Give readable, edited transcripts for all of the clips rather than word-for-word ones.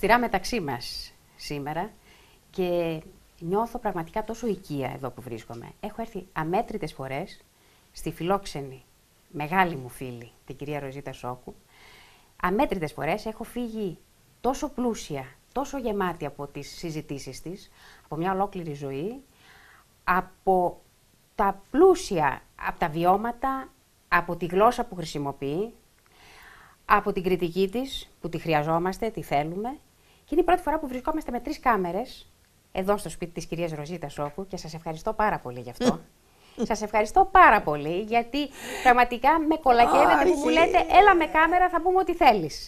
αυστηρά μεταξύ μας σήμερα και νιώθω πραγματικά τόσο οικία εδώ που βρίσκομαι. Έχω έρθει αμέτρητες φορές στη φιλόξενη μεγάλη μου φίλη, την κυρία Ροζίτα Σόκου. Αμέτρητες φορές έχω φύγει τόσο πλούσια, τόσο γεμάτη από τις συζητήσεις της, από μια ολόκληρη ζωή, από τα πλούσια, από τα βιώματα, από τη γλώσσα που χρησιμοποιεί, από την κριτική της, που τη χρειαζόμαστε, τη θέλουμε. Και είναι η πρώτη φορά που βρισκόμαστε με 3 κάμερες, εδώ στο σπίτι της κυρίας Ροζίτα Σόκου, και σας ευχαριστώ πάρα πολύ γι' αυτό. Σας ευχαριστώ πάρα πολύ, γιατί πραγματικά με κολακεύετε που μου λέτε έλα με κάμερα, θα πούμε ό,τι θέλεις.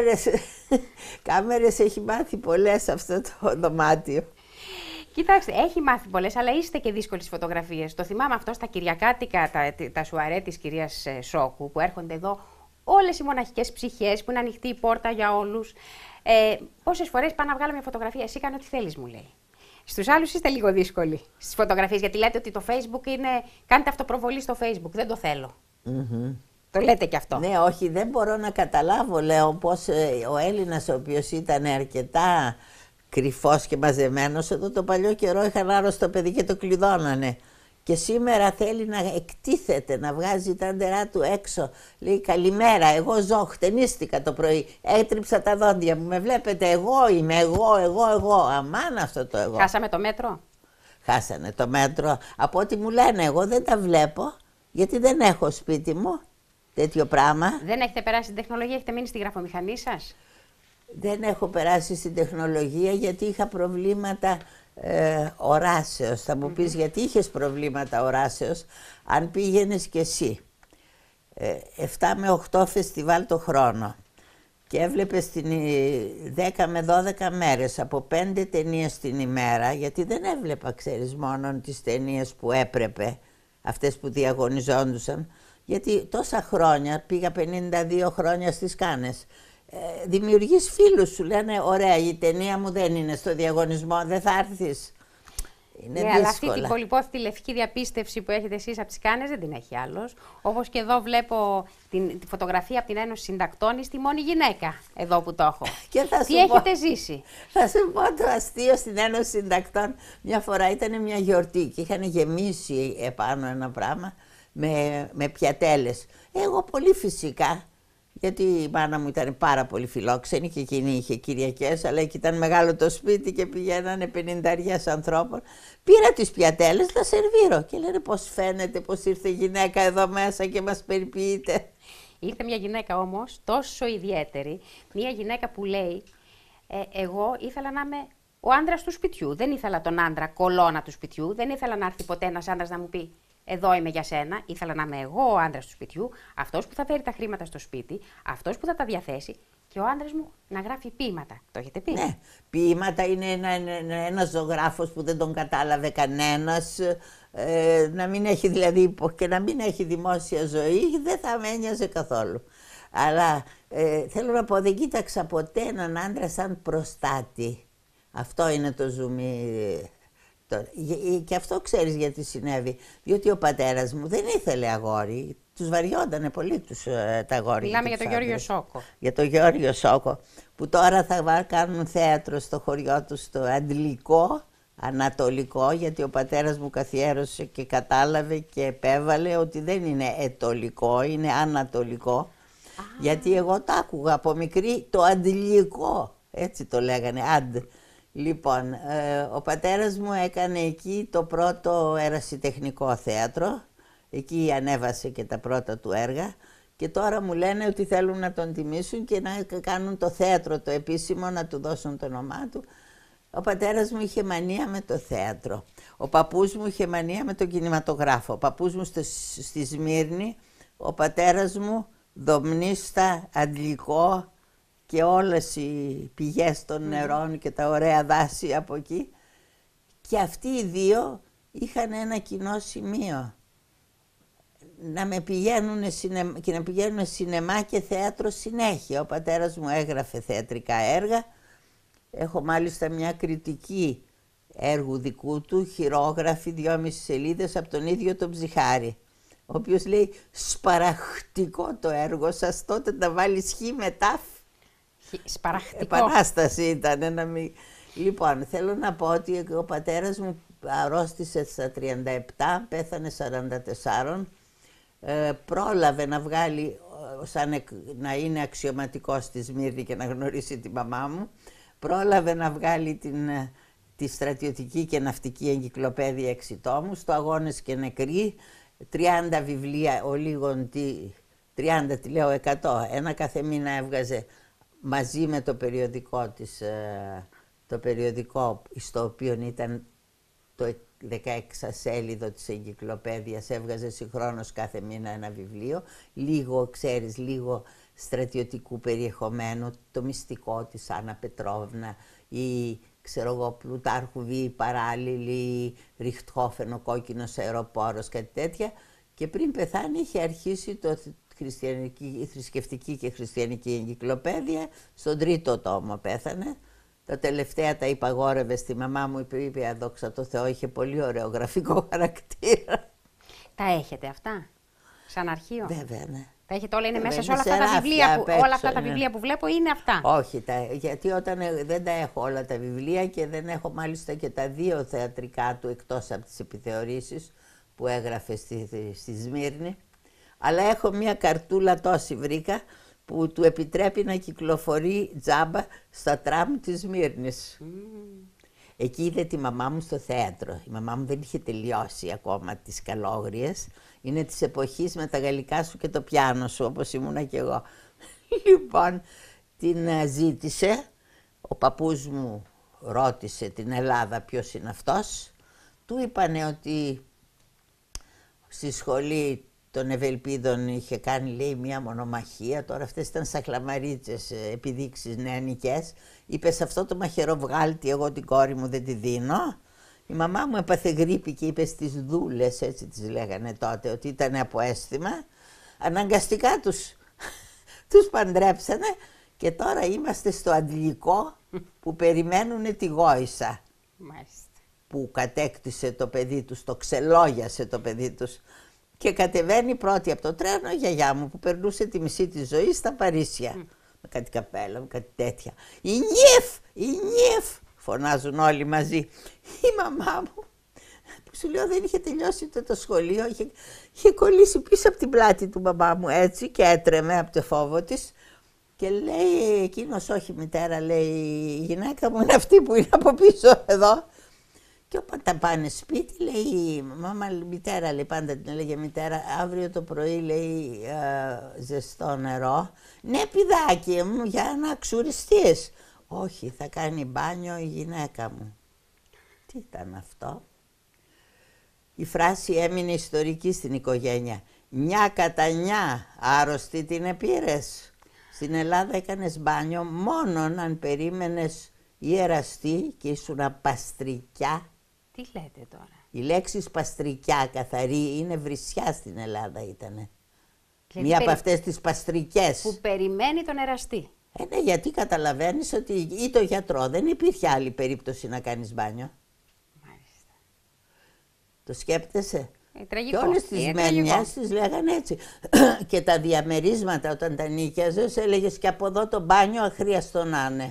Κάμερες έχει μάθει πολλές αυτό το δωμάτιο. Κοιτάξτε, έχει μάθει πολλές, αλλά είστε και δύσκολοι στις φωτογραφίες. Το θυμάμαι αυτό στα κυριακάτικα, τα σουαρέ της κυρίας Σόκου, που έρχονται εδώ όλες οι μοναχικές ψυχές, που είναι ανοιχτή η πόρτα για όλους. Πόσες φορές πάω να βγάλω μια φωτογραφία, εσύ κάνε ό,τι θέλεις, μου λέει. Στους άλλους είστε λίγο δύσκολοι στις φωτογραφίες, γιατί λέτε ότι το Facebook είναι. Κάντε αυτοπροβολή στο Facebook. Δεν το θέλω. Το λέτε κι αυτό. Ναι, όχι, δεν μπορώ να καταλάβω, λέω, πώς ο Έλληνας, ο οποίος ήταν αρκετά κρυφός και μαζεμένος, εδώ το παλιό καιρό είχαν άρρωστο παιδί και το κλειδώνανε. Και σήμερα θέλει να εκτίθεται, να βγάζει τα άντερά του έξω. Λέει καλημέρα, εγώ ζω, χτενίστηκα το πρωί, έτριψα τα δόντια μου, με βλέπετε, εγώ είμαι, εγώ. Αμάν αυτό το εγώ. Χάσαμε το μέτρο. Χάσανε το μέτρο. Από ό,τι μου λένε, εγώ δεν τα βλέπω, γιατί δεν έχω σπίτι μου τέτοιο πράγμα. Δεν έχετε περάσει την τεχνολογία, έχετε μείνει στη γραφομηχανή σας. Δεν έχω περάσει στην τεχνολογία γιατί είχα προβλήματα οράσεως. Θα μου πεις γιατί είχες προβλήματα οράσεως, αν πήγαινες κι εσύ 7 με 8 φεστιβάλ το χρόνο και έβλεπες 10 με 12 μέρες από 5 ταινίες την ημέρα, γιατί δεν έβλεπα, ξέρεις, μόνο τις ταινίες που έπρεπε, αυτές που διαγωνιζόντουσαν, γιατί τόσα χρόνια, πήγα 52 χρόνια στις Κάνες, δημιουργείς φίλους, σου λένε ωραία, η ταινία μου δεν είναι στο διαγωνισμό, δεν θα έρθεις. Είναι δύσκολα. Αλλά αυτή την πολυπόθητη λευκή διαπίστευση που έχετε εσείς από τις Κάνες δεν την έχει άλλος. Όπως και εδώ βλέπω τη φωτογραφία από την Ένωση Συντακτών, είστε η μόνη γυναίκα εδώ που το έχω. Τι έχετε ζήσει. Θα σου πω το αστείο στην Ένωση Συντακτών. Μια φορά ήταν μια γιορτή και είχαν γεμίσει επάνω ένα πράγμα με πιατέλες. Εγώ πολύ φυσικά, γιατί η μάνα μου ήταν πάρα πολύ φιλόξενη και εκείνη είχε Κυριακές, αλλά εκεί ήταν μεγάλο το σπίτι και πηγαίνανε 50 ανθρώπων. Πήρα τις πιατέλες να σερβίρω και λένε πώς φαίνεται, πώς ήρθε γυναίκα εδώ μέσα και μας περιποιείται. Ήρθε μια γυναίκα όμως τόσο ιδιαίτερη, μια γυναίκα που λέει εγώ ήθελα να είμαι ο άντρας του σπιτιού, δεν ήθελα τον άντρα κολόνα του σπιτιού, δεν ήθελα να έρθει ποτέ ένας άντρας να μου πει εδώ είμαι για σένα, ήθελα να είμαι εγώ ο άντρας του σπιτιού, αυτός που θα φέρει τα χρήματα στο σπίτι, αυτός που θα τα διαθέσει και ο άντρας μου να γράφει ποίηματα. Το έχετε πει? Ναι, ποίηματα είναι ένας ζωγράφος που δεν τον κατάλαβε κανένας, να μην έχει δηλαδή και να μην έχει δημόσια ζωή, δεν θα με ένοιαζε καθόλου. Αλλά θέλω να πω, δεν κοίταξα ποτέ έναν άντρα σαν προστάτη. Αυτό είναι το ζουμί. Και αυτό ξέρεις γιατί συνέβη. Διότι ο πατέρας μου δεν ήθελε αγόρι. Τους βαριόντανε πολύ τα αγόρια. Μιλάμε για τον Γιώργιο Σόκο. Για τον Γιώργιο Σόκο, που τώρα θα κάνουν θέατρο στο χωριό του, στο Αντλικό, Ανατολικό, γιατί ο πατέρας μου καθιέρωσε και κατάλαβε και επέβαλε ότι δεν είναι ετολικό, είναι ανατολικό. Γιατί εγώ το άκουγα από μικρή, το Αντλικό, έτσι το λέγανε, Αντ. Λοιπόν, ο πατέρας μου έκανε εκεί το πρώτο ερασιτεχνικό θέατρο, εκεί ανέβασε και τα πρώτα του έργα και τώρα μου λένε ότι θέλουν να τον τιμήσουν και να κάνουν το θέατρο το επίσημο, να του δώσουν το όνομά του. Ο πατέρας μου είχε μανία με το θέατρο, ο παππούς μου είχε μανία με τον κινηματογράφο, ο παππούς μου στη Σμύρνη, ο πατέρας μου Δομνίστα, Αντλικό, και όλες οι πηγές των νερών και τα ωραία δάση από εκεί. Και αυτοί οι δύο είχαν ένα κοινό σημείο. Να με πηγαίνουν και να πηγαίνουν σινεμά και θέατρο συνέχεια. Ο πατέρας μου έγραφε θεατρικά έργα. Έχω μάλιστα μια κριτική έργου δικού του, χειρόγραφη, 2,5 σελίδες από τον ίδιο τον Ψιχάρη. Ο οποίος λέει σπαραχτικό το έργο σας, τότε να βάλεις χ με τάφ. Σπαραχτικό. Επανάσταση ήταν. Λοιπόν, θέλω να πω ότι ο πατέρας μου αρρώστησε στα 37, πέθανε 44. Πρόλαβε να βγάλει, να είναι αξιωματικός στη Σμύρνη και να γνωρίσει τη μαμά μου, πρόλαβε να βγάλει τη στρατιωτική και ναυτική εγκυκλοπαίδεια 6 τόμους, το Αγώνες και Νεκροί, 30 βιβλία, ο λίγον 30, τι λέω 100, ένα κάθε μήνα έβγαζε μαζί με το περιοδικό της, το περιοδικό στο οποίο ήταν το 16 σέλιδο της εγκυκλοπαίδειας, έβγαζε συγχρόνως κάθε μήνα ένα βιβλίο, λίγο, ξέρεις, λίγο στρατιωτικού περιεχομένου, το μυστικό της Άννα Πετρόβνα, ή ξέρω εγώ Πλουτάρχου Β, η παράλληλη, Ριχτχόφεν, ο κόκκινος αεροπόρος, κάτι τέτοια, και πριν πεθάνει είχε αρχίσει η θρησκευτική και χριστιανική εγκυκλοπαίδεια, στον 3ο τόμο πέθανε. Τα τελευταία τα υπαγόρευε στη μαμά μου, είπε δόξα τω Θεώ, είχε πολύ ωραίο γραφικό χαρακτήρα. Τα έχετε αυτά, σαν αρχείο? Βέβαια, ναι. Τα έχετε όλα, είναι μέσα σε όλα αυτά τα βιβλία όλα αυτά τα βιβλία που βλέπω είναι αυτά? Όχι, γιατί όταν δεν τα έχω όλα τα βιβλία και δεν έχω μάλιστα και τα 2 θεατρικά του εκτός από τις επιθεωρήσεις που έγραφε στη Σμύρνη. Αλλά έχω μια καρτούλα τόση βρήκα που του επιτρέπει να κυκλοφορεί τζάμπα στα τραμ της Σμύρνης. Εκεί είδε τη μαμά μου στο θέατρο. Η μαμά μου δεν είχε τελειώσει ακόμα τις Καλόγριες. Είναι της εποχής με τα γαλλικά σου και το πιάνο σου, όπως ήμουνα κι εγώ. Λοιπόν, την ζήτησε. Ο παππούς μου ρώτησε την Ελλάδα ποιος είναι αυτός. Του είπανε ότι στη σχολή των Ευελπίδων είχε κάνει, λέει, μια μονομαχία. Τώρα αυτές ήταν σαχλαμαρίτσες, επιδείξεις νεανικές. Είπε, σε αυτό το μαχαιροβγάλτη εγώ την κόρη μου δεν τη δίνω. Η μαμά μου έπαθε γρίπη και είπε στις δούλες, έτσι τις λέγανε τότε, ότι ήταν από αίσθημα. Αναγκαστικά τους παντρέψανε και τώρα είμαστε στο αντλικό που περιμένουν τη Γόησα. Μάλιστα. Που κατέκτησε το παιδί τους, το ξελόγιασε το παιδί τους. Και κατεβαίνει πρώτη από το τρένο η γιαγιά μου που περνούσε τη μισή της ζωής στα Παρίσια. Με κάτι καπέλα, με κάτι τέτοια. Η Νιεφ! Η Νιεφ! Φωνάζουν όλοι μαζί. Η μαμά μου, που σου λέω δεν είχε τελειώσει το σχολείο, είχε κολλήσει πίσω από την πλάτη του μπαμπά μου έτσι και έτρεμε από το φόβο της. Και λέει εκείνος, όχι μητέρα, λέει, η γυναίκα μου είναι αυτή που είναι από πίσω εδώ. Και όταν πάνε σπίτι, λέει, μάμα, μητέρα, λέει, πάντα την έλεγε μητέρα, αύριο το πρωί, λέει, ζεστό νερό. Ναι, παιδάκι μου, για να ξουριστείς. Όχι, θα κάνει μπάνιο η γυναίκα μου. Τι ήταν αυτό? Η φράση έμεινε ιστορική στην οικογένεια. Νιά κατά νιά, άρρωστη την επήρες. Στην Ελλάδα έκανες μπάνιο μόνον αν περίμενες ιεραστή και ήσουν παστρικιά. Τι λέτε τώρα? Η λέξη παστρικιά καθαρή είναι βρισιά στην Ελλάδα ήτανε. Δηλαδή, μία από αυτές τις παστρικές. Που περιμένει τον εραστή. Ναι, γιατί καταλαβαίνεις ότι ή το γιατρό δεν υπήρχε άλλη περίπτωση να κάνεις μπάνιο. Μάλιστα. Το σκέπτεσαι? Τραγικό. Και όλες τις μένιες τις λέγανε έτσι. Και τα διαμερίσματα όταν τα νίκιαζες έλεγες και από εδώ το μπάνιο αχρίαστο να είναι.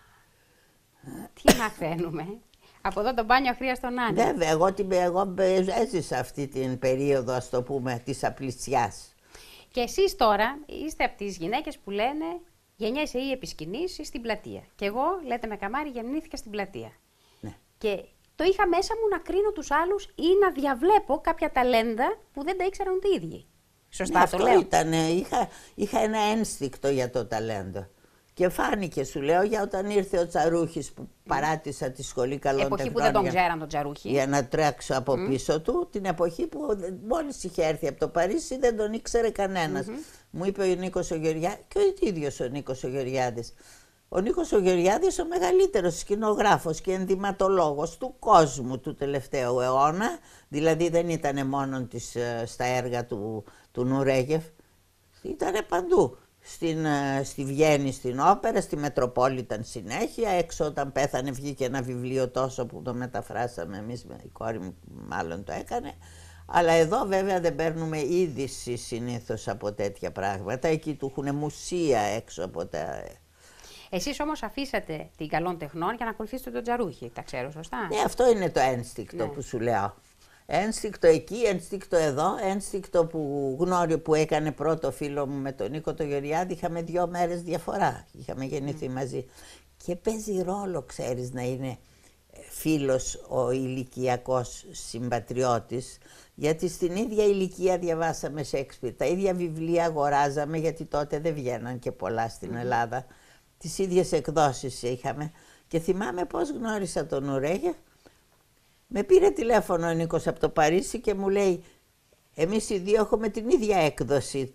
Τι μαθαίνουμε? Από εδώ το μπάνιο αχρίαστο να είναι. Βέβαια, εγώ έζησα αυτή την περίοδο, ας το πούμε, της απλησιάς. Και εσείς τώρα είστε από τις γυναίκες που λένε γεννιέσαι ή επί σκηνής ή στην πλατεία. Και εγώ, λέτε με καμάρι, γεννήθηκα στην πλατεία. Ναι. Και το είχα μέσα μου να κρίνω τους άλλους ή να διαβλέπω κάποια ταλέντα που δεν τα ήξεραν ούτε οι ίδιοι. Σωστά, ναι, το αυτό λέω? είχα ένα ένστικτο για το ταλέντο. Και φάνηκε, σου λέω, για όταν ήρθε ο Τσαρούχης που παράτησα τη σχολή καλών τεχνών. Εποχή που δεν τον ξέραν τον Τσαρούχη. Για να τρέξω από πίσω του, την εποχή που μόλις είχε έρθει από το Παρίσι δεν τον ήξερε κανένας. Μου είπε ο Νίκος ο Γεωργιάδης, και ο ίδιος ο Νίκος ο Γεωργιάδης. Ο Νίκος ο Γεωργιάδης, ο μεγαλύτερος σκηνογράφος και ενδυματολόγος του κόσμου του τελευταίου αιώνα, δηλαδή δεν ήταν μόνο στα έργα του Νουρέγεφ, ήταν παντού. Στη Βιέννη στην όπερα, στη Μετροπόλιταν συνέχεια, έξω όταν πέθανε βγήκε ένα βιβλίο τόσο που το μεταφράσαμε εμείς, η κόρη μου μάλλον το έκανε, αλλά εδώ βέβαια δεν παίρνουμε είδηση συνήθως από τέτοια πράγματα, εκεί του έχουν μουσεία έξω από τα... Εσείς όμως αφήσατε την καλών τεχνών για να ακολουθήσετε τον Τζαρούχη, τα ξέρω σωστά? Ναι, αυτό είναι το ένστικτο που σου λέω. Ένστικτο εκεί, ένστικτο εδώ, ένστικτο που έκανε πρώτο φίλο μου με τον Νίκο το Γεωργιάδη, είχαμε 2 μέρες διαφορά, είχαμε γεννηθεί μαζί. Και παίζει ρόλο, ξέρεις, να είναι φίλος ο ηλικιακός συμπατριώτης, γιατί στην ίδια ηλικία διαβάσαμε Σέξπιρ, τα ίδια βιβλία αγοράζαμε, γιατί τότε δεν βγαίναν και πολλά στην Ελλάδα, τις ίδιες εκδόσεις είχαμε. Και θυμάμαι πώς γνώρισα τον Νουρέγεφ. Με πήρε τηλέφωνο ο Νίκος από το Παρίσι και μου λέει, εμείς οι δύο έχουμε την ίδια έκδοση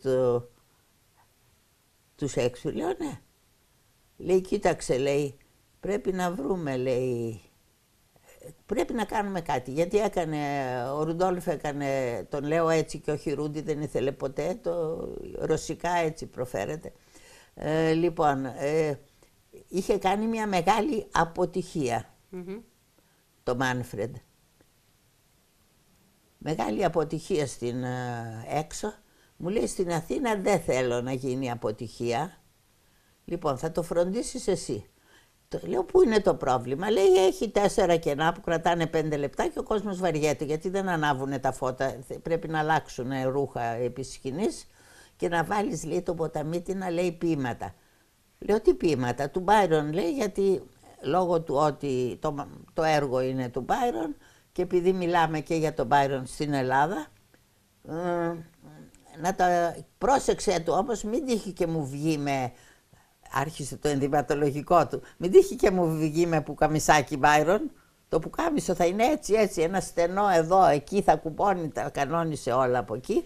του Σέξπιρ. Λέω ναι. Λέει, κοίταξε, λέει, πρέπει να βρούμε, λέει, πρέπει να κάνουμε κάτι. Γιατί ο Ρουντόλφ έκανε, τον λέω έτσι και όχι Ρούντι, δεν ήθελε ποτέ, το ρωσικά έτσι προφέρεται. Λοιπόν, είχε κάνει μια μεγάλη αποτυχία το Μάνφρεντ. Μεγάλη αποτυχία στην έξω. Μου λέει, στην Αθήνα δεν θέλω να γίνει αποτυχία. Λοιπόν, θα το φροντίσεις εσύ. Λέω, πού είναι το πρόβλημα? Λέει, έχει 4 κενά που κρατάνε 5 λεπτά και ο κόσμος βαριέται, γιατί δεν ανάβουν τα φώτα. Πρέπει να αλλάξουν ρούχα επί σκηνής και να βάλεις, λέει, το ποταμίτι να λέει ποίηματα. Λέω, τι ποίηματα? Του Μπάιρον, λέει, γιατί λόγω του ότι το έργο είναι του Μπάιρον και επειδή μιλάμε και για τον Μπάιρον στην Ελλάδα, πρόσεξε του όμως, μην τύχει και μου βγει με... Άρχισε το ενδυματολογικό του. Μην τύχει και μου βγει με πουκαμισάκι Μπάιρον. Το πουκάμισο θα είναι έτσι, έτσι, ένα στενό εδώ, εκεί θα κουμπώνει, τα κανόνισε όλα από εκεί.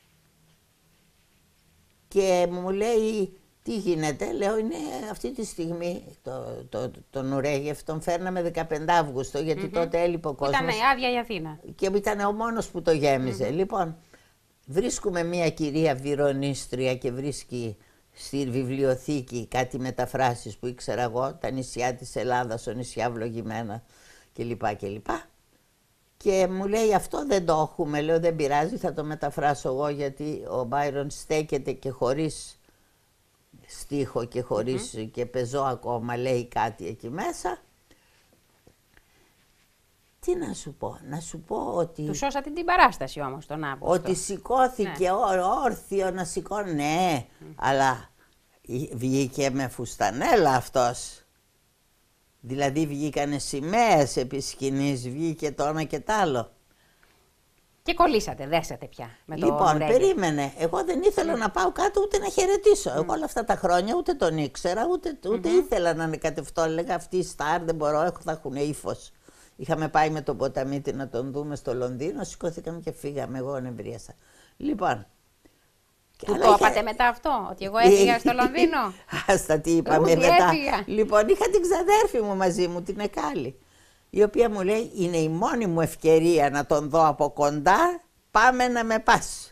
Και μου λέει, τι γίνεται? Λέω, είναι αυτή τη στιγμή τον Νουρέγεφ, τον φέρναμε 15 Αύγουστο, γιατί τότε έλειπε ο κόσμος. Ήταν άδεια η Αθήνα. Και ήταν ο μόνος που το γέμιζε. Λοιπόν, βρίσκουμε μια κυρία βυρονίστρια και βρίσκει στη βιβλιοθήκη κάτι μεταφράσεις που ήξερα εγώ, τα νησιά της Ελλάδας, ο νησιά βλογημένα κλπ. Και μου λέει, αυτό δεν το έχουμε. Λέω, δεν πειράζει, θα το μεταφράσω εγώ, γιατί ο Μπάιρον στέκεται και χωρίς στίχο και χωρίς και πεζό ακόμα, λέει κάτι εκεί μέσα. Τι να σου πω? Να σου πω ότι... Του σώσατε την παράσταση όμως τον Αύγουστο. Ότι σηκώθηκε όρθιο να σηκώνει, ναι, αλλά βγήκε με φουστανέλα αυτός. Δηλαδή βγήκανε σημαίες επί σκηνής, βγήκε το ένα και τ' άλλο. Και κολλήσατε, δέσατε πια με το Λοιπόν, Νουρέγεφ. περίμενε. Εγώ δεν ήθελα να πάω κάτω ούτε να χαιρετήσω. Εγώ όλα αυτά τα χρόνια ούτε τον ήξερα, ούτε ήθελα να ανεκατευτώ. Έλεγα, αυτή η στάρ δεν μπορώ, θα έχουν ύφος. Είχαμε πάει με τον ποταμίτη να τον δούμε στο Λονδίνο, σηκώθηκαμε και φύγαμε, εγώ νευρίασα. Λοιπόν. Του το είπατε μετά αυτό, ότι εγώ έφυγα στο Λονδίνο? Άστα τι είπαμε μετά. Λοιπόν, είχα την ξαδέρφη μου μαζί μου, την Εκάλη, η οποία μου λέει, είναι η μόνη μου ευκαιρία να τον δω από κοντά, πάμε να με πας.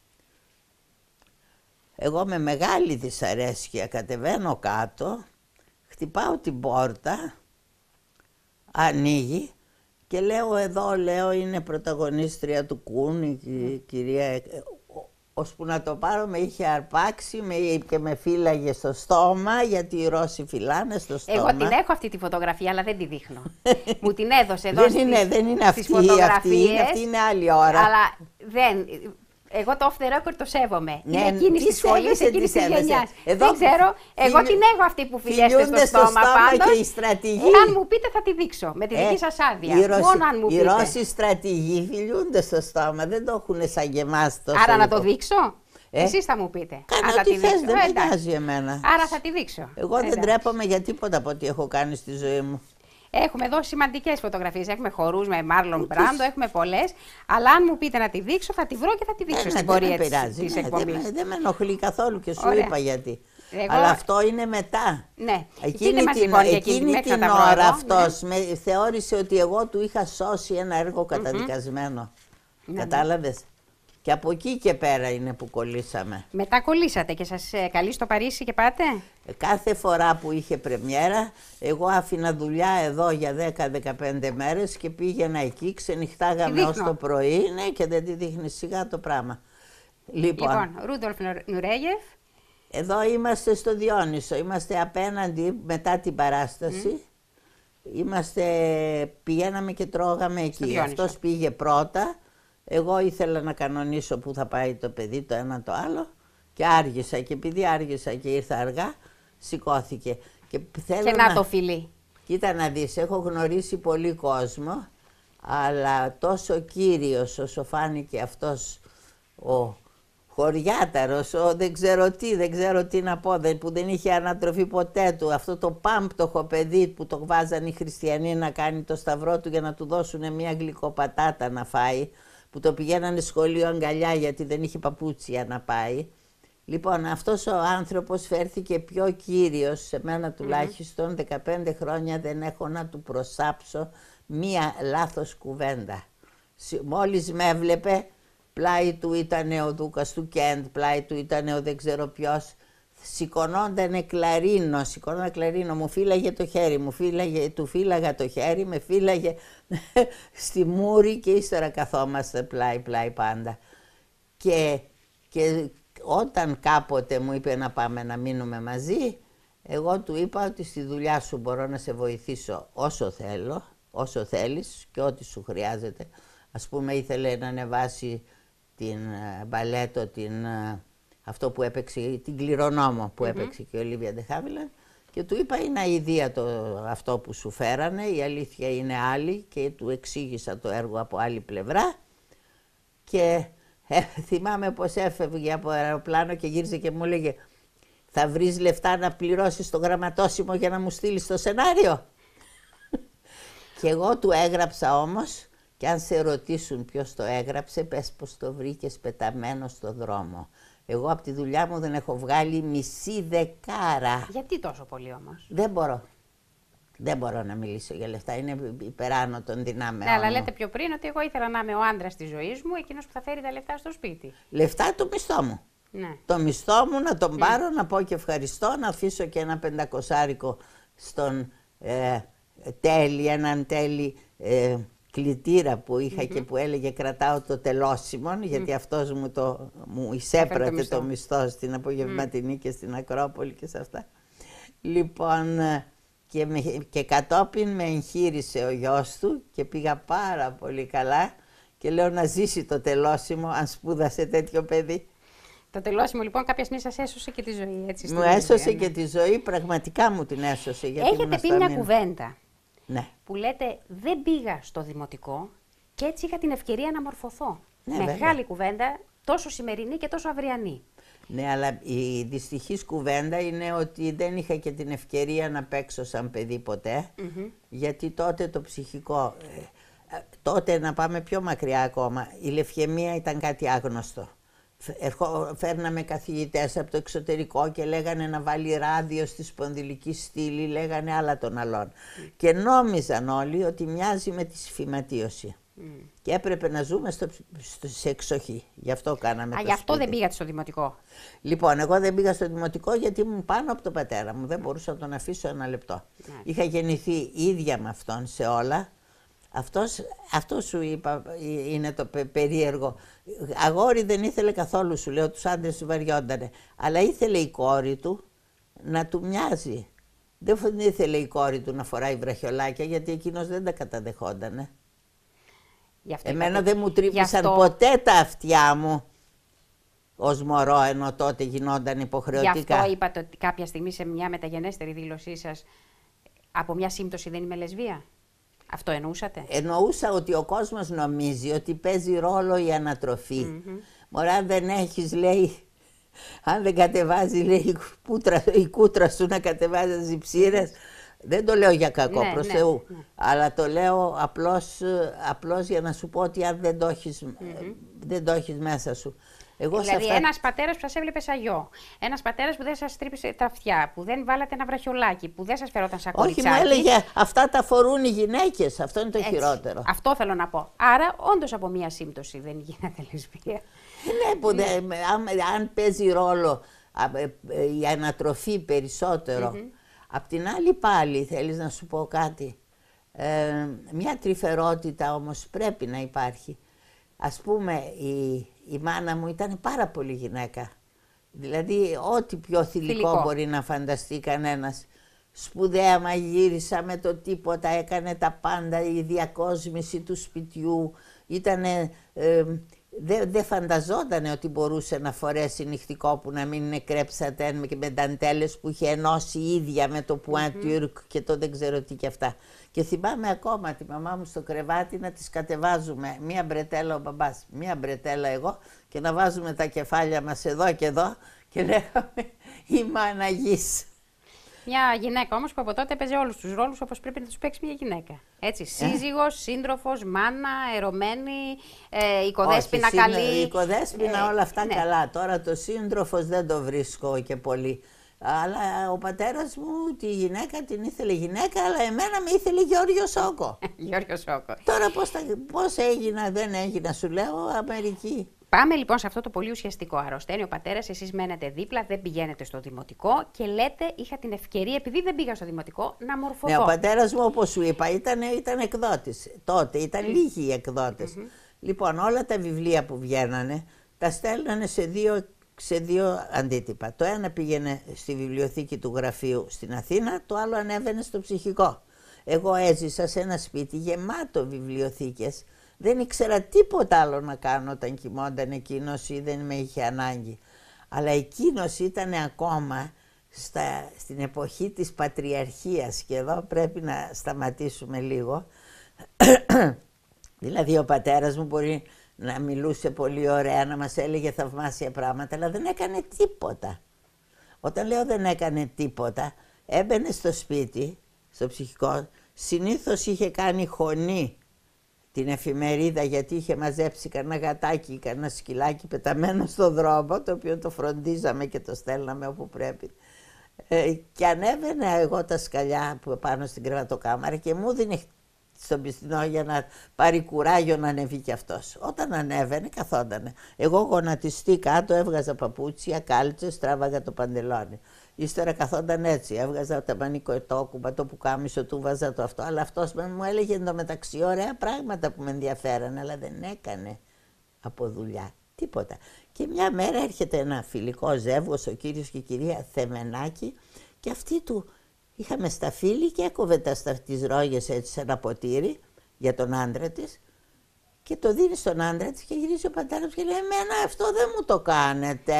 Εγώ με μεγάλη δυσαρέσκεια κατεβαίνω κάτω, χτυπάω την πόρτα, ανοίγει και λέω, εδώ, λέω, είναι πρωταγωνίστρια του Κούν, η κυρία... Ώσπου να το πάρω με είχε αρπάξει και με φύλαγε στο στόμα, γιατί οι Ρώσοι φυλάνε στο στόμα. Εγώ την έχω αυτή τη φωτογραφία, αλλά δεν τη δείχνω. Μου την έδωσε εδώ δεν είναι αυτή, αυτή είναι άλλη ώρα. Αλλά δεν... Εγώ το off the record το σέβομαι. Ναι, είναι εκείνης της σχολής, εκείνης της γενιάς. Δεν ξέρω, εγώ την έχω αυτή που φιλιέστε στο στόμα πάντως. Και οι στρατηγοί. Εάν μου πείτε θα τη δείξω, με τη δική σας άδεια. Μόνο αν μου πείτε. Οι Ρώσοι στρατηγοί φιλιούνται στο στόμα, δεν το έχουν σαν και εμάς τόσο. Άρα να το δείξω. Εσείς θα μου πείτε. Κάνω ό,τι θες, δεν με νοιάζει εμένα. Άρα θα τη δείξω. Εγώ δεν τρέπομαι για τίποτα από ό,τι έχω κάνει στη ζωή μου. Έχουμε εδώ σημαντικές φωτογραφίες. Έχουμε χορούς με Μάρλον Μπράντο, έχουμε πολλές. Αλλά αν μου πείτε να τη δείξω, θα τη βρω και θα τη δείξω στην πορεία της εκπομπής. Δεν με ενοχλεί καθόλου και σου είπα γιατί. Αλλά αυτό είναι μετά. Ναι. Εκείνη την ώρα αυτός θεώρησε ότι εγώ του είχα σώσει ένα έργο καταδικασμένο. Κατάλαβες? Και από εκεί και πέρα είναι που κολλήσαμε. Μετά κολλήσατε και σας καλεί στο Παρίσι και πάτε? Κάθε φορά που είχε πρεμιέρα, εγώ άφηνα δουλειά εδώ για 10-15 μέρες και πήγαινα εκεί, ξενυχτάγαμε ως το πρωί, ναι, και δεν τη δείχνει σιγά το πράγμα. Λοιπόν, Ρούντολφ Νουρέγεφ, Εδώ είμαστε στο Διόνυσο, είμαστε απέναντι μετά την παράσταση. Πηγαίναμε και τρώγαμε εκεί. Αυτός πήγε πρώτα, εγώ ήθελα να κανονίσω που θα πάει το παιδί, το ένα το άλλο, και άργησα, και επειδή άργησα και ήρθα αργά, σηκώθηκε. Και να το φιλί. Κοίτα να δεις, έχω γνωρίσει πολύ κόσμο, αλλά τόσο κύριος όσο φάνηκε αυτός ο χωριάταρος, δεν ξέρω τι να πω, που δεν είχε ανατροφή ποτέ του, αυτό το πάμπτωχο παιδί που το βάζαν οι χριστιανοί να κάνει το σταυρό του για να του δώσουν μια γλυκοπατάτα να φάει, που το πηγαίνανε σχολείο αγκαλιά γιατί δεν είχε παπούτσια να πάει. Λοιπόν, αυτός ο άνθρωπος φέρθηκε πιο κύριος, σε μένα τουλάχιστον, 15 χρόνια δεν έχω να του προσάψω μία λάθος κουβέντα. Μόλις με έβλεπε, πλάι του ήταν ο Δούκας του Κέντ, πλάι του ήταν ο δεν ξέρω ποιος, σηκωνόντανε κλαρίνο, μου φύλαγε το χέρι, του φύλαγα το χέρι, με φύλαγε στη μούρη και ύστερα καθόμαστε πλάι πάντα. Και όταν κάποτε μου είπε να πάμε να μείνουμε μαζί, εγώ του είπα ότι στη δουλειά σου μπορώ να σε βοηθήσω όσο θέλεις και ό,τι σου χρειάζεται. Ας πούμε ήθελε να ανεβάσει την μπαλέτο, αυτό που έπαιξε, την κληρονόμο που έπαιξε και η Ολίβια ντε Χάβιλαν, και του είπα είναι αηδία αυτό που σου φέρανε, η αλήθεια είναι άλλη, και του εξήγησα το έργο από άλλη πλευρά. Και θυμάμαι πως έφευγε από αεροπλάνο και γύριζε και μου έλεγε θα βρεις λεφτά να πληρώσεις το γραμματόσημο για να μου στείλεις το σενάριο. Και εγώ του έγραψα όμως, και αν σε ρωτήσουν ποιος το έγραψε, πες πως το βρήκες πεταμένο στο δρόμο. Εγώ από τη δουλειά μου δεν έχω βγάλει μισή δεκάρα. Γιατί τόσο πολύ όμως? Δεν μπορώ να μιλήσω για λεφτά, είναι υπεράνω των δυνάμεων. Ναι, αλλά λέτε πιο πριν ότι εγώ ήθελα να είμαι ο άντρας της ζωής μου, εκείνος που θα φέρει τα λεφτά στο σπίτι. Λεφτά το μισθό μου. Ναι. Το μισθό μου να τον πάρω, να πω και ευχαριστώ, να αφήσω και ένα 500 στον έναν τέλη κλητήρα που είχα και που έλεγε κρατάω το τελώσιμο, γιατί αυτός μου εισέπρατε το μισθό στην απογευματινή και στην Ακρόπολη και σε αυτά. Λοιπόν, και κατόπιν με εγχείρησε ο γιος του και πήγα πάρα πολύ καλά και λέω να ζήσει το τελώσιμο αν σπούδασε τέτοιο παιδί. Το τελώσιμο λοιπόν κάποια στιγμή σας έσωσε και τη ζωή, έτσι? Μου έσωσε και τη ζωή, πραγματικά μου την έσωσε. Έχετε πει μια κουβέντα, ναι, που λέτε δεν πήγα στο δημοτικό και έτσι είχα την ευκαιρία να μορφωθώ. Ναι, Μεγάλη βέβαια. κουβέντα, τόσο σημερινή και τόσο αυριανή. Ναι, αλλά η δυστυχής κουβέντα είναι ότι δεν είχα και την ευκαιρία να παίξω σαν παιδί ποτέ, γιατί τότε το ψυχικό, τότε να πάμε πιο μακριά ακόμα, η λευχαιμία ήταν κάτι άγνωστο. Φέρναμε καθηγητές από το εξωτερικό και λέγανε να βάλει ράδιο στη σπονδυλική στήλη, λέγανε άλλα των άλλων. Και νόμιζαν όλοι ότι μοιάζει με τη συμφυματίωση. Και έπρεπε να ζούμε σε εξοχή. Γι' αυτό κάναμε το γι' αυτό σπίτι. δεν πήγατε στο δημοτικό? Λοιπόν, εγώ δεν πήγα στο δημοτικό γιατί ήμουν πάνω από τον πατέρα μου. Δεν μπορούσα να τον αφήσω ένα λεπτό. Είχα γεννηθεί ίδια με αυτόν σε όλα. Αυτό σου είπα είναι το περίεργο. Αγόρι δεν ήθελε καθόλου, σου λέω, τους άντρες του βαριόντανε. Αλλά ήθελε η κόρη του να του μοιάζει. Δεν ήθελε η κόρη του να φοράει βραχιολάκια γιατί εκείνος δεν τα καταδεχόντανε. Εμένα δεν μου τρύπησαν ποτέ τα αυτιά μου ως μωρό, ενώ τότε γινόταν υποχρεωτικά. Γι' αυτό είπατε ότι κάποια στιγμή σε μια μεταγενέστερη δήλωσή σας από μια σύμπτωση δεν είμαι λεσβία. Αυτό εννοούσατε? Εννοούσα ότι ο κόσμος νομίζει ότι παίζει ρόλο η ανατροφή. Μωρά, αν δεν έχεις, λέει, αν δεν κατεβάζει, λέει, η κούτρα σου να κατεβάζει ψήρες. Δεν το λέω για κακό, προς Θεού, αλλά το λέω απλώς για να σου πω ότι αν δεν το έχεις μέσα σου. Δηλαδή ένας πατέρας που σας έβλεπε σαν γιο, ένας πατέρας που δεν σας τρύπησε τα αυτιά, που δεν βάλατε ένα βραχιολάκι, που δεν σας φερόταν σαν κοριτσάκι. Όχι, μου έλεγε αυτά τα φορούν οι γυναίκες, αυτό είναι το χειρότερο. Αυτό θέλω να πω. Άρα όντως από μία σύμπτωση δεν γίνεται λεσβία. Ναι, αν παίζει ρόλο η ανατροφή περισσότερο. Απ' την άλλη πάλι θέλεις να σου πω κάτι. Μια τρυφερότητα όμως πρέπει να υπάρχει. Ας πούμε η μάνα μου ήταν πάρα πολύ γυναίκα Δηλαδή, ό,τι πιο θηλυκό Θηλυκό. μπορεί να φανταστεί κανένας. Σπουδαία μαγείρισα με το τίποτα, έκανε τα πάντα, η διακόσμηση του σπιτιού. Δεν φανταζόταν ότι μπορούσε να φορέσει νυχτικό που να μην είναι κρέψατεν και με νταντέλες που είχε ενώσει η ίδια με το πουαντιούρκ και το δεν ξέρω τι και αυτά. Και θυμάμαι ακόμα τη μαμά μου στο κρεβάτι να τις κατεβάζουμε. Μία μπρετέλα ο μπαμπάς, μία μπρετέλα εγώ και να βάζουμε τα κεφάλια μας εδώ και εδώ και λέγαμε η μάνα γης. Μια γυναίκα όμως που από τότε παίζει όλους τους ρόλους όπως πρέπει να τους παίξει μια γυναίκα. Έτσι, σύζυγος, σύντροφος, μάνα, ερωμένη, οικοδέσποινα καλή. Η οικοδέσποινα όλα αυτά καλά. Τώρα το σύντροφος δεν το βρίσκω και πολύ. Αλλά ο πατέρας μου τη γυναίκα την ήθελε γυναίκα, αλλά εμένα με ήθελε Γιώργιο Σόκο. Γιώργιο Σόκο. Τώρα πώς έγινα, δεν έγινα, σου λέω, Αμερική. Πάμε λοιπόν σε αυτό το πολύ ουσιαστικό. Αρρωσταίνει ο πατέρας, εσείς μένετε δίπλα, δεν πηγαίνετε στο δημοτικό και λέτε: είχα την ευκαιρία, επειδή δεν πήγα στο δημοτικό, να μορφωθώ. Ναι, ο πατέρας μου, όπως σου είπα, ήταν εκδότης. Τότε ήταν λίγοι οι εκδότες. Λοιπόν, όλα τα βιβλία που βγαίνανε τα στέλνανε σε δύο αντίτυπα. Το ένα πήγαινε στη βιβλιοθήκη του γραφείου στην Αθήνα, το άλλο ανέβαινε στο ψυχικό. Εγώ έζησα σε ένα σπίτι γεμάτο βιβλιοθήκες. Δεν ήξερα τίποτα άλλο να κάνω όταν κοιμόταν εκείνος ή δεν με είχε ανάγκη. Αλλά εκείνος ήταν ακόμα στην εποχή της πατριαρχίας και εδώ πρέπει να σταματήσουμε λίγο. Δηλαδή ο πατέρας μου μπορεί να μιλούσε πολύ ωραία, να μας έλεγε θαυμάσια πράγματα, αλλά δεν έκανε τίποτα. Όταν λέω δεν έκανε τίποτα, έμπαινε στο σπίτι, στο ψυχικό, συνήθως είχε κάνει χωνή την εφημερίδα γιατί είχε μαζέψει κανένα γατάκι, κανένα σκυλάκι πεταμένο στο δρόμο, το οποίο το φροντίζαμε και το στέλναμε όπου πρέπει. Και ανέβαινα εγώ τα σκαλιά που πάνω στην κρεβατοκάμαρα και μου δίνει στον πιστινό για να πάρει κουράγιο να ανεβεί κι αυτός. Όταν ανέβαινε καθότανε. Εγώ γονατιστή κάτω, έβγαζα παπούτσια, κάλτσες, τράβαγα το παντελόνι. Ύστερα καθόταν έτσι, έβγαζα τα μανικοετόκουμπα, το πουκάμισο του, βάζα το αυτό. Αλλά αυτός μου έλεγε εντωμεταξύ ωραία πράγματα που με ενδιαφέρανε, αλλά δεν έκανε από δουλειά τίποτα. Και μια μέρα έρχεται ένα φιλικό ζεύγος, ο κύριος και η κυρία Θεμενάκη, και αυτή του είχαμε στα φίλη και έκοβε τις ρόγες έτσι σε ένα ποτήρι για τον άντρα της και το δίνει στον άντρα της και γυρίζει ο πατέρας και λέει εμένα αυτό δεν μου το κάνετε.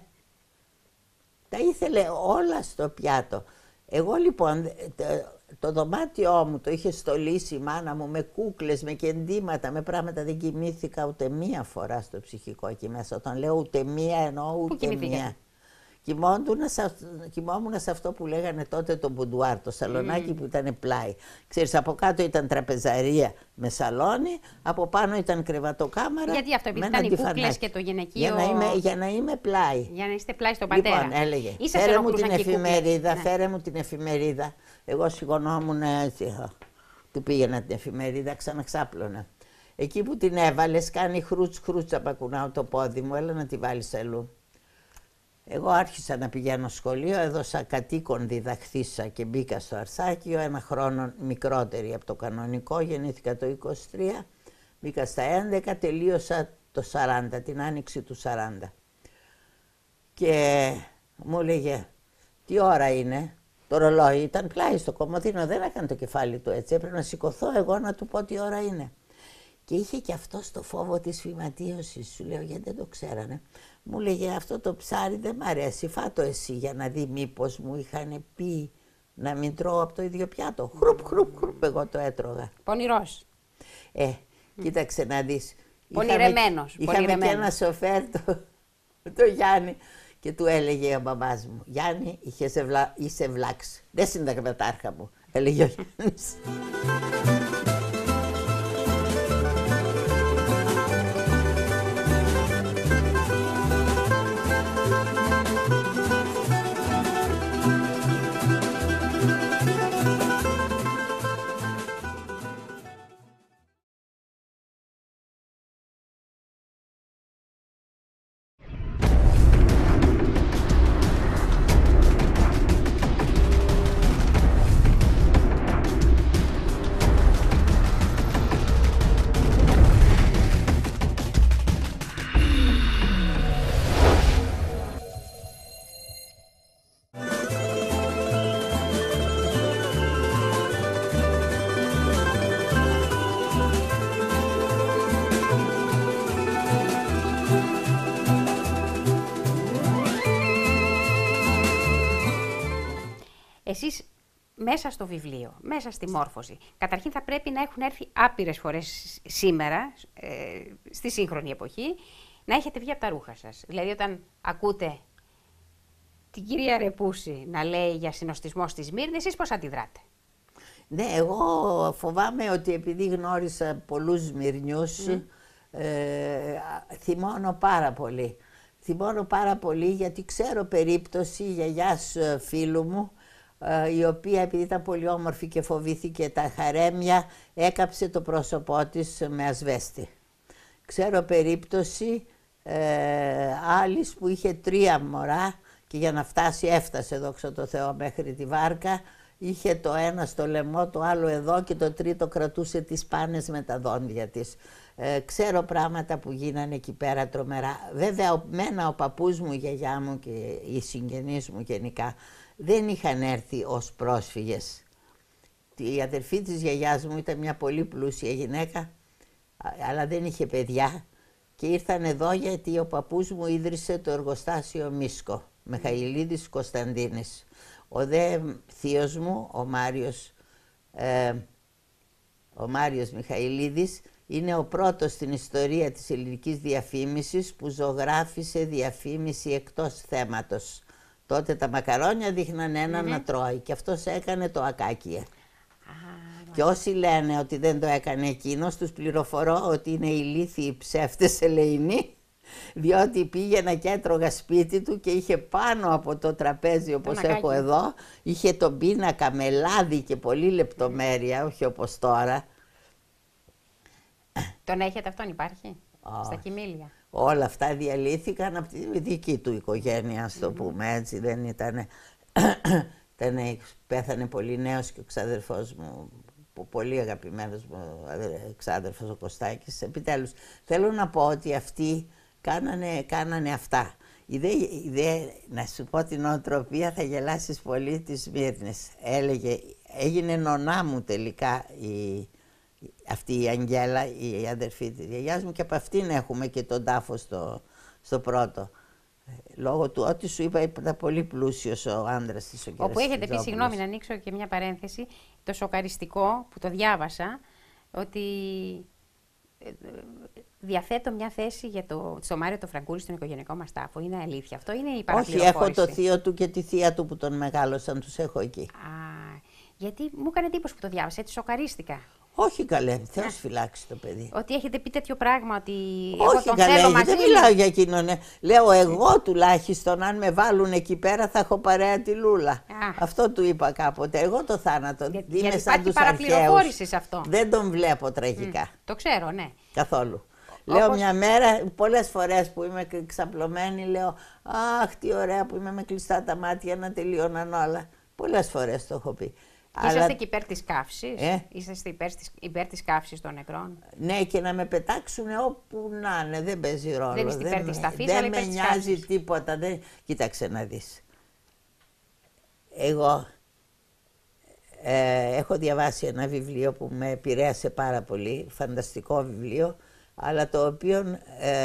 Τα ήθελε όλα στο πιάτο. Εγώ λοιπόν το δωμάτιό μου το είχε στολίσει η μάνα μου με κούκλες, με κεντήματα, με πράγματα. Δεν κοιμήθηκα ούτε μία φορά στο ψυχικό εκεί μέσα. Όταν λέω ούτε μία εννοώ ούτε μία. Κοιμόμουν σε αυτό που λέγανε τότε το μπουντουάρ, το σαλονάκι που ήταν πλάι. Ξέρεις, από κάτω ήταν τραπεζαρία με σαλόνι, από πάνω ήταν κρεβατοκάμαρα. Γιατί αυτό, επειδή ήταν οι κούκλες και το γυναικείο. Για να είμαι πλάι. Για να είστε πλάι στον πατέρα. Λοιπόν, έλεγε, φέρε μου την εφημερίδα, φέρε μου την εφημερίδα. Εγώ σηκωνόμουν έτσι, του πήγαινα την εφημερίδα, ξαναξάπλωνα. Εκεί που την έβαλες, κάνει χρούτσα πακουνάω το πόδι μου, έλα να τη βάλεις αλλού. Εγώ άρχισα να πηγαίνω σχολείο, έδωσα κατοίκον διδαχθήσα και μπήκα στο Αρσάκιο, ένα χρόνο μικρότερη από το κανονικό, γεννήθηκα το 23, μπήκα στα 11, τελείωσα το 40, την άνοιξη του 40. Και μου έλεγε, τι ώρα είναι, το ρολόι ήταν πλάι στο κομμωδίνο, δεν έκανε το κεφάλι του έτσι, έπρεπε να σηκωθώ εγώ να του πω τι ώρα είναι. Και είχε και αυτό το φόβο της φυματίωσης, σου λέω γιατί δεν το ξέρανε. Μου λέγε αυτό το ψάρι δεν μ' αρέσει, φάτο εσύ για να δει μήπως μου είχαν πει να μην τρώω από το ίδιο πιάτο. Χρουπ, εγώ το έτρωγα. Πονηρός. Κοίταξε να δεις. Πονηρεμένος. Είχαμε και ένα σοφέρ, το Γιάννη, και του έλεγε ο μπαμπάς μου, Γιάννη, είσαι βλάξ. Δεν συνταγματάρχα μου, έλεγε ο Γιάννης. εσείς μέσα στο βιβλίο, μέσα στη μόρφωση, καταρχήν θα πρέπει να έχουν έρθει άπειρες φορές σήμερα, στη σύγχρονη εποχή, να έχετε βγει από τα ρούχα σας. Δηλαδή όταν ακούτε την κυρία Ρεπούση να λέει για συνοστισμό στη Σμύρνη, εσείς πώς αντιδράτε? Ναι, εγώ φοβάμαι ότι επειδή γνώρισα πολλούς Σμυρνιούς, θυμώνω πάρα πολύ. Θυμώνω πάρα πολύ γιατί ξέρω περίπτωση γιαγιάς φίλου μου, η οποία επειδή ήταν πολύ όμορφη και φοβήθηκε τα χαρέμια, έκαψε το πρόσωπό της με ασβέστη. Ξέρω περίπτωση άλλης που είχε 3 μωρά και για να φτάσει έφτασε, δόξα τω Θεώ, μέχρι τη Βάρκα. Είχε το ένα στο λαιμό, το άλλο εδώ και το τρίτο κρατούσε τις πάνες με τα δόντια της. Ξέρω πράγματα που γίνανε εκεί πέρα τρομερά. Βέβαια, ο παππούς μου, η γιαγιά μου και οι συγγενείς μου γενικά δεν είχαν έρθει ως πρόσφυγες. Η αδερφή της γιαγιάς μου ήταν μια πολύ πλούσια γυναίκα, αλλά δεν είχε παιδιά και ήρθαν εδώ γιατί ο παππούς μου ίδρυσε το εργοστάσιο Μίσκο, Μιχαηλίδης Κωνσταντίνης. Ο δε θείος μου, ο Μάριος Μιχαηλίδης, είναι ο πρώτος στην ιστορία της ελληνικής διαφήμισης που ζωγράφισε διαφήμιση εκτός θέματος. Τότε τα μακαρόνια δείχναν έναν να τρώει και αυτός έκανε το Ακάκιε. Και όσοι λένε ότι δεν το έκανε εκείνος, τους πληροφορώ ότι είναι ηλίθιοι ψεύτες ελεηνοί, διότι πήγαινα και έτρωγα σπίτι του και είχε πάνω από το τραπέζι όπως έχω εδώ, είχε τον πίνακα με λάδι και πολλή λεπτομέρεια, όχι όπως τώρα. Τον έχετε αυτόν, υπάρχει στα Κιμήλια? Όλα αυτά διαλύθηκαν από τη δική του οικογένεια, ας το πούμε έτσι, δεν ήτανε. Πέθανε πολύ νέος και ο ξάδερφός μου, πολύ αγαπημένος μου εξάδερφος ο Κωστάκης. Επιτέλους, θέλω να πω ότι αυτοί κάνανε αυτά. Να σου πω την νοοτροπία, θα γελάσεις πολύ, της Σμύρνης. Έγινε νονά μου τελικά αυτή η Αγγέλα, η αδερφή της γιαγιάς μου, και από αυτήν έχουμε και τον τάφο στο πρώτο. Λόγω του ότι σου είπα ήταν πολύ πλούσιος ο άντρας της, ο κ. Όπου έχετε πει, συγγνώμη να ανοίξω και μια παρένθεση, το σοκαριστικό που το διάβασα, ότι διαθέτω μια θέση στο Μάριο το Φραγκούλη στον οικογενειακό μας τάφο. Είναι αλήθεια αυτό, είναι η παραπληροφόρηση? Όχι, έχω το θείο του και τη θεία του που τον μεγάλωσαν, τους έχω εκεί. Γιατί μου έκανε εντύπωση που το διάβασα, έτσι σοκαρίστηκα. Όχι καλέ, Θεός φυλάξει το παιδί. Ότι έχετε πει τέτοιο πράγμα, ότι όχι εγώ τον θέλω μαζί δεν μου. μιλάω για εκείνον. Λέω εγώ τουλάχιστον, αν με βάλουν εκεί πέρα θα έχω παρέα τη Λούλα. Αυτό του είπα κάποτε. Εγώ το θάνατο. Είμαι σαν τους αρχαίους. Αυτό. Δεν τον βλέπω τραγικά. Το ξέρω, ναι. Καθόλου. Λέω μια μέρα, πολλές φορές που είμαι ξαπλωμένη, λέω αχ τι ωραία που είμαι με κλειστά τα μάτια να τελείωναν όλα. Πολλές φορές το έχω πει. Είσαστε και υπέρ της καύσης? Είσαστε υπέρ της καύσης των νεκρών? Ναι, και να με πετάξουν όπου να είναι, δεν παίζει ρόλο. Δεν είστε υπέρ της ταφής, αλλά υπέρ της καύσης? Δεν με νοιάζει τίποτα. Κοίταξε να δεις. Εγώ έχω διαβάσει ένα βιβλίο που με επηρέασε πάρα πολύ, φανταστικό βιβλίο, αλλά το οποίο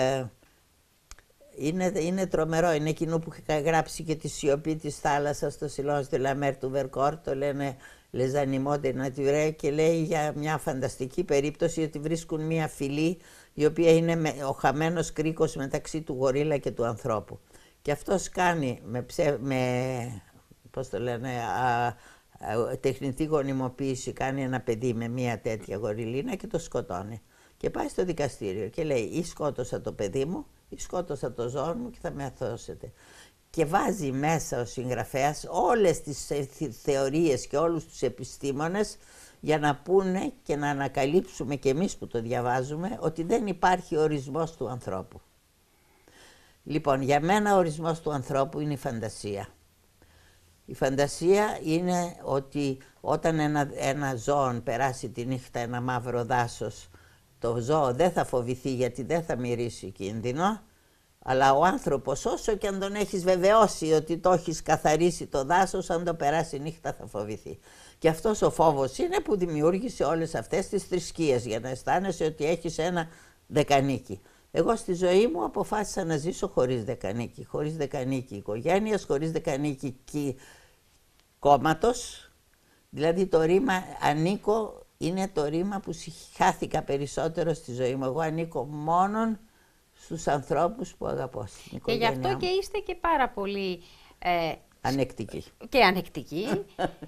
είναι τρομερό. Είναι εκείνο που είχε γράψει και τη σιωπή της θάλασσας στο Silence de la mer του Vercors, το λένε Les Animaux de Nature, και λέει για μια φανταστική περίπτωση ότι βρίσκουν μια φυλή η οποία είναι ο χαμένος κρίκος μεταξύ του γορίλα και του ανθρώπου. Και αυτός κάνει πώς το λένε, τεχνητή γονιμοποίηση, κάνει ένα παιδί με μια τέτοια γοριλίνα και το σκοτώνει. Και πάει στο δικαστήριο και λέει ή σκότωσα το παιδί μου ή σκότωσα το ζώο μου και θα με αθώσετε. Και βάζει μέσα ο συγγραφέας όλες τις θεωρίες και όλους τους επιστήμονες για να πούνε και να ανακαλύψουμε και εμείς που το διαβάζουμε ότι δεν υπάρχει ορισμός του ανθρώπου. Λοιπόν, για μένα ο ορισμός του ανθρώπου είναι η φαντασία. Η φαντασία είναι ότι όταν ένα ζώο περάσει τη νύχτα ένα μαύρο δάσος, το ζώο δεν θα φοβηθεί γιατί δεν θα μυρίσει κίνδυνο, αλλά ο άνθρωπος όσο και αν τον έχεις βεβαιώσει ότι το έχεις καθαρίσει το δάσος, αν το περάσει νύχτα θα φοβηθεί. Και αυτός ο φόβος είναι που δημιούργησε όλες αυτές τις θρησκείες, για να αισθάνεσαι ότι έχεις ένα δεκανίκι. Εγώ στη ζωή μου αποφάσισα να ζήσω χωρίς δεκανίκι οικογένειας, χωρίς δεκανίκι κόμματος. Δηλαδή το ρήμα ανήκω είναι το ρήμα που χάθηκα περισσότερο στη ζωή μου. Εγώ ανήκω μόνον στους ανθρώπους που αγαπώ. Και γι' αυτό και είστε και πάρα πολύ ανεκτικοί. Και ανεκτικοί,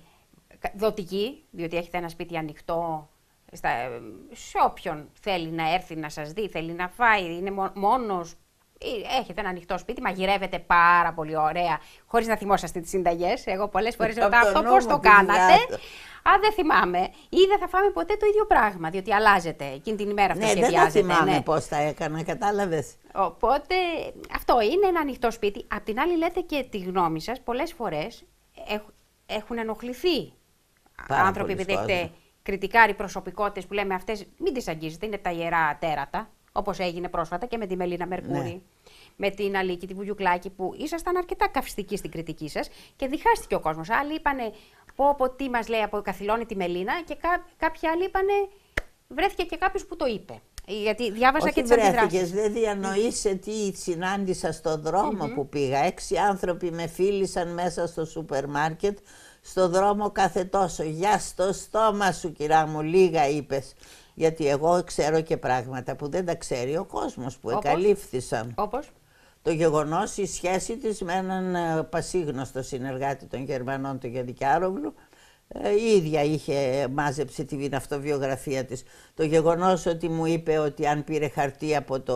δοτικοί, διότι έχετε ένα σπίτι ανοιχτό σε όποιον θέλει να έρθει να σας δει, θέλει να φάει, είναι μόνος. Έχετε ένα ανοιχτό σπίτι, μαγειρεύετε πάρα πολύ ωραία, χωρίς να θυμόσαστε τις συνταγές. Εγώ πολλές φορές ρωτάω αυτό πώς το κάνατε. Δεν θυμάμαι. Ή δεν θα φάμε ποτέ το ίδιο πράγμα, διότι αλλάζετε εκείνη την ημέρα αυτό σχεδιάζετε. Δεν θα θυμάμαι πώς τα έκανα, κατάλαβες. Οπότε αυτό είναι ένα ανοιχτό σπίτι. Απ' την άλλη λέτε και τη γνώμη σας, πολλές φορές έχουν ενοχληθεί άνθρωποι επειδή έχετε κριτικάρει προσωπικότητες που λέμε αυτές μην τις αγγίζετε, είναι τα ιερά τέρατα. Όπως έγινε πρόσφατα και με τη Μελίνα Μερκούρη, με την Αλίκη, τη Βουγιουκλάκη, που ήσασταν αρκετά καυστικοί στην κριτική σας και διχάστηκε ο κόσμος. Άλλοι είπανε, πω τι μας λέει, αποκαθιλώνει τη Μελίνα, και κάποιοι άλλοι είπανε, βρέθηκε και κάποιος που το είπε. Γιατί διάβαζα και τις αντιδράσεις. Δεν διανοείσαι τι συνάντησα στον δρόμο που πήγα. 6 άνθρωποι με φίλησαν μέσα στο σούπερ μάρκετ, στο δρόμο κάθε τόσο. Γεια στο στόμα σου, κυρά μου, λίγα είπες. Γιατί εγώ ξέρω και πράγματα που δεν τα ξέρει ο κόσμος, που εκαλύφθησαν. Όπως? Το γεγονός, η σχέση της με έναν πασίγνωστο συνεργάτη των Γερμανών, τον Γιάννη Κιάρογλου, η ίδια είχε μάζεψε την αυτοβιογραφία της. Το γεγονός ότι μου είπε ότι αν πήρε χαρτί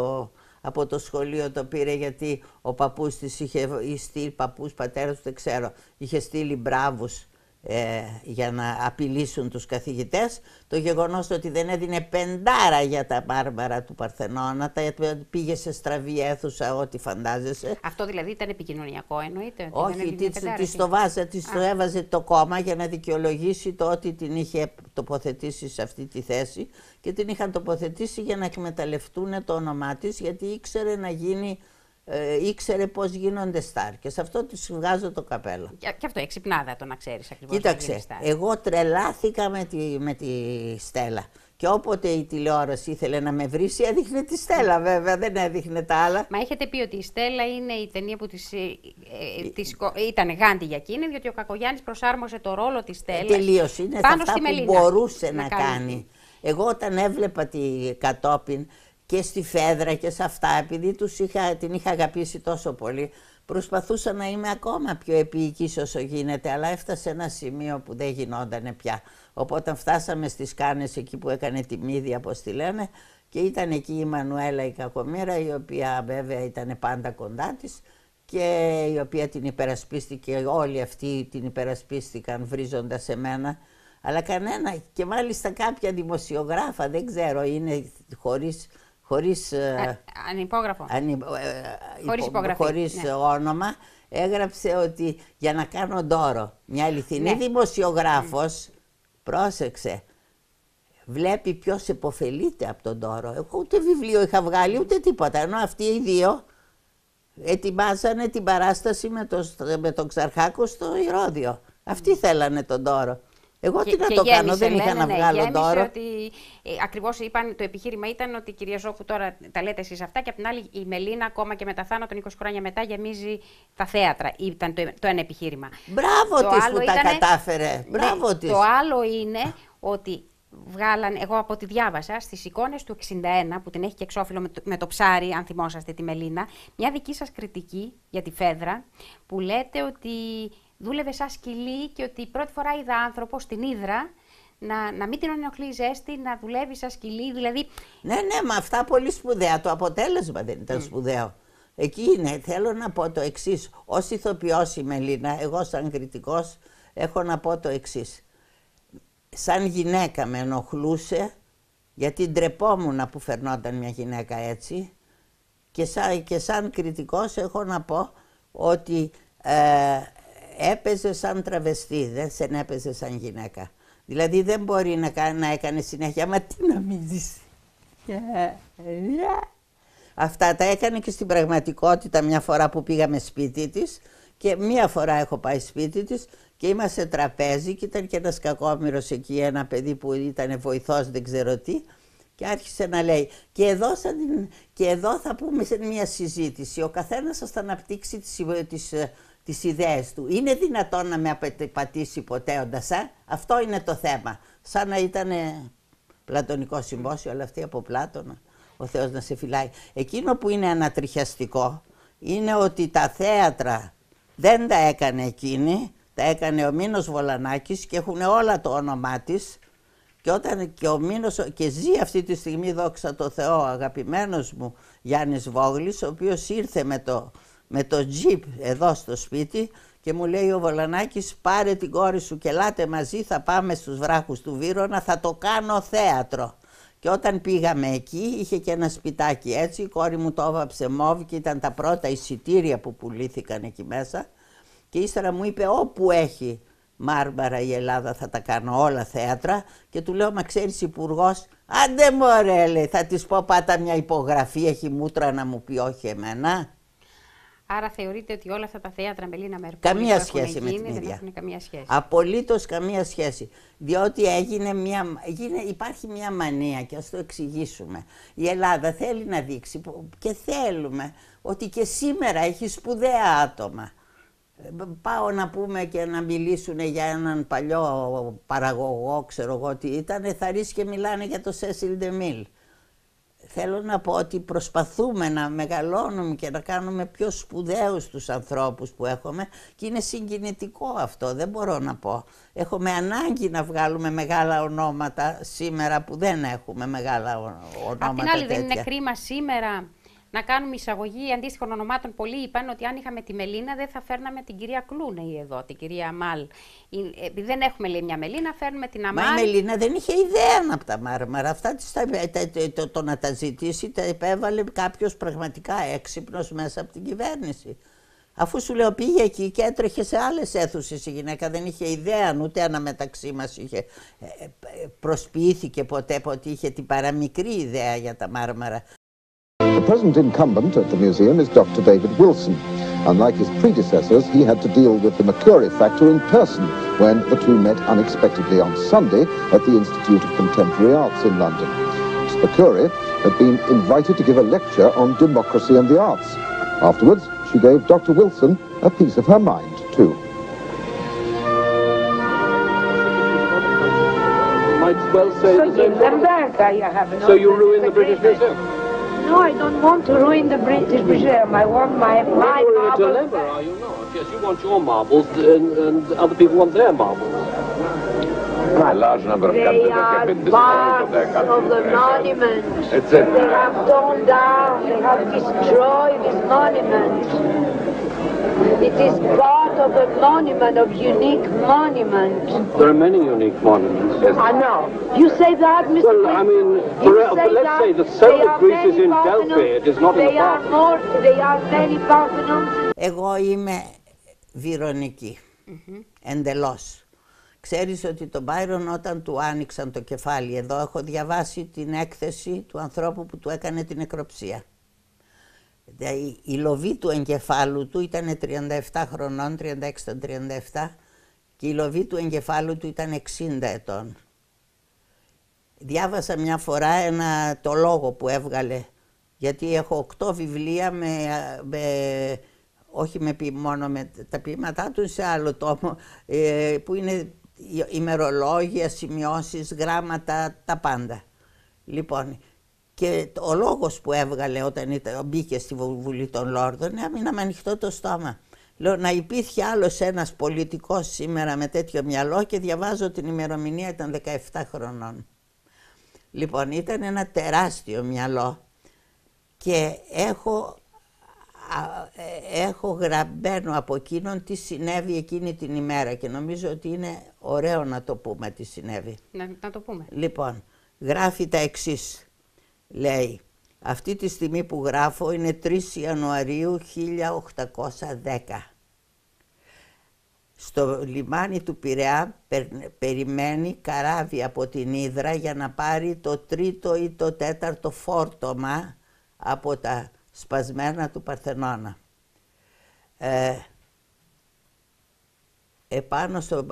από το σχολείο, το πήρε γιατί ο παππούς της είχε στείλει, πατέρας του δεν ξέρω, είχε στείλει μπράβους για να απειλήσουν τους καθηγητές. Το γεγονός ότι δεν έδινε πεντάρα για τα μπάρμπαρα του Παρθενώνα, τα πήγε σε στραβή αίθουσα, ό,τι φαντάζεσαι. Αυτό δηλαδή ήταν επικοινωνιακό, εννοείται? Όχι, της το έβαζε το κόμμα για να δικαιολογήσει το ότι την είχε τοποθετήσει σε αυτή τη θέση, και την είχαν τοποθετήσει για να εκμεταλλευτούν το όνομά της, γιατί ήξερε πώς γίνονται στάρ, και σε αυτό της βγάζω το καπέλο. Και αυτό εξυπνάδα το να ξέρεις ακριβώς. Κοίταξε, εγώ τρελάθηκα με τη Στέλλα, και όποτε η τηλεόραση ήθελε να με βρήσει έδειχνε τη Στέλλα, βέβαια, δεν έδειχνε τα άλλα. Μα έχετε πει ότι η Στέλλα είναι η ταινία που ήταν γάντι για εκείνη, διότι ο Κακογιάννης προσάρμοσε το ρόλο της Στέλλας. Τελείως, είναι αυτά που μπορούσε να κάνει. Εγώ όταν έβλεπα κατόπιν και στη Φέδρα και σε αυτά, επειδή την είχα αγαπήσει τόσο πολύ, προσπαθούσα να είμαι ακόμα πιο επίοικης όσο γίνεται, αλλά έφτασε ένα σημείο που δεν γινότανε πια. Οπότε φτάσαμε στις Κάνες, εκεί που έκανε τη Μύδια, όπως τη λένε, και ήταν εκεί η Μανουέλα η Κακομοίρα, η οποία βέβαια ήταν πάντα κοντά της και η οποία την υπερασπίστηκε, όλοι αυτοί την υπερασπίστηκαν βρίζοντας εμένα, αλλά κανένα, και μάλιστα κάποια δημοσιογράφα, δεν ξέρω, είναι χωρίς ανυπόγραφο. Χωρίς όνομα, έγραψε ότι για να κάνω δώρο. Μια αληθινή δημοσιογράφος, πρόσεξε, βλέπει ποιος επωφελείται από τον δώρο. Εγώ ούτε βιβλίο είχα βγάλει, ούτε τίποτα. Ενώ αυτοί οι δύο ετοιμάζανε την παράσταση με τον Ξαρχάκο στο Ηρώδειο. Αυτοί θέλανε τον δώρο. Εγώ τι να το κάνω, δεν είχα να βγάλω δώρο. Ότι ακριβώς είπαν, το επιχείρημα ήταν ότι, κυρία Ζόκου, τώρα τα λέτε εσείς αυτά, και απ' την άλλη η Μελίνα ακόμα και μετά θάνατον 20 χρόνια μετά γεμίζει τα θέατρα. Ήταν το ένα επιχείρημα. Μπράβο της που τα κατάφερε. Μπράβο της. Το άλλο είναι ότι βγάλαν, εγώ από ό,τι διάβασα, στις εικόνες του 61, που την έχει και εξώφυλλο με το ψάρι, αν θυμόσαστε τη Μελίνα, μια δική σας κριτική για τη Φέδρα, που λέτε ότι δούλευε σαν σκυλί και ότι πρώτη φορά είδα άνθρωπο στην Ύδρα να μην την ενοχλεί η ζέστη, να δουλεύει σαν σκυλί, δηλαδή. Ναι, μα αυτά πολύ σπουδαία. Το αποτέλεσμα δεν ήταν σπουδαίο. Εκεί είναι. Θέλω να πω το εξής. Ως ηθοποιός η Μελίνα, εγώ σαν κριτικός, έχω να πω το εξής. Σαν γυναίκα με ενοχλούσε, γιατί ντρεπόμουν που φερνόταν μια γυναίκα έτσι, και σαν κριτικός έχω να πω ότι έπαιζε σαν τραβεστή, δεν σε έπαιζε σαν γυναίκα. Δηλαδή δεν μπορεί να έκανε συνέχεια, μα τι νομίζεις. Αυτά τα έκανε και στην πραγματικότητα μια φορά που πήγαμε σπίτι της, και μια φορά έχω πάει σπίτι της και είμαστε τραπέζι και ήταν και ένας κακόμοιρος εκεί, ένα παιδί που ήταν βοηθός δεν ξέρω τι, και άρχισε να λέει και εδώ θα πούμε σε μια συζήτηση, ο καθένας θα αναπτύξει τις τις ιδέες του. Είναι δυνατόν να με πατήσει ποτέοντας, αυτό είναι το θέμα. Σαν να ήταν πλατωνικό συμπόσιο, αλλά αυτή από Πλάτωνα, ο Θεός να σε φυλάει. Εκείνο που είναι ανατριχιαστικό είναι ότι τα θέατρα δεν τα έκανε εκείνη, τα έκανε ο Μήνος Βολανάκης και έχουν όλα το όνομά της. Και όταν και ο Μήνος, και ζει αυτή τη στιγμή, δόξα τω Θεώ, αγαπημένος μου Γιάννης Βόγλης, ο οποίος ήρθε με το τζιπ εδώ στο σπίτι και μου λέει ο Βολανάκης, πάρε την κόρη σου και ελάτε μαζί, θα πάμε στους βράχους του Βύρωνα, θα το κάνω θέατρο. Και όταν πήγαμε εκεί είχε και ένα σπιτάκι έτσι, η κόρη μου το έβαψε μόβ και ήταν τα πρώτα εισιτήρια που πουλήθηκαν εκεί μέσα και ύστερα μου είπε όπου έχει Μάρμαρα η Ελλάδα θα τα κάνω όλα θέατρα και του λέω μα ξέρεις υπουργός, άντε μωρέ λέει, θα της πω πάτα μια υπογραφή, έχει μούτρα να μου πει όχι εμένα. Άρα θεωρείτε ότι όλα αυτά τα θέατρα Μελίνα Μερκούρη καμία σχέση με την ίδια. Δεν καμία σχέση. Απολύτως καμία σχέση. Διότι υπάρχει μια μανία και ας το εξηγήσουμε. Η Ελλάδα θέλει να δείξει και θέλουμε ότι και σήμερα έχει σπουδαία άτομα. Πάω να πούμε και να μιλήσουν για έναν παλιό παραγωγό, ξέρω εγώ τι ήταν, θα ρίξει και μιλάνε για το Σέσιλ Ντεμίλ. Θέλω να πω ότι προσπαθούμε να μεγαλώνουμε και να κάνουμε πιο σπουδαίους τους ανθρώπους που έχουμε και είναι συγκινητικό αυτό, δεν μπορώ να πω. Έχουμε ανάγκη να βγάλουμε μεγάλα ονόματα σήμερα που δεν έχουμε μεγάλα ονόματα. Απ' την άλλη τέτοια. δεν είναι κρίμα σήμερα να κάνουμε εισαγωγή αντίστοιχων ονομάτων? Πολλοί είπαν ότι αν είχαμε τη Μελίνα δεν θα φέρναμε την κυρία Κλούνεϊ εδώ, την κυρία Αμάλ. Δεν έχουμε λέει μια Μελίνα, φέρνουμε την Αμάλ. Μα η Μελίνα δεν είχε ιδέα από τα Μάρμαρα. Αυτά το να τα ζητήσει τα επέβαλε κάποιος πραγματικά έξυπνος μέσα από την κυβέρνηση. Αφού σου λέω πήγε εκεί και έτρεχε σε άλλες αίθουσες η γυναίκα, δεν είχε ιδέα, ούτε αναμεταξύ μας προσποιήθηκε ποτέ ότι είχε την παραμικρή ιδέα για τα Μάρμαρα. The present incumbent at the museum is Dr. David Wilson. Unlike his predecessors, he had to deal with the Mercuri factor in person when the two met unexpectedly on Sunday at the Institute of Contemporary Arts in London. Miss Mercuri had been invited to give a lecture on democracy and the arts. Afterwards, she gave Dr. Wilson a piece of her mind, too. Might well say the same thing. So you ruin the British Museum? No, I don't want to ruin the British Museum. I want my You're in a marbles. dilemma, are you not? Yes, you want your marbles and other people want their marbles. A large number of They countries have are been destroyed of their parts of the countries. monument. It's it. They have torn down, they have destroyed this monument. It is part of a monument, of unique monument. There are many unique monuments. I know. You say that, Mr. Well, I mean, let's say the soul of Greece is in Delphi, it is not in the Parthenon. They are many Parthenons. Εγώ είμαι βυρωνική, εντελώς. Ξέρεις ότι τον Μπάιρον όταν του άνοιξαν το κεφάλι, εδώ έχω διαβάσει την έκθεση του ανθρώπου που του έκανε την νεκροψία. Η λοβή του εγκεφάλου του ήταν 37 χρονών, 36-37 και η λοβή του εγκεφάλου του ήταν 60 ετών. Διάβασα μια φορά το λόγο που έβγαλε, γιατί έχω 8 βιβλία όχι μόνο με τα ποίηματά του σε άλλο τόμο, που είναι ημερολόγια, σημειώσεις, γράμματα, τα πάντα. Λοιπόν, και ο λόγος που έβγαλε όταν μπήκε στη Βουλή των Λόρδων, έμεινα με ανοιχτό το στόμα. Λέω να υπήρχε άλλος ένας πολιτικός σήμερα με τέτοιο μυαλό και διαβάζω την ημερομηνία, ήταν 17 χρονών. Ήταν ένα τεράστιο μυαλό και έχω γραμμένο από εκείνον τι συνέβη εκείνη την ημέρα και νομίζω ότι είναι ωραίο να το πούμε τι συνέβη. Να το πούμε. Γράφει τα εξής. Λέει, αυτή τη στιγμή που γράφω είναι 3 Ιανουαρίου 1810. Στο λιμάνι του Πειραιά περιμένει καράβι από την Ύδρα για να πάρει το 3ο ή το 4ο φόρτωμα από τα σπασμένα του Παρθενώνα. Επάνω στο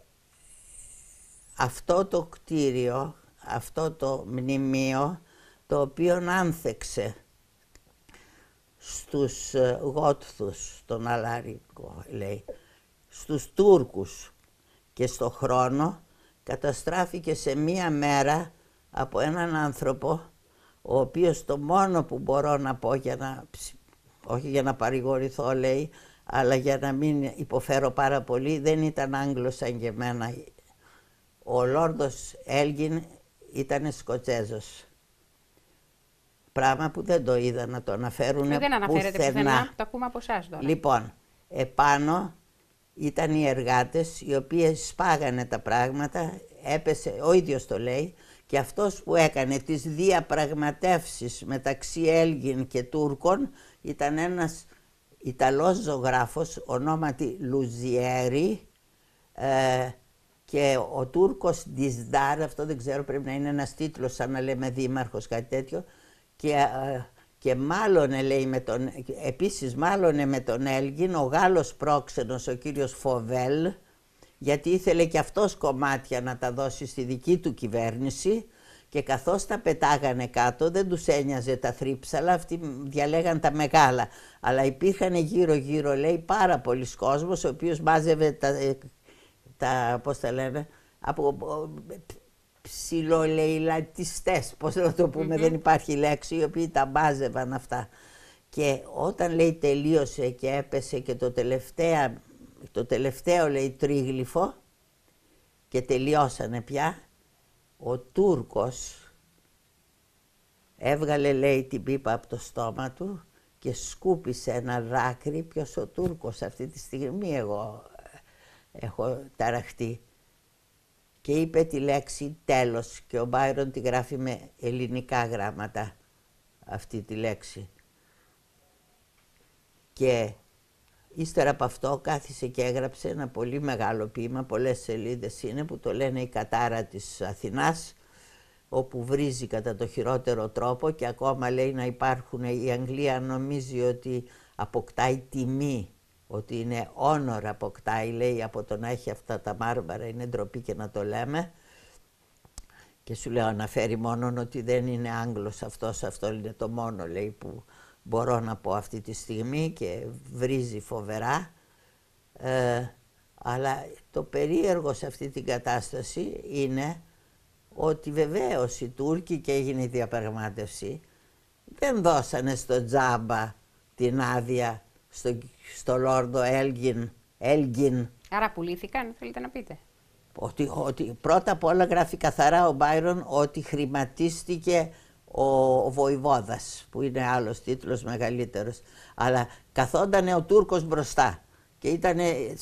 αυτό το κτίριο, αυτό το μνημείο, το οποίο άνθεξε στους Γότθους, τον Αλάρικο λέει, στους Τούρκους, και στο χρόνο καταστράφηκε σε μία μέρα από έναν άνθρωπο, ο οποίος το μόνο που μπορώ να πω, όχι για να παρηγορηθώ λέει, αλλά για να μην υποφέρω πάρα πολύ, δεν ήταν Άγγλος σαν και εμένα. Ο Λόρδος Έλγιν ήταν Σκοτσέζος. Πράγμα που δεν το είδα να το αναφέρουν πουθενά. Δεν αναφέρεται πουθενά, το ακούμε από εσάς τώρα. Λοιπόν, επάνω ήταν οι εργάτες οι οποίοι σπάγανε τα πράγματα, έπεσε, ο ίδιος το λέει, και αυτός που έκανε τις διαπραγματεύσεις μεταξύ Έλγιν και Τούρκων ήταν ένας Ιταλός ζωγράφος ονόματι Λουζιέρι, και ο Τούρκος Ντισδάρ, αυτό δεν ξέρω, πρέπει να είναι ένας τίτλος σαν να λέμε δήμαρχος, κάτι τέτοιο, και μάλλον λέει επίσης μάλλον με τον Έλγιν ο Γάλλος πρόξενος ο κύριος Φοβέλ, γιατί ήθελε και αυτός κομμάτια να τα δώσει στη δική του κυβέρνηση, και καθώς τα πετάγανε κάτω δεν τους ένοιαζε τα θρύψαλα, αυτοί διαλέγαν τα μεγάλα, αλλά υπήρχαν γύρω λέει πάρα πολλοί κόσμος ο οποίος μάζευε πώς τα λένε, από ψιλολεηλατιστές, πώς να το πούμε, δεν υπάρχει λέξη, οι οποίοι τα μπάζευαν αυτά. Και όταν λέει τελείωσε και έπεσε και το τελευταίο λέει τρίγλυφο και τελειώσανε πια, ο Τούρκος έβγαλε λέει την πίπα από το στόμα του και σκούπισε ένα δάκρυ. Ποιος ο Τούρκος αυτή τη στιγμή, εγώ έχω ταραχτεί, και είπε τη λέξη τέλος, και ο Μπάιρον τη γράφει με ελληνικά γράμματα αυτή τη λέξη. Και ύστερα από αυτό κάθισε και έγραψε ένα πολύ μεγάλο ποίημα, πολλές σελίδες είναι, που το λένε «Η κατάρα της Αθηνάς», όπου βρίζει κατά το χειρότερο τρόπο, και ακόμα λέει να υπάρχουν, η Αγγλία νομίζει ότι αποκτάει τιμή, ότι είναι honor αποκτάει, λέει, από το να έχει αυτά τα μάρμαρα, είναι ντροπή και να το λέμε. Και σου λέω, αναφέρει μόνον ότι δεν είναι Άγγλος αυτός, αυτό είναι το μόνο, λέει, που μπορώ να πω αυτή τη στιγμή, και βρίζει φοβερά. Αλλά το περίεργο σε αυτή την κατάσταση είναι ότι βεβαίως οι Τούρκοι, και έγινε η διαπραγμάτευση, δεν δώσανε στο τζάμπα την άδεια στο Λόρδο Έλγιν. Άρα πουλήθηκαν, θέλετε να πείτε? Ότι πρώτα απ' όλα γράφει καθαρά ο Μπάιρον ότι χρηματίστηκε ο Βοηβόδας, που είναι άλλος τίτλος μεγαλύτερος. Αλλά καθόντανε ο Τούρκος μπροστά και ήταν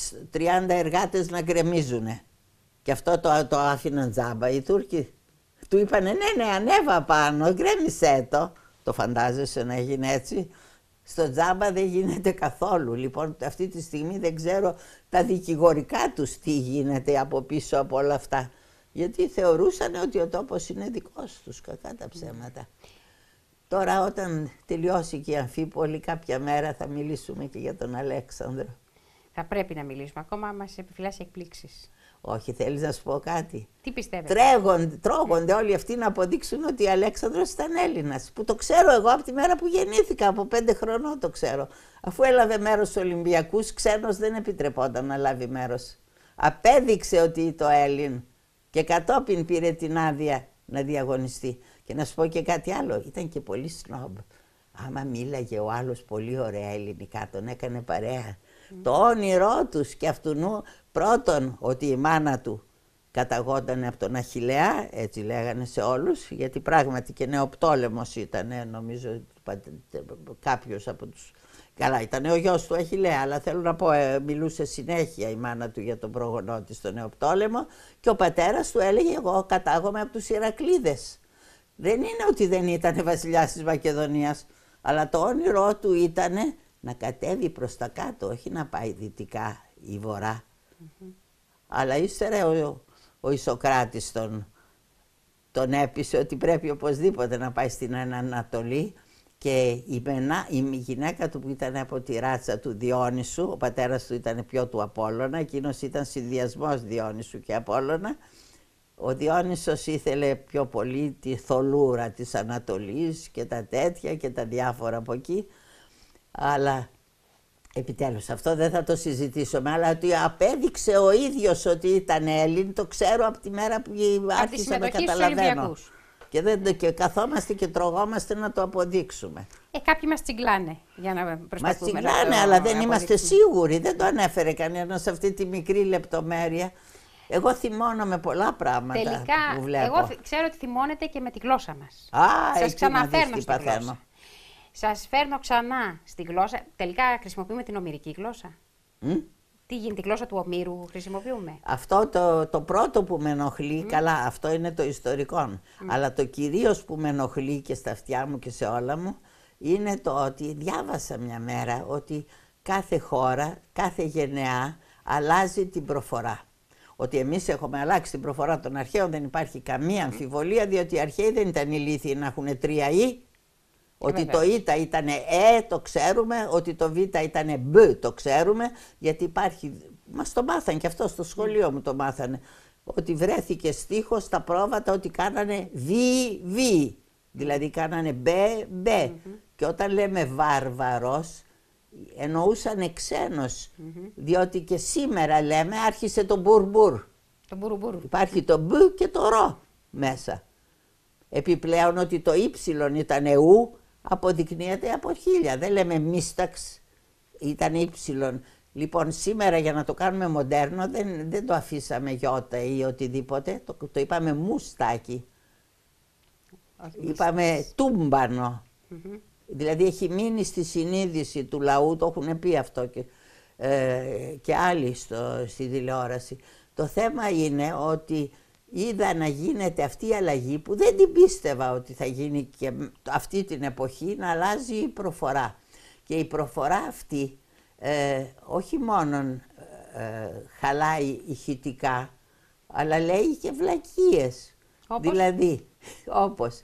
30 εργάτες να γκρεμίζουνε. Και αυτό το άφηναν τζάμπα. Οι Τούρκοι του είπανε ναι, ανέβα πάνω, γκρέμισέ το. Το φαντάζεσαι να γίνει έτσι? Στο τζάμπα δεν γίνεται καθόλου. Λοιπόν, αυτή τη στιγμή δεν ξέρω τα δικηγορικά τους τι γίνεται από πίσω από όλα αυτά. Γιατί θεωρούσαν ότι ο τόπος είναι δικός τους, κακά τα ψέματα. Τώρα όταν τελειώσει και η Αμφίπολη, κάποια μέρα θα μιλήσουμε και για τον Αλέξανδρο. Θα πρέπει να μιλήσουμε, ακόμα μας επιφυλάσσει εκπλήξεις. Όχι, θέλεις να σου πω κάτι? Τι πιστεύετε? Τρώγονται όλοι αυτοί να αποδείξουν ότι ο Αλέξανδρος ήταν Έλληνας. Που το ξέρω εγώ από τη μέρα που γεννήθηκα, από 5 χρονών το ξέρω. Αφού έλαβε μέρος στους Ολυμπιακούς, ξένος δεν επιτρεπόταν να λάβει μέρος. Απέδειξε ότι το Έλλην και κατόπιν πήρε την άδεια να διαγωνιστεί. Και να σου πω και κάτι άλλο, ήταν και πολύ σνόμπ. Άμα μίλαγε ο άλλος πολύ ωραία ελληνικά, τον έκανε παρέα. Το όνειρό τους και αυτού πρώτον ότι η μάνα του καταγόταν από τον Αχιλλέα, έτσι λέγανε σε όλους, γιατί πράγματι και νεοπτόλεμος ήταν, νομίζω κάποιος από τους... Καλά, ήταν ο γιος του Αχιλλέα, αλλά θέλω να πω, μιλούσε συνέχεια η μάνα του για τον πρόγονό της στον Νεοπτόλεμο, και ο πατέρας του έλεγε εγώ κατάγομαι από τους Ηρακλίδες. Δεν είναι ότι δεν ήταν βασιλιάς της Μακεδονίας, αλλά το όνειρό του ήταν να κατέβει προς τα κάτω, όχι να πάει δυτικά ή βορρά. Αλλά ύστερα ο Ισοκράτης τον έπεισε ότι πρέπει οπωσδήποτε να πάει στην Ανατολή, και η γυναίκα του που ήταν από τη ράτσα του Διόνυσου, ο πατέρας του ήταν πιο του Απόλλωνα, εκείνος ήταν συνδυασμός Διόνυσου και Απόλλωνα. Ο Διόνυσος ήθελε πιο πολύ τη θολούρα της Ανατολής και τα τέτοια και τα διάφορα από εκεί. Αλλά επιτέλους αυτό δεν θα το συζητήσουμε, αλλά ότι απέδειξε ο ίδιος ότι ήταν Έλλην, το ξέρω από τη μέρα που άρχισα να καταλαβαίνω. Και καθόμαστε και τρογόμαστε να το αποδείξουμε. Κάποιοι μας τσιγκλάνε για να προσπαθούμε. Μας τσιγκλάνε, αλλά δεν είμαστε σίγουροι. Δεν το ανέφερε κανένας σε αυτή τη μικρή λεπτομέρεια. Εγώ θυμώνω πολλά πράγματα. Τελικά, που βλέπω. εγώ ξέρω ότι θυμώνετε και με τη γλώσσα μας. Σας ξαναφέρνω στη γλώσσα. Σας φέρνω ξανά στη γλώσσα. Τελικά χρησιμοποιούμε την ομηρική γλώσσα. Τι γίνεται, τη γλώσσα του Ομήρου χρησιμοποιούμε? Αυτό το πρώτο που με ενοχλεί, καλά, αυτό είναι το ιστορικό. Αλλά το κυρίως που με ενοχλεί και στα αυτιά μου και σε όλα μου, είναι το ότι διάβασα μια μέρα ότι κάθε χώρα, κάθε γενεά αλλάζει την προφορά. Ότι εμείς έχουμε αλλάξει την προφορά των αρχαίων, δεν υπάρχει καμία αμφιβολία, διότι οι αρχαίοι δεν ήταν ηλίθιοι να έχουν 3 «η». Ότι το ήτα ήταν το ξέρουμε, ότι το β ήταν μπ το ξέρουμε, γιατί υπάρχει, μας το μάθανε και αυτό στο σχολείο μου το μάθανε, ότι βρέθηκε στίχος στα πρόβατα ότι κάνανε β, δηλαδή κάνανε μπ. Και όταν λέμε βάρβαρος, εννοούσανε ξένος, διότι και σήμερα λέμε άρχισε το μπουρμπούρ. Υπάρχει το μπ και το ρο μέσα. Επιπλέον ότι το ύψιλον ήταν ου, αποδεικνύεται από 1000. Δεν λέμε μίσταξ, ήταν ύψιλον. Λοιπόν, σήμερα για να το κάνουμε μοντέρνο δεν το αφήσαμε γιώτα ή οτιδήποτε, το είπαμε μουστάκι. Είπαμε τούμπανο. Δηλαδή έχει μείνει στη συνείδηση του λαού, το έχουν πει αυτό και άλλοι στη τηλεόραση. Το θέμα είναι ότι είδα να γίνεται αυτή η αλλαγή που δεν την πίστευα ότι θα γίνει και αυτή την εποχή, να αλλάζει η προφορά. Και η προφορά αυτή όχι μόνο χαλάει ηχητικά, αλλά λέει και βλακίες. Όπως? Δηλαδή, όπως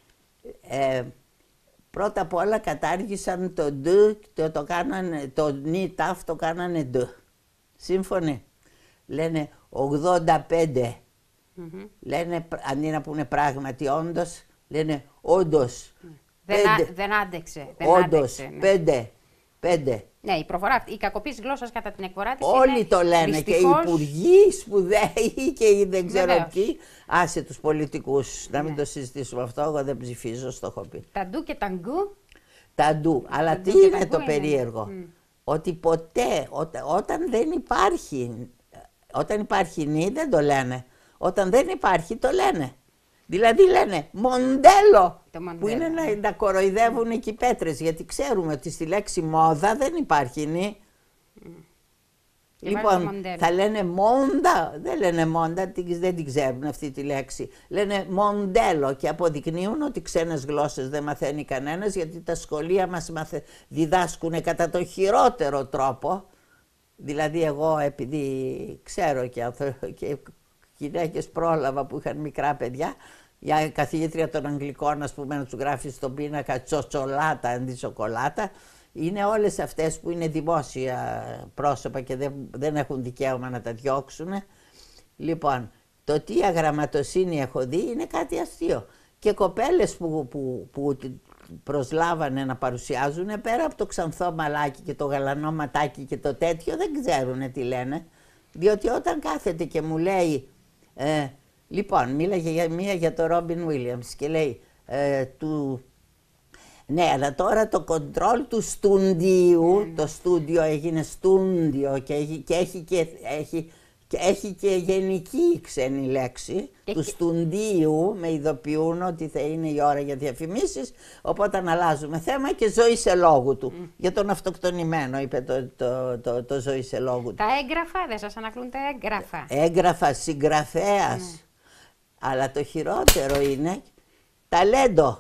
πρώτα απ' όλα κατάργησαν το «δ», το «νι» τάφ το κάνανε «δ». Σύμφωνοι. Λένε 85. Λένε, αντί να πούνε πράγματι όντως, λένε όντως. Δεν άντεξε. Όντως, 5. Ναι, η προφορά αυτή, η κακοποίηση γλώσσας κατά την εκφορά της. Όλοι το λένε, δυστυχώς, και οι υπουργοί σπουδαίοι και οι δεν ξέρω ποιοι. Άσε τους πολιτικούς, να μην το συζητήσουμε αυτό, εγώ δεν ψηφίζω, στο έχω πει. Τα ντου και τα γκου. Τα ντου, αλλά τι είναι το περίεργο? Ότι ποτέ, όταν δεν υπάρχει, όταν υπάρχει νη δεν το λένε. Όταν δεν υπάρχει το λένε. Δηλαδή λένε μοντέλο, που είναι να κοροϊδεύουν εκεί οι πέτρες, γιατί ξέρουμε ότι στη λέξη μόδα δεν υπάρχει νη. Λοιπόν, θα λένε μόντα, δεν λένε μόντα, δεν την ξέρουν αυτή τη λέξη. Λένε μοντέλο και αποδεικνύουν ότι ξένες γλώσσες δεν μαθαίνει κανένας, γιατί τα σχολεία μας διδάσκουν κατά τον χειρότερο τρόπο. Δηλαδή εγώ, επειδή ξέρω και γυναίκες πρόλαβα που είχαν μικρά παιδιά, για καθηγήτρια των Αγγλικών, ας πούμε, να τους γράφει στον πίνακα τσοτσολάτα αντί σοκολάτα, είναι όλες αυτές που είναι δημόσια πρόσωπα και δεν έχουν δικαίωμα να τα διώξουν. Λοιπόν, το τι αγραμματοσύνη έχω δει είναι κάτι αστείο. Και κοπέλες που προσλάβανε να παρουσιάζουν, πέρα από το ξανθό μαλάκι και το γαλανό ματάκι και το τέτοιο, δεν ξέρουν τι λένε. Διότι όταν κάθεται και μου λέει, λοιπόν, μίλαγε μία για το Ρόμπιν Βίλιαμς και λέει, ναι, αλλά τώρα το κοντρόλ του στούντιου, το στούντιο έγινε στούντιο και έχει και γενική ξένη λέξη, του στούντιου, με ειδοποιούν ότι θα είναι η ώρα για διαφημίσεις, οπότε αλλάζουμε θέμα και ζωή σε λόγου του. Για τον αυτοκτονημένο είπε το ζωή σε λόγου του. Τα έγγραφα, δεν σας ανακλούν τα έγγραφα? Έγγραφα, συγγραφέας. Αλλά το χειρότερο είναι ταλέντο.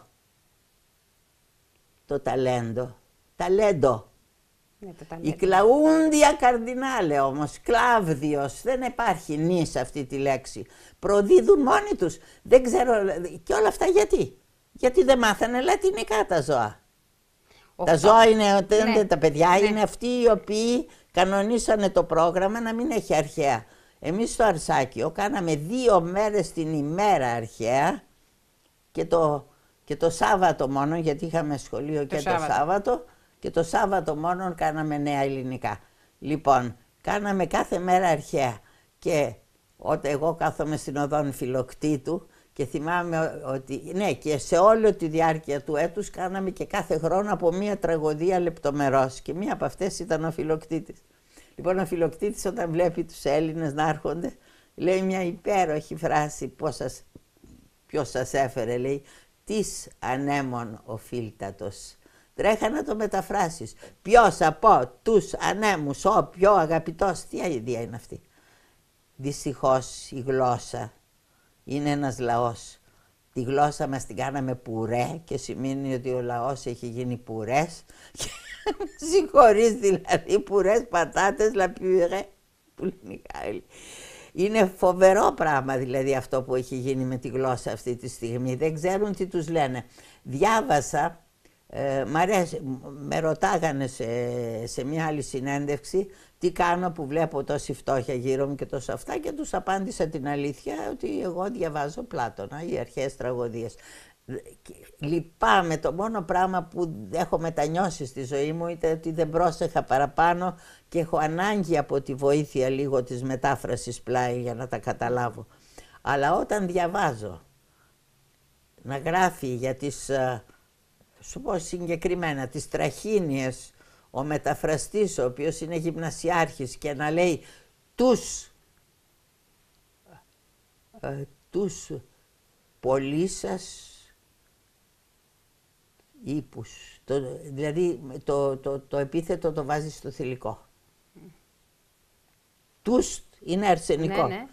Το ταλέντο. Ταλέντο. Η Κλαούντια Καρδινάλε όμως, Κλάβδιος, δεν υπάρχει νη σε αυτή τη λέξη. Προδίδουν μόνοι τους. Δεν ξέρω, και όλα αυτά γιατί. Γιατί δεν μάθανε λατινικά τα ζώα. Τα ζώα είναι, τα παιδιά είναι αυτοί οι οποίοι κανονίσανε το πρόγραμμα να μην έχει αρχαία. Εμείς στο Αρσάκιο κάναμε 2 μέρες την ημέρα αρχαία και το Σάββατο μόνο, γιατί είχαμε σχολείο και το Σάββατο, Και το Σάββατο μόνο κάναμε νέα ελληνικά. Λοιπόν, κάναμε κάθε μέρα αρχαία. Και όταν εγώ κάθομαι στην οδόν Φιλοκτήτου και θυμάμαι ότι, ναι, και σε όλη τη διάρκεια του έτους κάναμε και κάθε χρόνο από μία τραγωδία λεπτομερώς. Και μία από αυτές ήταν ο Φιλοκτήτης. Λοιπόν, ο Φιλοκτήτης όταν βλέπει τους Έλληνες να έρχονται, λέει μια υπέροχη φράση, ποιος σας έφερε, λέει, «Τις ανέμων οφείλτατος». Τρέχα να το μεταφράσεις. Ποιος από τους ανέμους, ο πιο αγαπητός, τι αηδία είναι αυτή. Δυστυχώς η γλώσσα είναι ένας λαός. Τη γλώσσα μας την κάναμε πουρέ και σημαίνει ότι ο λαός έχει γίνει πουρές. Συγχωρείς δηλαδή, πουρές πατάτες, λαπιουρέ, που λένε οι Γάλλοι. Είναι φοβερό πράγμα δηλαδή αυτό που έχει γίνει με τη γλώσσα αυτή τη στιγμή. Δεν ξέρουν τι τους λένε. Διάβασα, με ρωτάγανε σε μια άλλη συνέντευξη τι κάνω που βλέπω τόση φτώχεια γύρω μου και τόσο αυτά, και τους απάντησα την αλήθεια ότι εγώ διαβάζω Πλάτωνα, οι αρχαίες τραγωδίες. Λυπάμαι, το μόνο πράγμα που έχω μετανιώσει στη ζωή μου ήταν ότι δεν πρόσεχα παραπάνω και έχω ανάγκη από τη βοήθεια λίγο της μετάφρασης πλάι για να τα καταλάβω. Αλλά όταν διαβάζω να γράφει για τις, σου πω συγκεκριμένα, τις τραχίνιες, ο μεταφραστής ο οποίος είναι γυμνασιάρχης και να λέει τους πολίσας ύπους, δηλαδή το επίθετο το βάζει στο θηλυκό. Τους είναι αρσενικό. Ναι.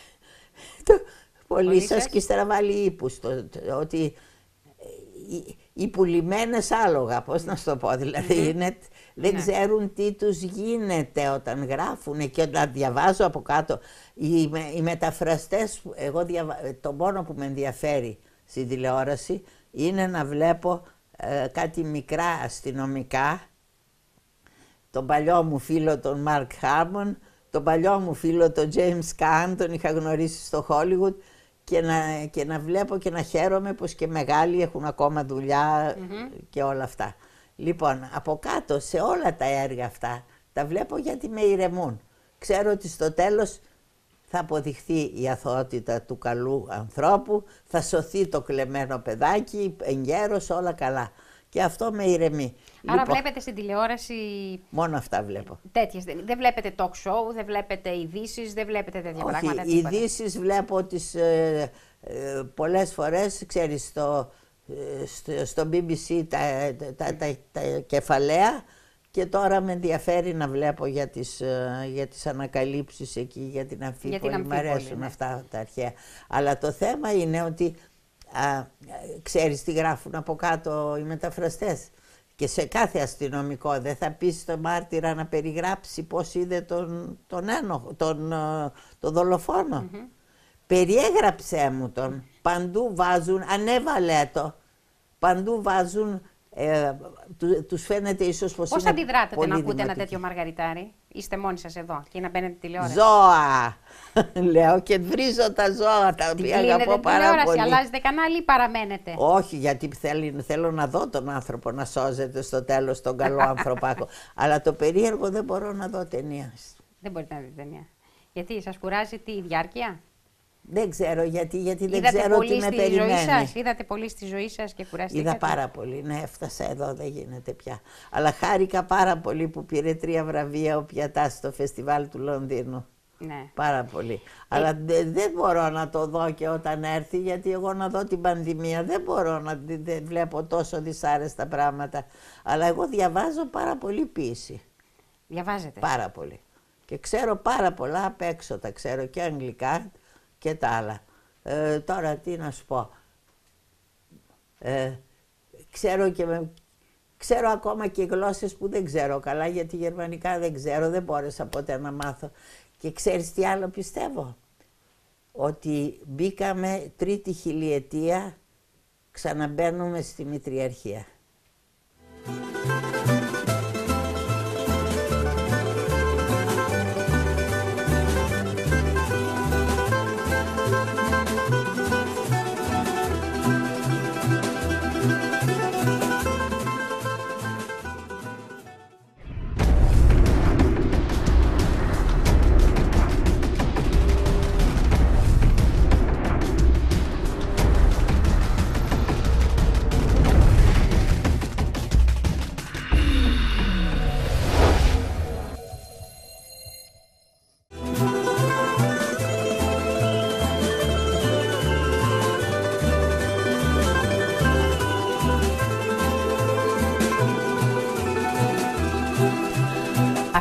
Πολίσας και ύστερα βάλει ύπους, ότι οι πουλημένες άλογα, πώς να σου το πω, δηλαδή δεν ξέρουν τι τους γίνεται όταν γράφουν. Και όταν διαβάζω από κάτω, οι μεταφραστές, εγώ το μόνο που με ενδιαφέρει στην τηλεόραση είναι να βλέπω κάτι μικρά αστυνομικά, τον παλιό μου φίλο τον Μαρκ Χάρμον, τον παλιό μου φίλο τον James Caan, τον είχα γνωρίσει στο Hollywood, και να βλέπω και να χαίρομαι πως και μεγάλοι έχουν ακόμα δουλειά και όλα αυτά. Λοιπόν, από κάτω σε όλα τα έργα αυτά τα βλέπω γιατί με ηρεμούν. Ξέρω ότι στο τέλος θα αποδειχθεί η αθωότητα του καλού ανθρώπου, θα σωθεί το κλεμμένο παιδάκι, εγκαίρος, όλα καλά. Και αυτό με ηρεμεί. Άρα λοιπόν, βλέπετε στην τηλεόραση... Μόνο αυτά βλέπω. Τέτοιες, δεν βλέπετε talk show, δεν βλέπετε ειδήσεις, δεν βλέπετε τέτοια πράγματα. Όχι, ειδήσεις βλέπω τις πολλές φορές, ξέρεις, στο BBC τα κεφαλαία, και τώρα με ενδιαφέρει να βλέπω για τις ανακαλύψεις εκεί, για την Αμφίπολη. Μ' αρέσουν αυτά τα αρχαία. Αλλά το θέμα είναι ότι ξέρεις τι γράφουν από κάτω οι μεταφραστές. Και σε κάθε αστυνομικό δεν θα πει στο μάρτυρα να περιγράψει πώς είδε τον δολοφόνο. Περιέγραψέ μου τον. Παντού βάζουν, ανέβαλέ το. Παντού βάζουν, τους φαίνεται ίσως πως πώς είναι αντιδράτε πολύ να ακούτε δημοτική. ένα τέτοιο Μαργαριτάρι? Είστε μόνοι σας εδώ και να μπαίνετε τηλεόραση? Ζώα! Λέω και βρίζω τα ζώα τα οποία αγαπώ πάρα πολύ. Αλλάζετε κανάλι ή παραμένετε? Όχι, γιατί θέλω να δω τον άνθρωπο να σώζεται στο τέλος, τον καλό ανθρωπάκο. Αλλά το περίεργο δεν μπορώ να δω ταινία. Δεν μπορείτε να δείτε ταινία. Γιατί σας κουράζει η διάρκεια? Δεν ξέρω γιατί δεν ξέρω τι με περιμένει. Είδατε πολύ στη ζωή σας και κουράστηκατε? Είδα πάρα πολύ, ναι, έφτασα εδώ, δεν γίνεται πια. Αλλά χάρηκα πάρα πολύ που πήρε 3 βραβεία ο Πιατάς στο φεστιβάλ του Λονδίνου. Ναι. Πάρα πολύ. Αλλά δεν μπορώ να το δω και όταν έρθει, γιατί εγώ να δω την πανδημία δεν μπορώ να βλέπω τόσο δυσάρεστα πράγματα. Αλλά εγώ διαβάζω πάρα πολύ ποίηση. Διαβάζετε? Πάρα πολύ. Και ξέρω πάρα πολλά απ' έξω, τα ξέρω και αγγλικά και τα άλλα. Τώρα τι να σου πω. Ξέρω ακόμα και γλώσσες που δεν ξέρω καλά, γιατί γερμανικά δεν ξέρω, δεν μπόρεσα ποτέ να μάθω. Και ξέρεις τι άλλο πιστεύω? Ότι μπήκαμε 3η χιλιετία, ξαναμπαίνουμε στη μητριαρχία.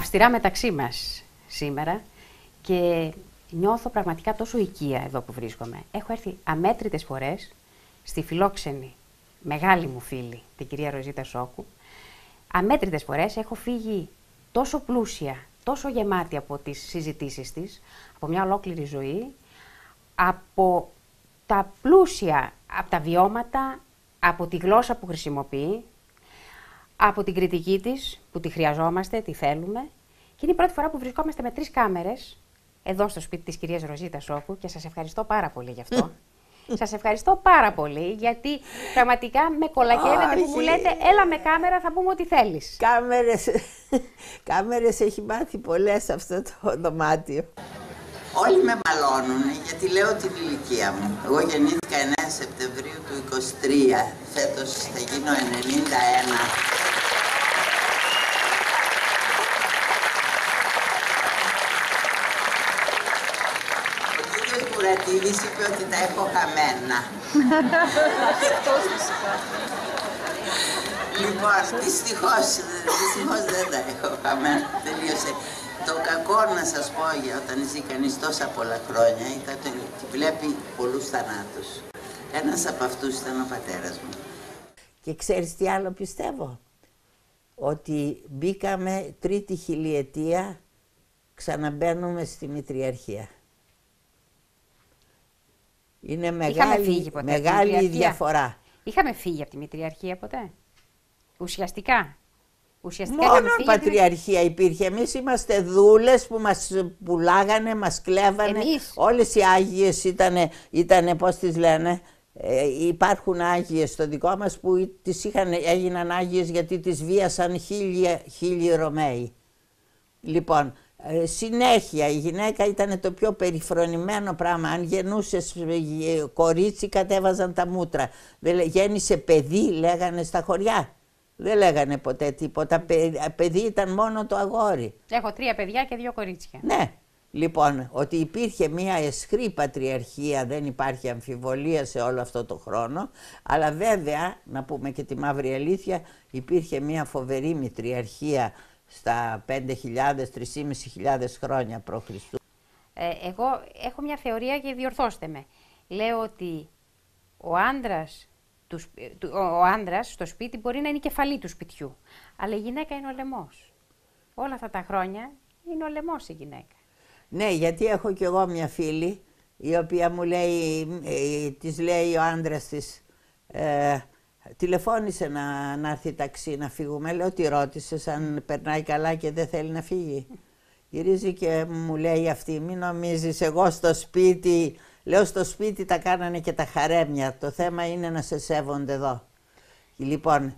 αυστηρά μεταξύ μας σήμερα και νιώθω πραγματικά τόσο οικία εδώ που βρίσκομαι. Έχω έρθει αμέτρητες φορές στη φιλόξενη μεγάλη μου φίλη, την κυρία Ροζίτα Σόκου. Αμέτρητες φορές έχω φύγει τόσο πλούσια, τόσο γεμάτη από τις συζητήσεις της, από μια ολόκληρη ζωή, από τα πλούσια, από τα βιώματα, από τη γλώσσα που χρησιμοποιεί, από την κριτική της, που τη χρειαζόμαστε, τη θέλουμε. Και είναι η πρώτη φορά που βρισκόμαστε με 3 κάμερες, εδώ στο σπίτι της κυρίας Ροζίτα Σόκου, και σας ευχαριστώ πάρα πολύ γι' αυτό. Σας ευχαριστώ πάρα πολύ, γιατί πραγματικά με κολακεύετε που μου λέτε έλα με κάμερα, θα πούμε ό,τι θέλεις. Κάμερες έχει μάθει πολλές αυτό το δωμάτιο. Όλοι με μαλώνουν γιατί λέω την ηλικία μου. Εγώ γεννήθηκα 9 Σεπτεμβρίου του 23, φέτος θα γίνω 91. Κουρατίδης είπε ότι τα έχω χαμένα. Λοιπόν, δυστυχώς δεν τα έχω χαμένα. Τελείωσε. Το κακό να σας πω για όταν ζει κανείς τόσα πολλά χρόνια ήταν ότι βλέπει πολλούς θανάτους. Ένας από αυτούς ήταν ο πατέρας μου. Και ξέρεις τι άλλο πιστεύω? Ότι μπήκαμε 3η χιλιετία, ξαναμπαίνουμε στη μητριαρχία. Είναι μεγάλη διαφορά. Είχαμε φύγει από τη μητριαρχία ποτέ? Ουσιαστικά μόνο η πατριαρχία υπήρχε. Εμείς είμαστε δούλες που μας πουλάγανε, μας κλέβανε. Όλες οι Άγιες ήτανε πώς τις λένε, υπάρχουν Άγιες στο δικό μας που έγιναν Άγιες γιατί τις βίασαν χίλιοι Ρωμαίοι. Λοιπόν, συνέχεια η γυναίκα ήταν το πιο περιφρονημένο πράγμα. Αν γεννούσες κορίτσι κατέβαζαν τα μούτρα. Γέννησε παιδί λέγανε στα χωριά. Δεν λέγανε ποτέ τίποτα. Παιδί ήταν μόνο το αγόρι. Έχω 3 παιδιά και 2 κορίτσια. Ναι. Λοιπόν, ότι υπήρχε μια αισχρή πατριαρχία, δεν υπάρχει αμφιβολία σε όλο αυτό το χρόνο. Αλλά βέβαια, να πούμε και τη μαύρη αλήθεια, υπήρχε μια φοβερή μητριαρχία στα 5.000-3.500 χρόνια π.Χ. Εγώ έχω μια θεωρία και διορθώστε με. Λέω ότι ο άντρας στο σπίτι μπορεί να είναι η κεφαλή του σπιτιού, αλλά η γυναίκα είναι ο λαιμός. Όλα αυτά τα χρόνια είναι ο λαιμός η γυναίκα. Ναι, γιατί έχω κι εγώ μια φίλη η οποία μου λέει, της λέει ο άντρας της, τηλεφώνησε να έρθει ταξί να φύγουμε. Λέω, τι ρώτησες, αν περνάει καλά και δεν θέλει να φύγει? Γυρίζει και μου λέει αυτή, μην νομίζεις, εγώ στο σπίτι, λέω, στο σπίτι τα κάνανε και τα χαρέμια, το θέμα είναι να σε σέβονται εδώ. Λοιπόν,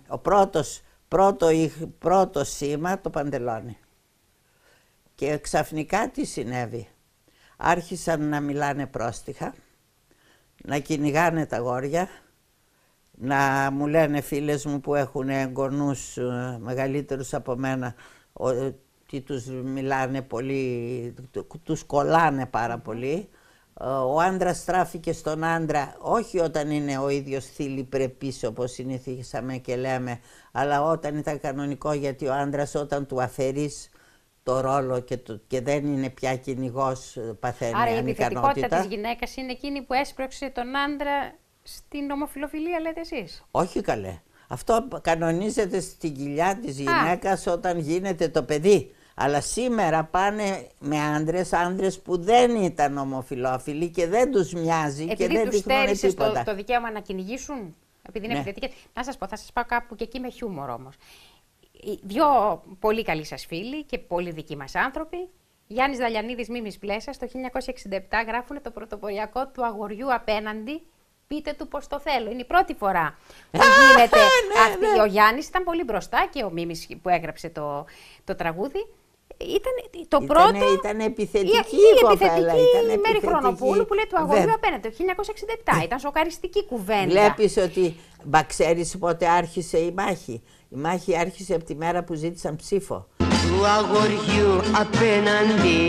πρώτο σήμα το παντελόνι. Και ξαφνικά τι συνέβη? Άρχισαν να μιλάνε πρόστιχα, να κυνηγάνε τα αγόρια, να μου λένε φίλες μου που έχουν εγγονούς μεγαλύτερους από μένα ότι τους μιλάνε πολύ, τους κολλάνε πάρα πολύ. Ο άντρας στράφηκε στον άντρα, όχι όταν είναι ο ίδιος θηλυπρεπής όπως συνηθίσαμε και λέμε, αλλά όταν ήταν κανονικό, γιατί ο άντρας όταν του αφαιρείς το ρόλο και δεν είναι πια κυνηγός, παθαίνει ανικανότητα. Άρα η επιθετικότητα της γυναίκας είναι εκείνη που έσπρωξε τον άντρα στην ομοφιλοφιλία, λέτε εσείς? Όχι καλέ. Αυτό κανονίζεται στην κοιλιά της γυναίκας όταν γίνεται το παιδί. Αλλά σήμερα πάνε με άντρες που δεν ήταν ομοφιλόφιλοι και δεν τους μοιάζει και δεν δείχνουν τίποτα. Επειδή τους στέρισες το δικαίωμα να κυνηγήσουν, επειδή είναι επιθετικές. Να σας πω, θα σας πάω κάπου και εκεί με χιούμορ όμως. 2 πολύ καλοί σας φίλοι και πολύ δικοί μας άνθρωποι, Γιάννης Δαλιανίδης, Μίμης Πλέσσας, το 1967 γράφουν το πρωτοποριακό του αγοριού απέναντι. Πείτε του πως το θέλω. Είναι η πρώτη φορά που γίνεται αυτή. Ο Γιάννης ήταν πολύ μπροστά και ο Μίμης που έγραψε το τραγούδι. Ήταν το πρώτο. Ήταν επιθετική η επιθετική Μέρη Χρονοπούλου που λέει του αγοριού απέναντι. Το 1967. Ήταν σοκαριστική κουβέντα. Βλέπεις ότι. Μα ξέρεις πότε άρχισε η μάχη? Η μάχη άρχισε από τη μέρα που ζήτησαν ψήφο. Του αγοριού απέναντι.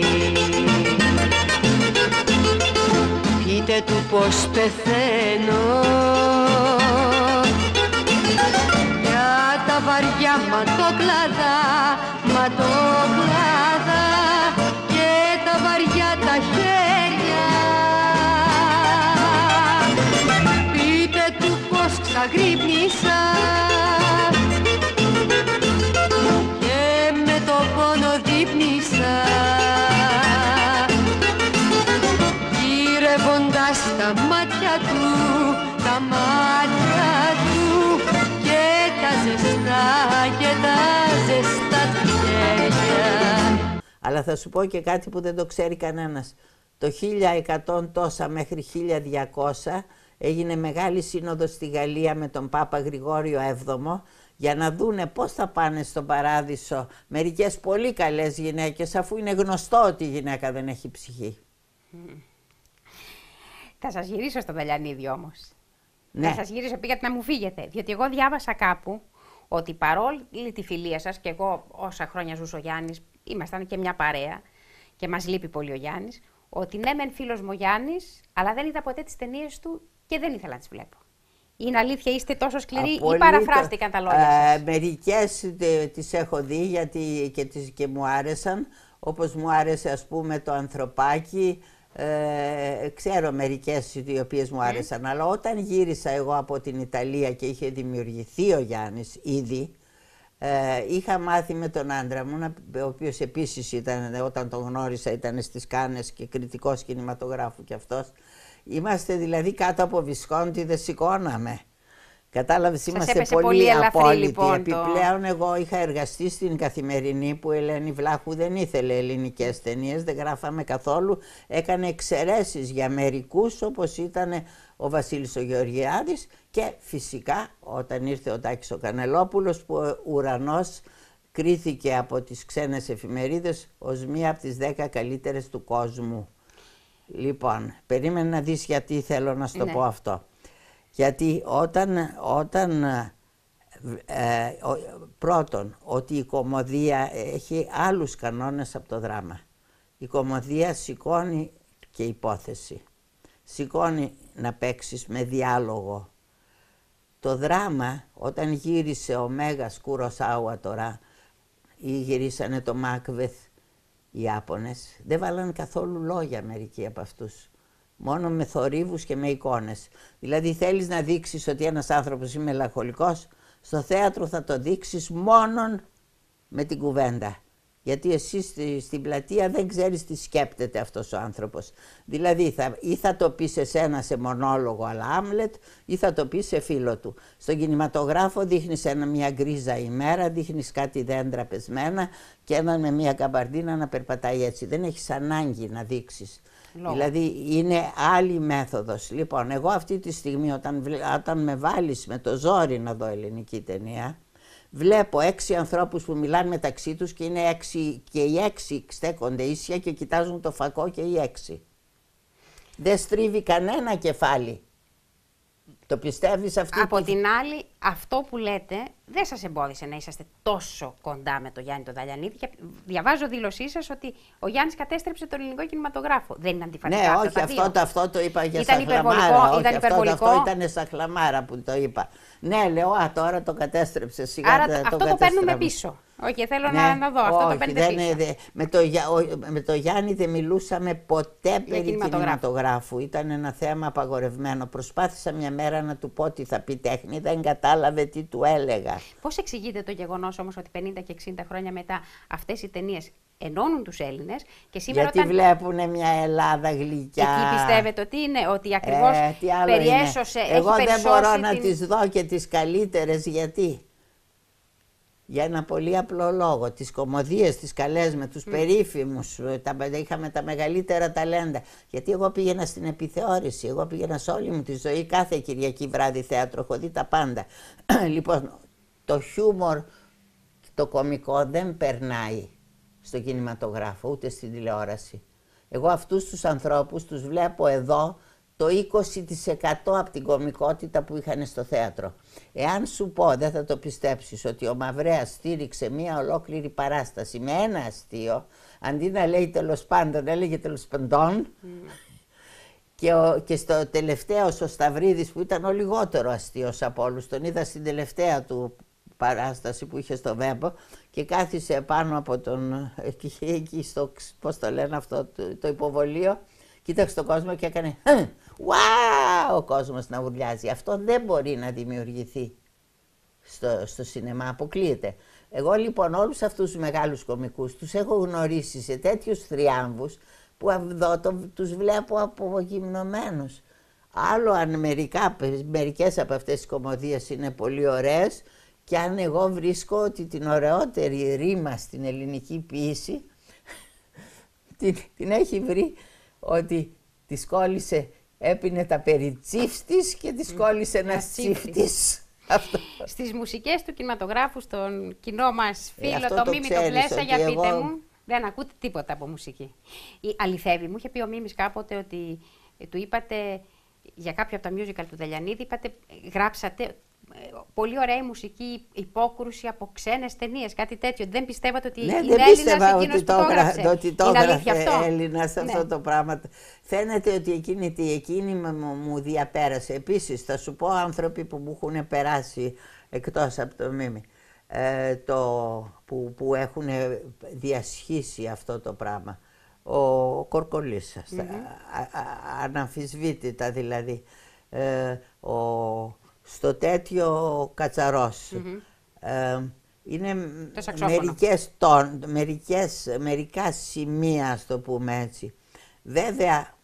Πείτε του πως πεθαίνω για τα βαριά ματόκλαδα, ματόκλαδα. ξύπνησα γυρεύοντας τα μάτια του, τα μάτια του και τα ζεστά και τα ζεστά του χέρια. Αλλά θα σου πω και κάτι που δεν το ξέρει κανένας. Το 1100 τόσα μέχρι 1200 έγινε μεγάλη σύνοδος στη Γαλλία με τον Πάπα Γρηγόριο VII για να δούνε πώς θα πάνε στον παράδεισο μερικές πολύ καλές γυναίκες, αφού είναι γνωστό ότι η γυναίκα δεν έχει ψυχή. Θα σας γυρίσω στο Δαλιανίδη όμως. Ναι. Θα σας γυρίσω, πήγατε να μου φύγετε. Διότι εγώ διάβασα κάπου ότι παρόλη τη φιλία σας, και εγώ όσα χρόνια ζούσε ο Γιάννης, ήμασταν και μια παρέα και μας λείπει πολύ ο Γιάννης, ότι ναι μεν φίλος μου ο Γιάννης, αλλά δεν είδα ποτέ τις ταινίες του και δεν ήθελα να τις βλέπω. Είναι αλήθεια, είστε τόσο σκληροί ή παραφράστηκαν τα λόγια σας? Μερικές τις έχω δει γιατί και μου άρεσαν, όπως μου άρεσε ας πούμε το Ανθρωπάκι. Ξέρω μερικές οι οποίες μου άρεσαν, αλλά όταν γύρισα εγώ από την Ιταλία και είχε δημιουργηθεί ο Γιάννης ήδη, είχα μάθει με τον άντρα μου, ο οποίος επίσης ήταν, όταν τον γνώρισα ήταν στις Κάνες και κριτικός κινηματογράφου κι αυτός. Είμαστε δηλαδή κάτω από Βισκόντι, δεν σηκώναμε. Κατάλαβες, είμαστε πολύ απόλυτοι. Λοιπόν, επιπλέον εγώ είχα εργαστεί στην Καθημερινή που η Ελένη Βλάχου δεν ήθελε ελληνικές ταινίες, δεν γράφαμε καθόλου, έκανε εξαιρέσεις για μερικούς όπως ήταν ο Βασίλης ο Γεωργιάδης και φυσικά όταν ήρθε ο Τάκης ο Κανελόπουλος που ο Ουρανός κρίθηκε από τις ξένες εφημερίδες ως μία από τις 10 καλύτερες του κόσμου. Λοιπόν, περίμενε να δεις γιατί θέλω να σου το πω αυτό. Γιατί πρώτον, ότι η κωμωδία έχει άλλους κανόνες από το δράμα. Η κωμωδία σηκώνει και υπόθεση. Σηκώνει να παίξεις με διάλογο. Το δράμα, όταν γύρισε ο Μέγας Κουροσάουα τώρα, ή γυρίσανε το Μάκβεθ οι Ιάπωνες, δεν βάλανε καθόλου λόγια μερικοί από αυτούς. Μόνο με θορύβους και με εικόνες. Δηλαδή θέλεις να δείξεις ότι ένας άνθρωπος είναι μελαγχολικός, στο θέατρο θα το δείξεις μόνον με την κουβέντα. Γιατί εσύ στην πλατεία δεν ξέρεις τι σκέπτεται αυτός ο άνθρωπος. Δηλαδή ή θα το πεις εσένα σε μονόλογο αλλά Άμλετ ή θα το πεις σε φίλο του. Στον κινηματογράφο δείχνεις μια γκρίζα ημέρα, δείχνεις κάτι δέντρα πεσμένα και έναν με μια καμπαρδίνα να περπατάει έτσι. Δεν έχεις ανάγκη να δείξεις. Δηλαδή είναι άλλη μέθοδος. Λοιπόν, εγώ αυτή τη στιγμή όταν με βάλεις με το ζόρι να δω ελληνική ταινία, βλέπω 6 ανθρώπους που μιλάνε μεταξύ τους και είναι 6 και οι 6 στέκονται ίσια και κοιτάζουν το φακό και οι 6. Δεν στρίβει κανένα κεφάλι. Το πιστεύεις αυτή? Από την άλλη, αυτό που λέτε δεν σας εμπόδισε να είσαστε τόσο κοντά με τον Γιάννη τον Δαλιανίδη και διαβάζω δήλωσή σας ότι ο Γιάννης κατέστρεψε τον ελληνικό κινηματογράφο. Δεν είναι αντιφατικά? Ναι, όχι, αυτό το είπα για σαχλαμάρα. Όχι, αυτό ήταν σαχλαμάρα που το είπα. Ναι, λέω, τώρα το κατέστρεψε. Σιγά. Άρα αυτό το παίρνουμε πίσω. Όχι, θέλω να δω. Αυτό το παίρνετε πίσω. Με το Γιάννη δεν μιλούσαμε ποτέ περί κινηματογράφου. Ήταν ένα θέμα απαγορευμένο. Προσπάθησα μια μέρα να του πω τι θα πει τέχνη, δεν κατάλαβε τι του έλεγα. Πώς εξηγείτε το γεγονός όμως ότι 50 και 60 χρόνια μετά αυτές οι ταινίες ενώνουν τους Έλληνες και σήμερα? Γιατί βλέπουν μια Ελλάδα γλυκιά. Εκεί πιστεύετε ότι είναι, ότι ακριβώς περιέσωσε, έχει Εγώ δεν μπορώ να την... τις δω και τις καλύτερες, γιατί? Για ένα πολύ απλό λόγο. Τις κωμωδίες, τις καλές με τους περίφημους, είχαμε τα μεγαλύτερα ταλέντα. Γιατί εγώ πήγαινα στην επιθεώρηση, εγώ πήγαινα σε όλη μου τη ζωή, κάθε Κυριακή βράδυ θέατρο, έχω δει τα πάντα. Λοιπόν, το χιούμορ, το κωμικό δεν περνάει στο κινηματογράφο, ούτε στην τηλεόραση. Εγώ αυτούς τους ανθρώπους τους βλέπω εδώ το 20% από την κωμικότητα που είχαν στο θέατρο. Εάν σου πω, δεν θα το πιστέψεις, ότι ο Μαυρέας στήριξε μία ολόκληρη παράσταση με ένα αστείο, αντί να λέει τέλος πάντων, έλεγε τέλος παντών. Και στο τελευταίο ο Σταυρίδης που ήταν ο λιγότερο αστείος από όλους, τον είδα στην τελευταία του παράσταση που είχε στο Βέμπο και κάθισε πάνω από τον, εκεί στο, πώς το λένε αυτό, το υποβολείο, κοίταξε τον κόσμο και έκανε «Wow!» ο κόσμος να ουρλιάζει. Αυτό δεν μπορεί να δημιουργηθεί στο σινεμά, αποκλείεται. Εγώ λοιπόν όλους αυτούς τους μεγάλους κωμικούς τους έχω γνωρίσει σε τέτοιους θριάμβους που εδώ τους βλέπω απογυμνωμένους. Άλλο αν μερικές από αυτές τις κωμωδίες είναι πολύ ωραίες και αν εγώ βρίσκω ότι την ωραιότερη ρήμα στην ελληνική ποίηση την έχει βρει ότι της κόλλησε, έπινε τα περί τσίφτης και της κόλλησε ένας τσίφτης. Στις μουσικές του κινηματογράφου, στον κοινό μας φίλο, το Μίμη το Πλέσα, για πείτε μου, δεν ακούτε τίποτα από μουσική. Αληθεύει, μου είχε πει ο Μίμης κάποτε ότι του είπατε, για κάποιο από τα musical του Δελιανίδη, είπατε, γράψατε πολύ ωραία η μουσική υπόκρουση από ξένες ταινίες, κάτι τέτοιο. Δεν πιστεύατε ότι είναι Έλληνας εκείνος που το έγραψε? Ότι το έγραφε Έλληνας αυτό το πράγμα. Φαίνεται ότι εκείνη μου διαπέρασε. Επίσης, θα σου πω άνθρωποι που μου έχουν περάσει εκτός από το Μίμη, που έχουν διασχίσει αυτό το πράγμα. Ο Κορκολίσας, αναμφισβήτητα δηλαδή. Στο τέτοιο Κατσαρός. Είναι μερικά σημεία, ας το πούμε έτσι. Βέβαια,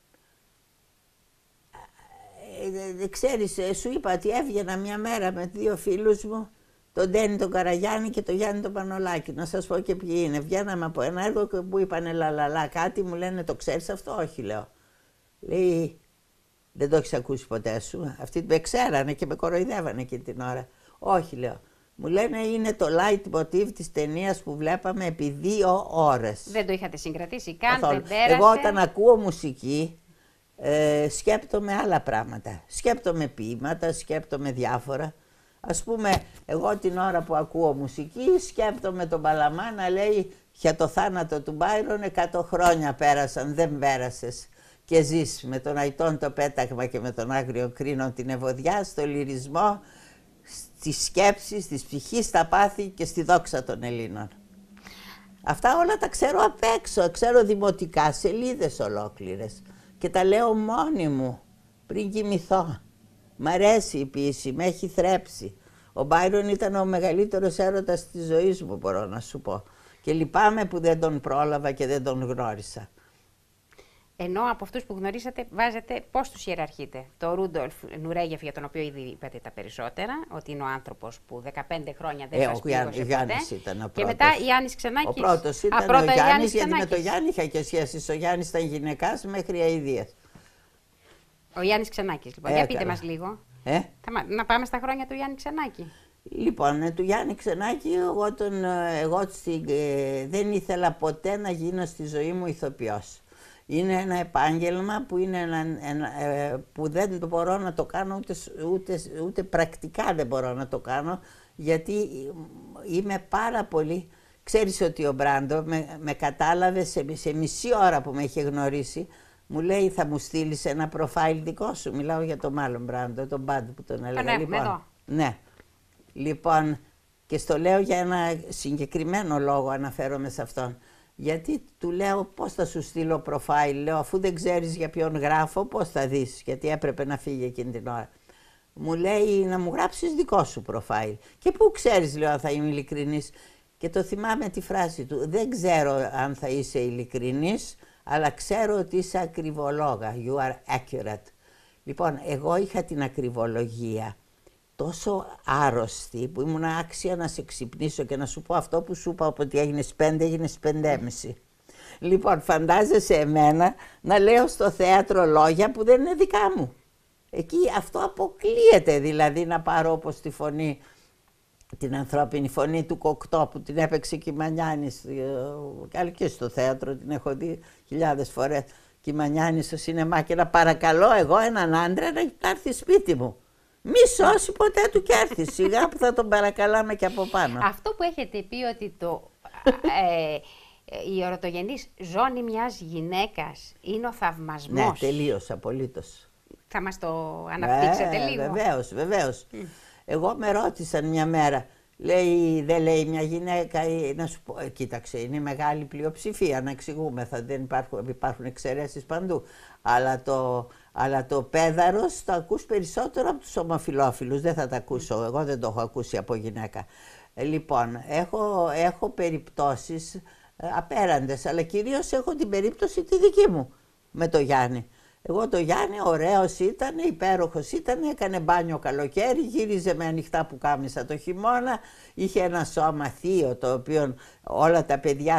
ξέρεις, σου είπα ότι έβγαινα μια μέρα με 2 φίλους μου, τον Ντένι τον Καραγιάννη και τον Γιάννη τον Πανολάκη. Να σας πω και ποιοι είναι. Βγαίναμε από ένα έργο που είπανε λαλαλά κάτι, μου λένε το ξέρεις αυτό? Όχι, λέω. Λέει, δεν το έχεις ακούσει ποτέ σου? Αυτοί με ξέρανε και με κοροϊδεύανε εκείνη την ώρα. Όχι, λέω. Μου λένε είναι το leitmotiv της ταινίας που βλέπαμε επί 2 ώρες. Δεν το είχατε συγκρατήσει καν, δεν πέρασε? Εγώ όταν ακούω μουσική σκέπτομαι άλλα πράγματα. Σκέπτομαι ποίηματα, σκέπτομαι διάφορα. Ας πούμε, εγώ την ώρα που ακούω μουσική σκέπτομαι τον Παλαμά να λέει για το θάνατο του Μπάιρον 100 χρόνια πέρασαν, δεν πέρασες. Και ζεις με τον Αϊτόν το πέταγμα και με τον Άγριο Κρίνον την ευωδιά, στο λυρισμό, στη σκέψη, στη ψυχή, στα πάθη και στη δόξα των Ελλήνων. Αυτά όλα τα ξέρω απ' έξω, ξέρω δημοτικά, σελίδες ολόκληρες. Και τα λέω μόνη μου, πριν κοιμηθώ. Μ' αρέσει η ποίηση, με έχει θρέψει. Ο Μπάιρον ήταν ο μεγαλύτερος έρωτας της ζωής μου, μπορώ να σου πω. Και λυπάμαι που δεν τον πρόλαβα και δεν τον γνώρισα. Ενώ από αυτούς που γνωρίσατε, βάζετε πώς τους ιεραρχείτε? Το Ρούντολφ Νουρέγεφ, για τον οποίο ήδη είπατε τα περισσότερα, ότι είναι ο άνθρωπος που 15 χρόνια δεν σας πλήγωσε ποτέ. Ο Γιάννης ήταν ο πρώτος. Και μετά Γιάννης Ξενάκης. Ο πρώτος ήταν ο Γιάννης, γιατί με τον Γιάννη είχα και σχέσεις. Ο Γιάννης ήταν γυναικάς μέχρι αηδίας. Ο Γιάννης Ξενάκης, λοιπόν. Για πείτε μας λίγο. Να πάμε στα χρόνια του Γιάννη Ξενάκη. Λοιπόν, του Γιάννη Ξενάκη, εγώ δεν ήθελα ποτέ να γίνω στη ζωή μου ηθοποιός. Είναι ένα επάγγελμα που δεν μπορώ να το κάνω, ούτε πρακτικά δεν μπορώ να το κάνω, γιατί είμαι πάρα πολύ... Ξέρεις ότι ο Μπράντο με κατάλαβε σε μισή ώρα που με είχε γνωρίσει, μου λέει θα μου στείλεις ένα προφάιλ δικό σου. Μιλάω για τον μάλλον Μπράντο, τον Μπάντ που τον έλεγα. Λοιπόν, ναι. Λοιπόν, και στο λέω για ένα συγκεκριμένο λόγο, αναφέρομαι σε αυτόν. Γιατί του λέω πώς θα σου στείλω προφάιλ, λέω αφού δεν ξέρεις για ποιον γράφω πώς θα δεις, γιατί έπρεπε να φύγει εκείνη την ώρα. Μου λέει να μου γράψεις δικό σου προφάιλ. Και πού ξέρεις, λέω, αν θα είμαι ειλικρινής? Και το θυμάμαι τη φράση του, δεν ξέρω αν θα είσαι ειλικρινής, αλλά ξέρω ότι είσαι ακριβολόγα, you are accurate. Λοιπόν, εγώ είχα την ακριβολογία τόσο άρρωστη που ήμουν άξια να σε ξυπνήσω και να σου πω αυτό που σου είπα, ότι έγινες 5, έγινες 5,5. Λοιπόν, φαντάζεσαι εμένα να λέω στο θέατρο λόγια που δεν είναι δικά μου. Εκεί αυτό αποκλείεται, δηλαδή να πάρω όπως τη φωνή, την ανθρώπινη φωνή του Κοκτό που την έπαιξε Κιμανιάνης, και στο θέατρο την έχω δει χιλιάδες φορές, Κιμανιάνη στο σινεμά, και να παρακαλώ εγώ έναν άντρα να έρθει σπίτι μου. Μη σώσει ποτέ του κι έρθει, σιγά που θα τον παρακαλάμε και από πάνω. Αυτό που έχετε πει ότι η ερωτογενής ζώνη μιας γυναίκας είναι ο θαυμασμός. Ναι, τελείως, απολύτως. Θα μας το αναπτύξετε λίγο? Βεβαίως, βεβαίως. Εγώ με ρώτησαν μια μέρα, λέει, δεν λέει μια γυναίκα, να σου πω, κοίταξε, είναι μεγάλη πλειοψηφία, να εξηγούμεθα, δεν υπάρχουν εξαιρέσεις παντού, αλλά το πέδαρος το ακούς περισσότερο από τους ομοφυλόφιλους, δεν θα το ακούσω, εγώ δεν το έχω ακούσει από γυναίκα. Λοιπόν, έχω περιπτώσεις απέραντες, αλλά κυρίως έχω την περίπτωση τη δική μου με το Γιάννη. Εγώ το Γιάννη ωραίος ήταν, υπέροχος ήταν, έκανε μπάνιο καλοκαίρι, γύριζε με ανοιχτά πουκάμισα το χειμώνα, είχε ένα σώμα θείο, το οποίο όλα τα παιδιά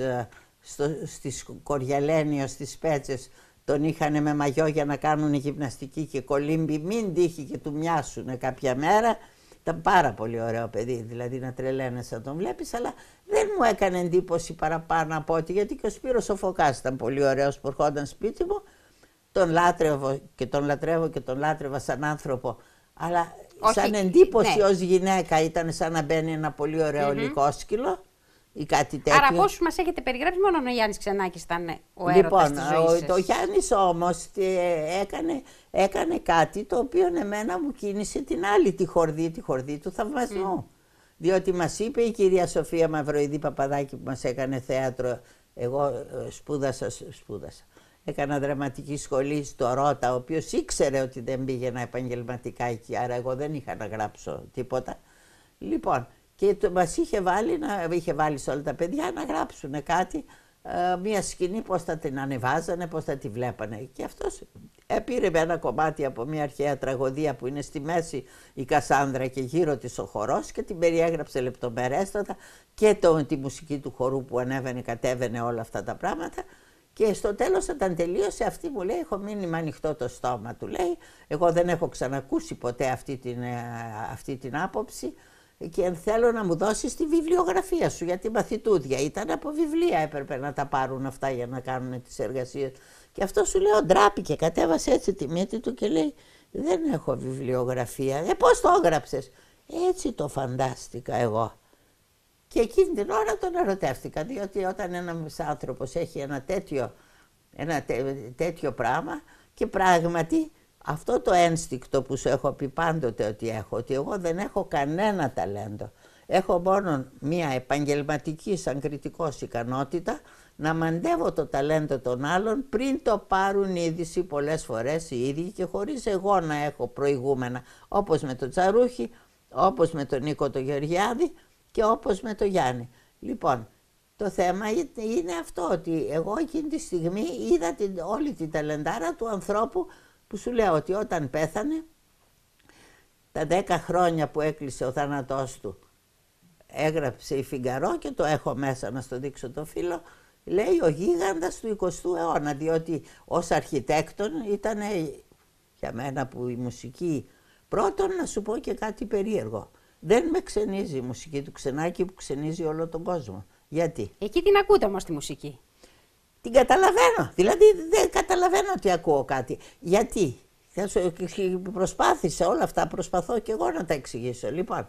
στις Κοριαλένιο, στις Πέτσες, τον είχαν με μαγιό για να κάνουν γυμναστική και κολύμπι, μην τύχει και του μοιάσουνε κάποια μέρα. Ήταν πάρα πολύ ωραίο παιδί, δηλαδή να τρελαίνεσαι να τον βλέπεις, αλλά δεν μου έκανε εντύπωση παραπάνω από ότι, γιατί και ο Σπύρος ο Φωκάς ήταν πολύ ωραίος που ερχόταν σπίτι μου, τον λάτρευω και τον λατρεύω και τον λάτρευα σαν άνθρωπο, αλλά σαν εντύπωση ως γυναίκα ήταν σαν να μπαίνει ένα πολύ ωραίο λυκόσκυλο ή κάτι τέτοιο. Άρα από όσους μας έχετε περιγράψει, μόνο ο Γιάννης Ξενάκης ήταν ο έρωτας της ζωής σας. Το Γιάννης όμως έκανε κάτι το οποίο εμένα μου κίνησε την άλλη τη χορδή του θαυμασμού. Διότι μας είπε η κυρία Σοφία Μαυροειδή Παπαδάκη που μας έκανε θέατρο, εγώ σπούδασα. Έκανα δραματική σχολή στο Ρώτα, ο οποίος ήξερε ότι δεν πήγαινα επαγγελματικά εκεί, άρα εγώ δεν είχα να γράψω τίποτα. Λοιπόν, και μας είχε βάλει σε όλα τα παιδιά να γράψουν κάτι, μία σκηνή, πώς θα την ανεβάζανε, πώς θα τη βλέπανε. Και αυτός πήρε με ένα κομμάτι από μια αρχαία τραγωδία που είναι στη μέση η Κασάνδρα και γύρω της ο χορός και την περιέγραψε λεπτομερέστατα και τη μουσική του χορού που ανέβαινε, κατέβαινε, όλα αυτά τα πράγματα. Και στο τέλος όταν τελείωσε αυτή μου λέει, έχω μείνει με ανοιχτό το στόμα, του λέει, εγώ δεν έχω ξανακούσει ποτέ αυτή την άποψη και θέλω να μου δώσεις τη βιβλιογραφία σου, γιατί μαθητούδια ήταν, από βιβλία έπρεπε να τα πάρουν αυτά για να κάνουν τις εργασίες. Και αυτό σου λέω ντράπηκε, κατέβασε έτσι τη μύτη του και λέει, δεν έχω βιβλιογραφία. Πώς το έγραψες? Έτσι το φαντάστηκα εγώ. Και εκείνη την ώρα τον ερωτεύτηκα, διότι όταν ένας άνθρωπος έχει ένα τέτοιο πράγμα, και πράγματι αυτό το ένστικτο που σου έχω πει πάντοτε ότι έχω, ότι εγώ δεν έχω κανένα ταλέντο. Έχω μόνο μία επαγγελματική σαν κριτικός ικανότητα να μαντεύω το ταλέντο των άλλων πριν το πάρουν είδηση πολλές φορές οι ίδιοι και χωρίς εγώ να έχω προηγούμενα, όπως με τον Τσαρούχη, όπως με τον Νίκο τον Γεωργιάδη και όπως με τον Γιάννη. Λοιπόν, το θέμα είναι αυτό, ότι εγώ εκείνη τη στιγμή είδα όλη την ταλεντάρα του ανθρώπου που σου λέω ότι όταν πέθανε, τα 10 χρόνια που έκλεισε ο θάνατός του, έγραψε η Φιγκαρό και το έχω μέσα να στο δείξω το φύλλο, λέει ο γίγαντας του 20ου αιώνα, διότι ως αρχιτέκτον ήταν για μένα που η μουσική, πρώτον να σου πω και κάτι περίεργο, δεν με ξενίζει η μουσική του Ξενάκη που ξενίζει όλο τον κόσμο. Γιατί? Εκεί την ακούτε όμως τη μουσική. Την καταλαβαίνω, δηλαδή δεν καταλαβαίνω ότι ακούω κάτι. Γιατί? Προσπάθησα όλα αυτά, προσπαθώ και εγώ να τα εξηγήσω. Λοιπόν,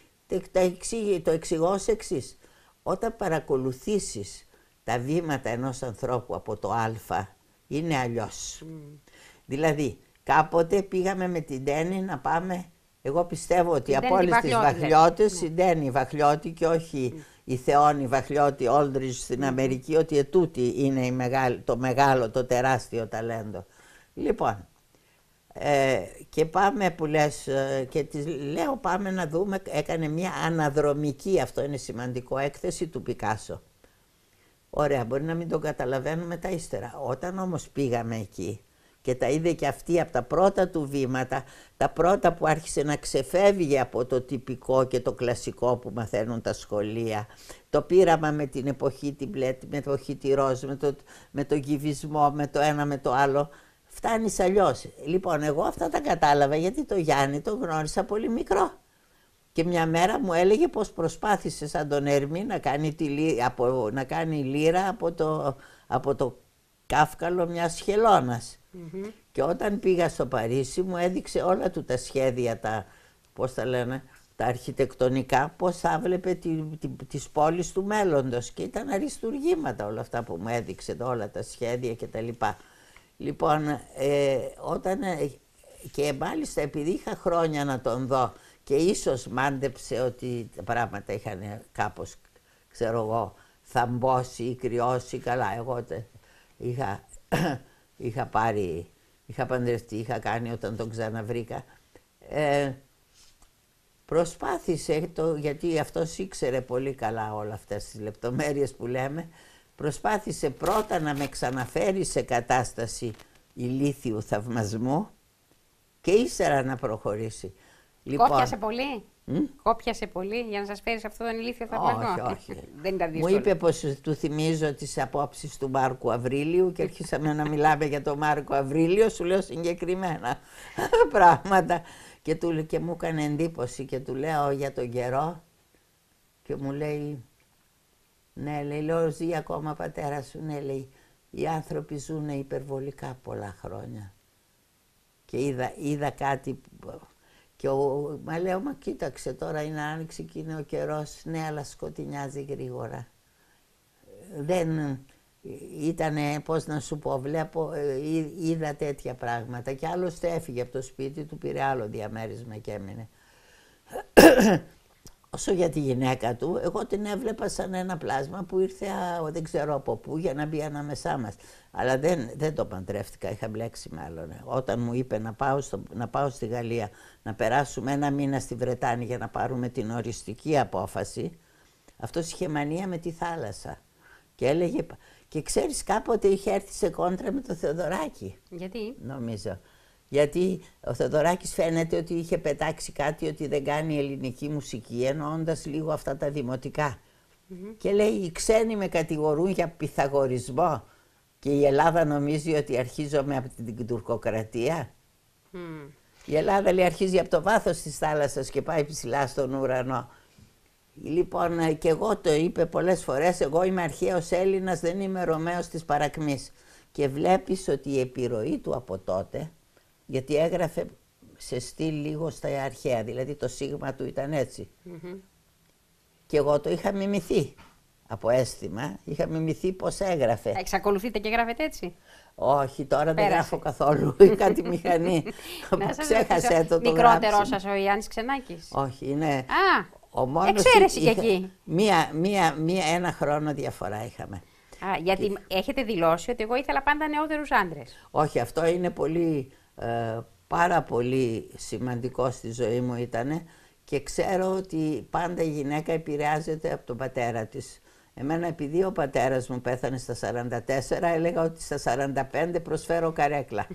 το εξηγώ ως εξής. Όταν παρακολουθήσεις τα βήματα ενός ανθρώπου από το Α, είναι αλλιώς. Δηλαδή, κάποτε πήγαμε με την Ντέννη να πάμε, εγώ πιστεύω ότι από όλες τις Βαχλιώτες, η Ντέννη Βαχλιώτη και όχι η Θεόνη Βαχλιώτη Όλντριτζ στην Αμερική, ότι ετούτη είναι το μεγάλο, το τεράστιο ταλέντο. Λοιπόν, και πάμε που λες, και της λέω πάμε να δούμε, έκανε μια αναδρομική, αυτό είναι σημαντικό, έκθεση του Πικάσο. Ωραία, μπορεί να μην το καταλαβαίνουμε τα ύστερα. Όταν όμως πήγαμε εκεί και τα είδε και αυτή από τα πρώτα του βήματα, τα πρώτα που άρχισε να ξεφεύγει από το τυπικό και το κλασικό που μαθαίνουν τα σχολεία, το πείραμα με την εποχή την μπλε, με την εποχή τη ροζ, με το κυβισμό, με το ένα με το άλλο, φτάνεις αλλιώς. Λοιπόν, εγώ αυτά τα κατάλαβα γιατί το Γιάννη τον γνώρισα πολύ μικρό. Και μια μέρα μου έλεγε πως προσπάθησε σαν τον Ερμή να κάνει λύρα από το κάφκαλο μιας χελώνας. Και όταν πήγα στο Παρίσι μου έδειξε όλα του τα σχέδια, τα αρχιτεκτονικά, πώς θα βλέπε τις πόλεις του μέλλοντος. Και ήταν αριστουργήματα όλα αυτά που μου έδειξε, όλα τα σχέδια κτλ. Λοιπόν, και μάλιστα επειδή είχα χρόνια να τον δω και ίσως μάντεψε ότι τα πράγματα είχαν κάπως, ξέρω εγώ, θαμπώσει ή κρυώσει, καλά, εγώ είχα παντρευτεί, είχα κάνει όταν τον ξαναβρήκα. Προσπάθησε, γιατί αυτός ήξερε πολύ καλά όλα αυτές τις λεπτομέρειες που λέμε, προσπάθησε πρώτα να με ξαναφέρει σε κατάσταση ηλίθιου θαυμασμού και ύστερα να προχωρήσει. Λοιπόν, κόπιασε πολύ. Κόπιασε πολύ για να σας φέρει σε αυτόν τον ηλίθιο θαυμασμό. Όχι. Δεν ήταν δύσκολο. Μου είπε πως του θυμίζω τις απόψεις του Μάρκου Αβρίλιου και αρχίσαμε να μιλάμε για τον Μάρκο Αβρίλιο, σου λέω συγκεκριμένα πράγματα και μου έκανε εντύπωση και του λέω για τον καιρό και μου λέει, ναι, λέει, λέω, ζει ακόμα πατέρα σου, ναι, λέει, οι άνθρωποι ζουν υπερβολικά πολλά χρόνια. Και είδα κάτι και μα λέω, μα κοίταξε, τώρα είναι άνοιξη και είναι ο καιρός, ναι, αλλά σκοτεινιάζει γρήγορα. Δεν ήτανε, πώς να σου πω, είδα τέτοια πράγματα και άλλωστε έφυγε από το σπίτι του, πήρε άλλο διαμέρισμα και έμεινε. Όσο για τη γυναίκα του, εγώ την έβλεπα σαν ένα πλάσμα που ήρθε δεν ξέρω από πού για να μπει ανάμεσά μας. Αλλά δεν το παντρεύτηκα, είχα μπλέξει μάλλον. Όταν μου είπε να πάω στη Γαλλία, να περάσουμε ένα μήνα στη Βρετάνη για να πάρουμε την οριστική απόφαση, αυτός είχε μανία με τη θάλασσα. Και έλεγε, και ξέρεις, κάποτε είχε έρθει σε κόντρα με το Θεοδωράκη. Γιατί? Νομίζω. Γιατί ο Θεοδωράκης φαίνεται ότι είχε πετάξει κάτι ότι δεν κάνει ελληνική μουσική, εννοώντας λίγο αυτά τα δημοτικά. Και λέει, οι ξένοι με κατηγορούν για πυθαγορισμό και η Ελλάδα νομίζει ότι αρχίζομαι από την τουρκοκρατία. Η Ελλάδα, λέει, αρχίζει από το βάθος της θάλασσας και πάει ψηλά στον ουρανό. Λοιπόν, και εγώ το είπε πολλές φορές, εγώ είμαι αρχαίος Έλληνας, δεν είμαι Ρωμαίος της παρακμής. Και βλέπεις ότι η επιρροή του από τότε, γιατί έγραφε σε στυλ λίγο στα αρχαία, δηλαδή το σίγμα του ήταν έτσι. Και εγώ το είχα μιμηθεί από αίσθημα, είχα μιμηθεί πώς έγραφε. Εξακολουθείτε και γράφετε έτσι? Όχι, τώρα δεν γράφω καθόλου, είχα τη μηχανή. Ξέχασε το γράψει. Μικρότερός σας ο Γιάννης Ξενάκης? Όχι, είναι... Εξαίρεση και εκεί. Ένα χρόνο διαφορά είχαμε. Γιατί έχετε δηλώσει ότι εγώ ήθελα πάντα νεότερους άντρες. Όχι, αυτό είναι πάρα πολύ σημαντικό στη ζωή μου ήτανε και ξέρω ότι πάντα η γυναίκα επηρεάζεται από τον πατέρα της. Εμένα, επειδή ο πατέρας μου πέθανε στα 44, έλεγα ότι στα 45 προσφέρω καρέκλα.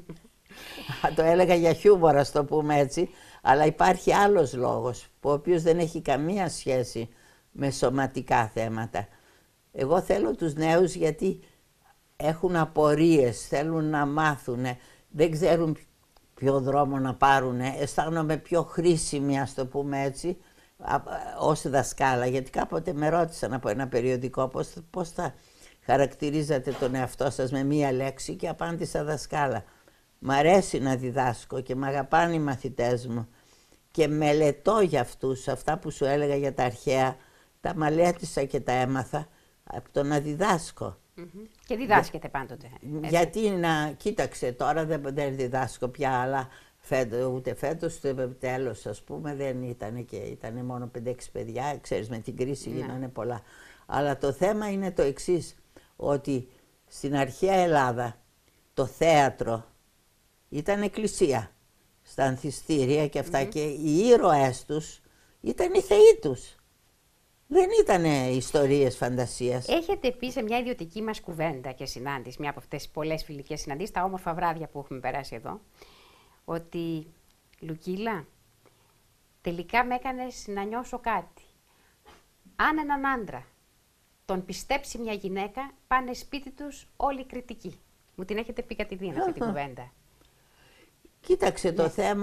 Το έλεγα για χιούμορ, ας το πούμε έτσι, αλλά υπάρχει άλλος λόγος, ο οποίος δεν έχει καμία σχέση με σωματικά θέματα. Εγώ θέλω τους νέους γιατί έχουν απορίες, θέλουν να μάθουν, δεν ξέρουν ποιο δρόμο να πάρουν, αισθάνομαι πιο χρήσιμη, ας το πούμε έτσι, ως δασκάλα, γιατί κάποτε με ρώτησαν από ένα περιοδικό πώς θα χαρακτηρίζατε τον εαυτό σας με μία λέξη και απάντησα δασκάλα. Μ' αρέσει να διδάσκω και μ' αγαπάνε οι μαθητές μου και μελετώ για αυτούς, αυτά που σου έλεγα για τα αρχαία, τα μελέτησα και τα έμαθα από το να διδάσκω. Και διδάσκεται πάντοτε. Γιατί κοίταξε, τώρα δεν διδάσκω πια, αλλά ούτε φέτος, ούτε τέλος, ας πούμε, δεν ήταν και ήταν μόνο 5-6 παιδιά, ξέρεις, με την κρίση γίνανε πολλά. Αλλά το θέμα είναι το εξής, ότι στην αρχαία Ελλάδα το θέατρο ήταν εκκλησία, στα ανθιστήρια και αυτά, και οι ήρωές τους ήταν οι θεοί τους. Δεν ήταν ιστορίες φαντασίας. Έχετε πει σε μια ιδιωτική μας κουβέντα και συνάντηση, μια από αυτές τις πολλές φιλικές συναντήσεις, τα όμορφα βράδια που έχουμε περάσει εδώ, ότι Λουκίλα, τελικά με έκανες να νιώσω κάτι. Αν έναν άντρα τον πιστέψει μια γυναίκα, πάνε σπίτι τους όλοι κριτικοί. Μου την έχετε πει κατηδίαν αυτή την κουβέντα. Κοίταξε, το θέμα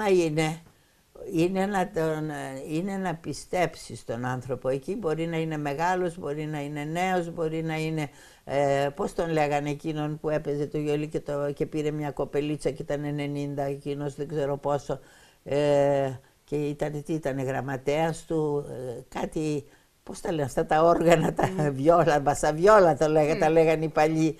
είναι να πιστέψεις τον άνθρωπο. Εκεί μπορεί να είναι μεγάλος, μπορεί να είναι νέος, μπορεί να είναι, πώς τον λέγανε εκείνον που έπαιζε το βιολί και πήρε μια κοπελίτσα και ήταν 90, εκείνος δεν ξέρω πόσο, και ήταν γραμματέας του, κάτι, πώς τα λένε αυτά τα όργανα, τα βιόλα, μπασαβιόλα τα λέγανε οι παλιοί.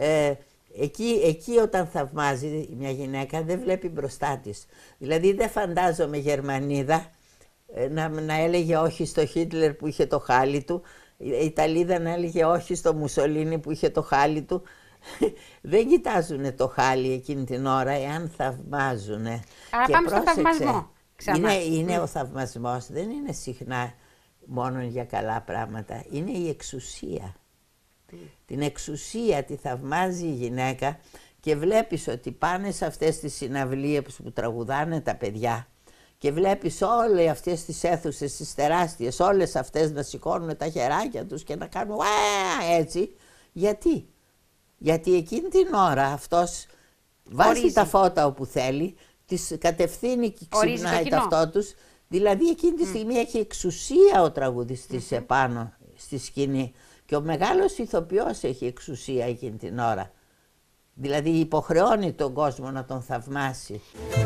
Εκεί όταν θαυμάζει μια γυναίκα δεν βλέπει μπροστά της. Δηλαδή δεν φαντάζομαι Γερμανίδα να έλεγε όχι στο Χίτλερ που είχε το χάλι του, η Ιταλίδα να έλεγε όχι στο Μουσολίνι που είχε το χάλι του. Δεν κοιτάζουν το χάλι εκείνη την ώρα εάν θαυμάζουν. Άρα πάμε στο θαυμασμό. Είναι ο θαυμασμός, δεν είναι συχνά μόνο για καλά πράγματα, είναι η εξουσία. Την εξουσία τη θαυμάζει η γυναίκα και βλέπεις ότι πάνε σε αυτές τις συναυλίες που τραγουδάνε τα παιδιά και βλέπεις όλες αυτές τις αίθουσες, τις τεράστιες, όλες αυτές να σηκώνουν τα χεράκια τους και να κάνουν έτσι. Γιατί εκείνη την ώρα αυτός βάζει τα φώτα όπου θέλει, τις κατευθύνει και ξυπνάει τα αυτό τους. Δηλαδή εκείνη τη στιγμή έχει εξουσία ο τραγουδιστής επάνω στη σκηνή και ο μεγάλος ηθοποιός έχει εξουσία εκείνη την ώρα. Δηλαδή υποχρεώνει τον κόσμο να τον θαυμάσει.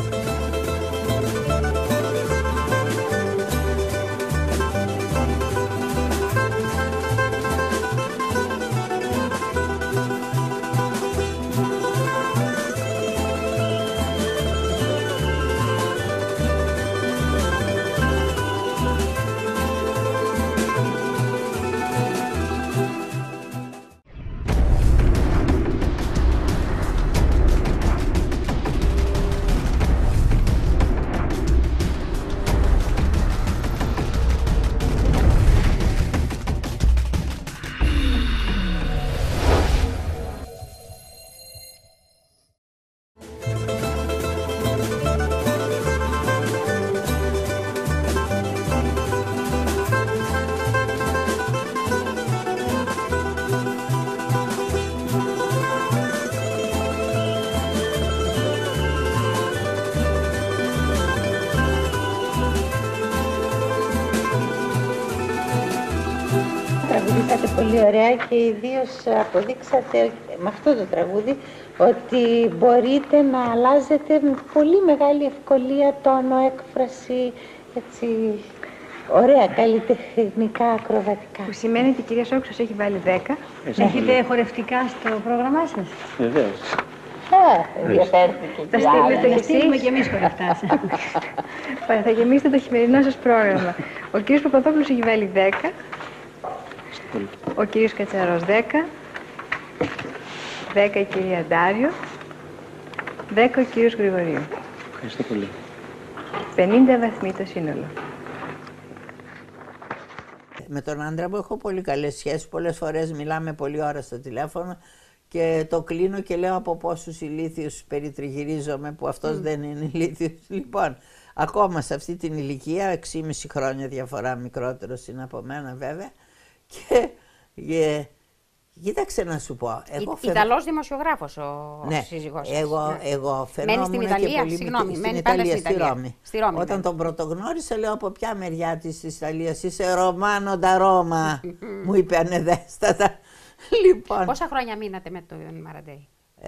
Τραγουδήσατε πολύ ωραία και ιδίως αποδείξατε με αυτό το τραγούδι ότι μπορείτε να αλλάζετε με πολύ μεγάλη ευκολία τόνο, έκφραση, έτσι ωραία, καλλιτεχνικά, ακροβατικά. Που σημαίνει ότι η κυρία Σόξος έχει βάλει 10. Έχετε χορευτικά στο πρόγραμμά σας? Βεβαίως. Ενδιαφέρθηκε. Θα στείλουμε και εμείς χορευτά. Θα γεμίσετε το χειμερινό σας πρόγραμμα. Ο κύριος Παπαδόπουλος έχει βάλει 10. Ο κύριος Κατσαρός 10, 10 η κυρία Ντάριο, 10 ο κύριος Γρηγορίου. Ευχαριστώ πολύ. 50 βαθμοί το σύνολο. Με τον άντρα μου έχω πολύ καλές σχέσεις, πολλές φορές μιλάμε πολλή ώρα στο τηλέφωνο και το κλείνω και λέω από πόσους ηλίθιους περιτριγυρίζομαι που αυτός δεν είναι ηλίθιος. Λοιπόν, ακόμα σε αυτή την ηλικία, 6,5 χρόνια διαφορά, μικρότερος είναι από μένα βέβαια, και κοίταξε να σου πω. Ιταλός δημοσιογράφος ο σύζυγός σας. Εγώ φαινόμουν στην Ιταλία, και πολύ συγγνώμη, στην Ιταλία, στη Ρώμη. μένει. Όταν τον πρωτογνώρισα, λέω από ποια μεριά της Ιταλίας είσαι? Ρωμάνο ντα Ρώμα. Μου είπε ανεδέστατα. Λοιπόν, πόσα χρόνια μείνατε με τον Μαραντέι?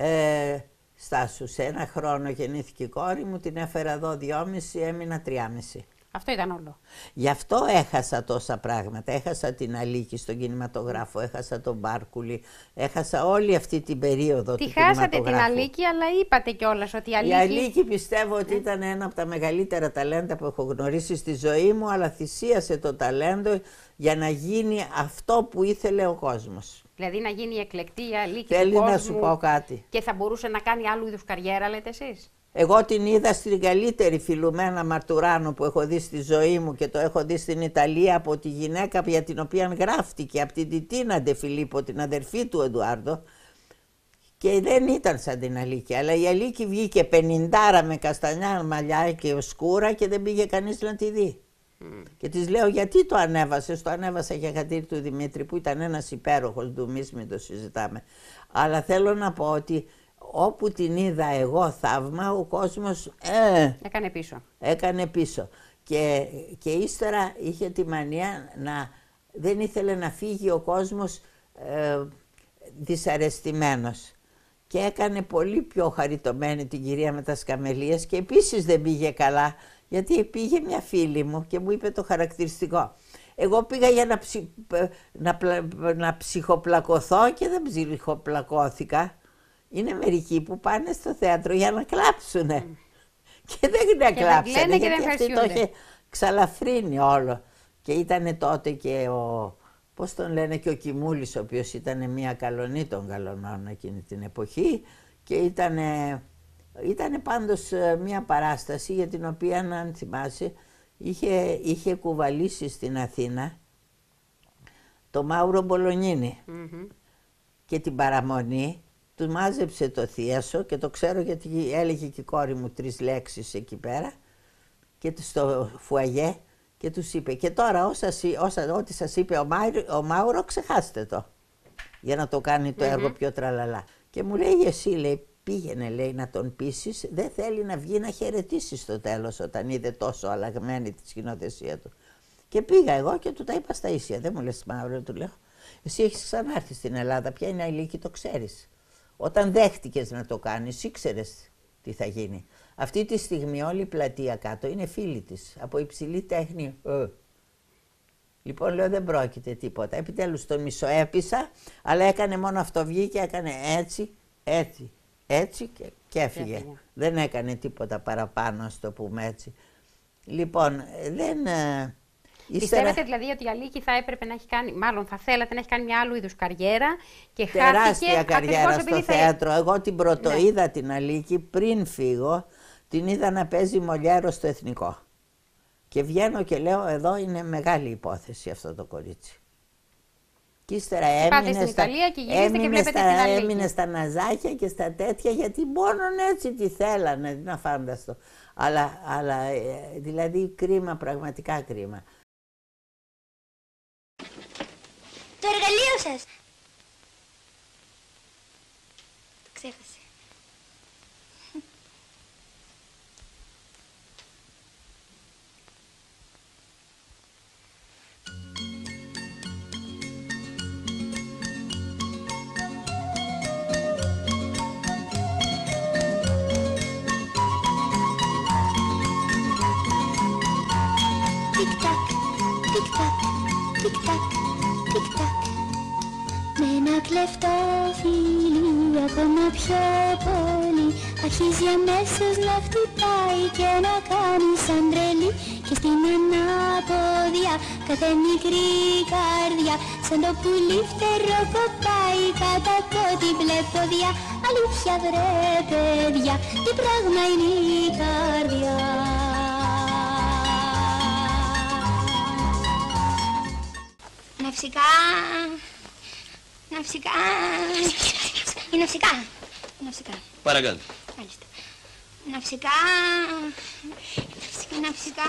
Στάσου, σε 1 χρόνο γεννήθηκε η κόρη μου, την έφερα εδώ 2,5, έμεινα 3,5. Αυτό ήταν όλο. Γι' αυτό έχασα τόσα πράγματα. Έχασα την Αλίκη στον κινηματογράφο, έχασα τον Μπάρκουλη, έχασα όλη αυτή την περίοδο του κινηματογράφου. Τη χάσατε την Αλίκη, αλλά είπατε κιόλας ότι η Αλίκη... Η Αλίκη πιστεύω ότι ήταν ένα από τα μεγαλύτερα ταλέντα που έχω γνωρίσει στη ζωή μου, αλλά θυσίασε το ταλέντο για να γίνει αυτό που ήθελε ο κόσμος. Δηλαδή να γίνει η εκλεκτή η Αλίκη Θέλει του κόσμου. να σου πω κάτι. Και θα μπορούσε να κάνει άλλου είδους καριέρα, λέτε εσείς? Εγώ την είδα στην καλύτερη Φιλουμένα Μαρτουράνο που έχω δει στη ζωή μου και το έχω δει στην Ιταλία από τη γυναίκα για την οποία γράφτηκε, από την Τιτίνα Ντε Φιλίππο, την αδερφή του Εντουάρντο, και δεν ήταν σαν την Αλίκη, αλλά η Αλίκη βγήκε 50 με καστανιά μαλλιά και σκούρα και δεν πήγε κανείς να τη δει. Και της λέω γιατί το ανέβασες? Το ανέβασα για χατήρι του Δημήτρη που ήταν ένας υπέροχος ντουμής, μην το συζητάμε. Αλλά θέλω να πω ότι όπου την είδα εγώ θαύμα, ο κόσμος έκανε πίσω. Έκανε πίσω. Και ύστερα είχε τη μανία δεν ήθελε να φύγει ο κόσμος δυσαρεστημένος. Και έκανε πολύ πιο χαριτωμένη την κυρία με τα σκαμελίες και επίσης δεν πήγε καλά, γιατί πήγε μια φίλη μου και μου είπε το χαρακτηριστικό. Εγώ πήγα για να ψυχοπλακωθώ και δεν ψυχοπλακώθηκα. Είναι μερικοί που πάνε στο θέατρο για να κλάψουνε. Και δεν κλάψανε, γιατί αυτή το είχε ξαλαφρύνει όλο. Και ήταν τότε και πώς τον λένε, και ο Κιμούλης, ο οποίος ήταν μια καλονή των καλονών εκείνη την εποχή, και ήταν Ήταν πάντως μια παράσταση για την οποία, αν θυμάσαι, είχε κουβαλήσει στην Αθήνα το Μάουρο Μπολονίνη και την παραμονή του μάζεψε το Θίασο, και το ξέρω γιατί έλεγε και η κόρη μου 3 λέξεις εκεί πέρα και στο φουαγέ, και τους είπε, και τώρα ό,τι σας είπε ο Μάουρο ξεχάστε το, για να το κάνει το έργο πιο τραλαλά. Και μου λέει, εσύ, λέει, πήγαινε, λέει, να τον πείσεις, δεν θέλει να βγει να χαιρετήσει στο τέλος όταν είδε τόσο αλλαγμένη τη σκηνοθεσία του. Και πήγα εγώ και του τα είπα στα ίσια. Δεν μου λες, Μαύρο, του λέω, εσύ έχεις ξανάρθει στην Ελλάδα, ποια είναι Αηλίκη, το ξέρεις. Όταν δέχτηκες να το κάνεις, ήξερες τι θα γίνει. Αυτή τη στιγμή όλη η πλατεία κάτω είναι φίλη της, από υψηλή τέχνη. Λοιπόν, λέω, δεν πρόκειται τίποτα. Επιτέλους τον μισοέπεισα, αλλά έκανε μόνο αυτό, βγήκε, έκανε έτσι και έφυγε. Δεν έκανε τίποτα παραπάνω, ας το πούμε έτσι. Λοιπόν, δεν... Πιστεύετε δηλαδή ότι η Αλίκη θα έπρεπε να έχει κάνει, μάλλον θα θέλατε να έχει κάνει μια άλλου είδους καριέρα και τεράστια καριέρα στο θέατρο. Εγώ την πρωτοείδα την Αλίκη πριν φύγω, την είδα να παίζει Μολιέρο στο Εθνικό. Και βγαίνω και λέω, εδώ είναι μεγάλη υπόθεση αυτό το κορίτσι. Και ύστερα έμεινε στα ναζάκια και στα τέτοια, γιατί μόνον έτσι τη θέλανε, είναι αφάνταστο. Αλλά δηλαδή κρίμα, πραγματικά κρίμα. Το εργαλείο σας! Το ξέχασε. Τικ-τακ, τικ-τακ, τικ-τακ, τικ-τακ. Με ένα κλεφτό φίλι, ακόμα πιο πολύ, αρχίζει αμέσως να χτυπάει και να κάνει σαν τρελή. Και στην ανάποδια κάθε μικρή καρδιά, σαν το πουλί φτερό κοπάει κάτω από την πλεποδιά. Αλήθεια βρε παιδιά, τι πράγμα είναι η καρδιά. Ναυσικά, ναυσικά, είναι ναυσικά, ναυσικά. Παρακάτω. Μάλιστα. Ναυσικά, ναυσικά,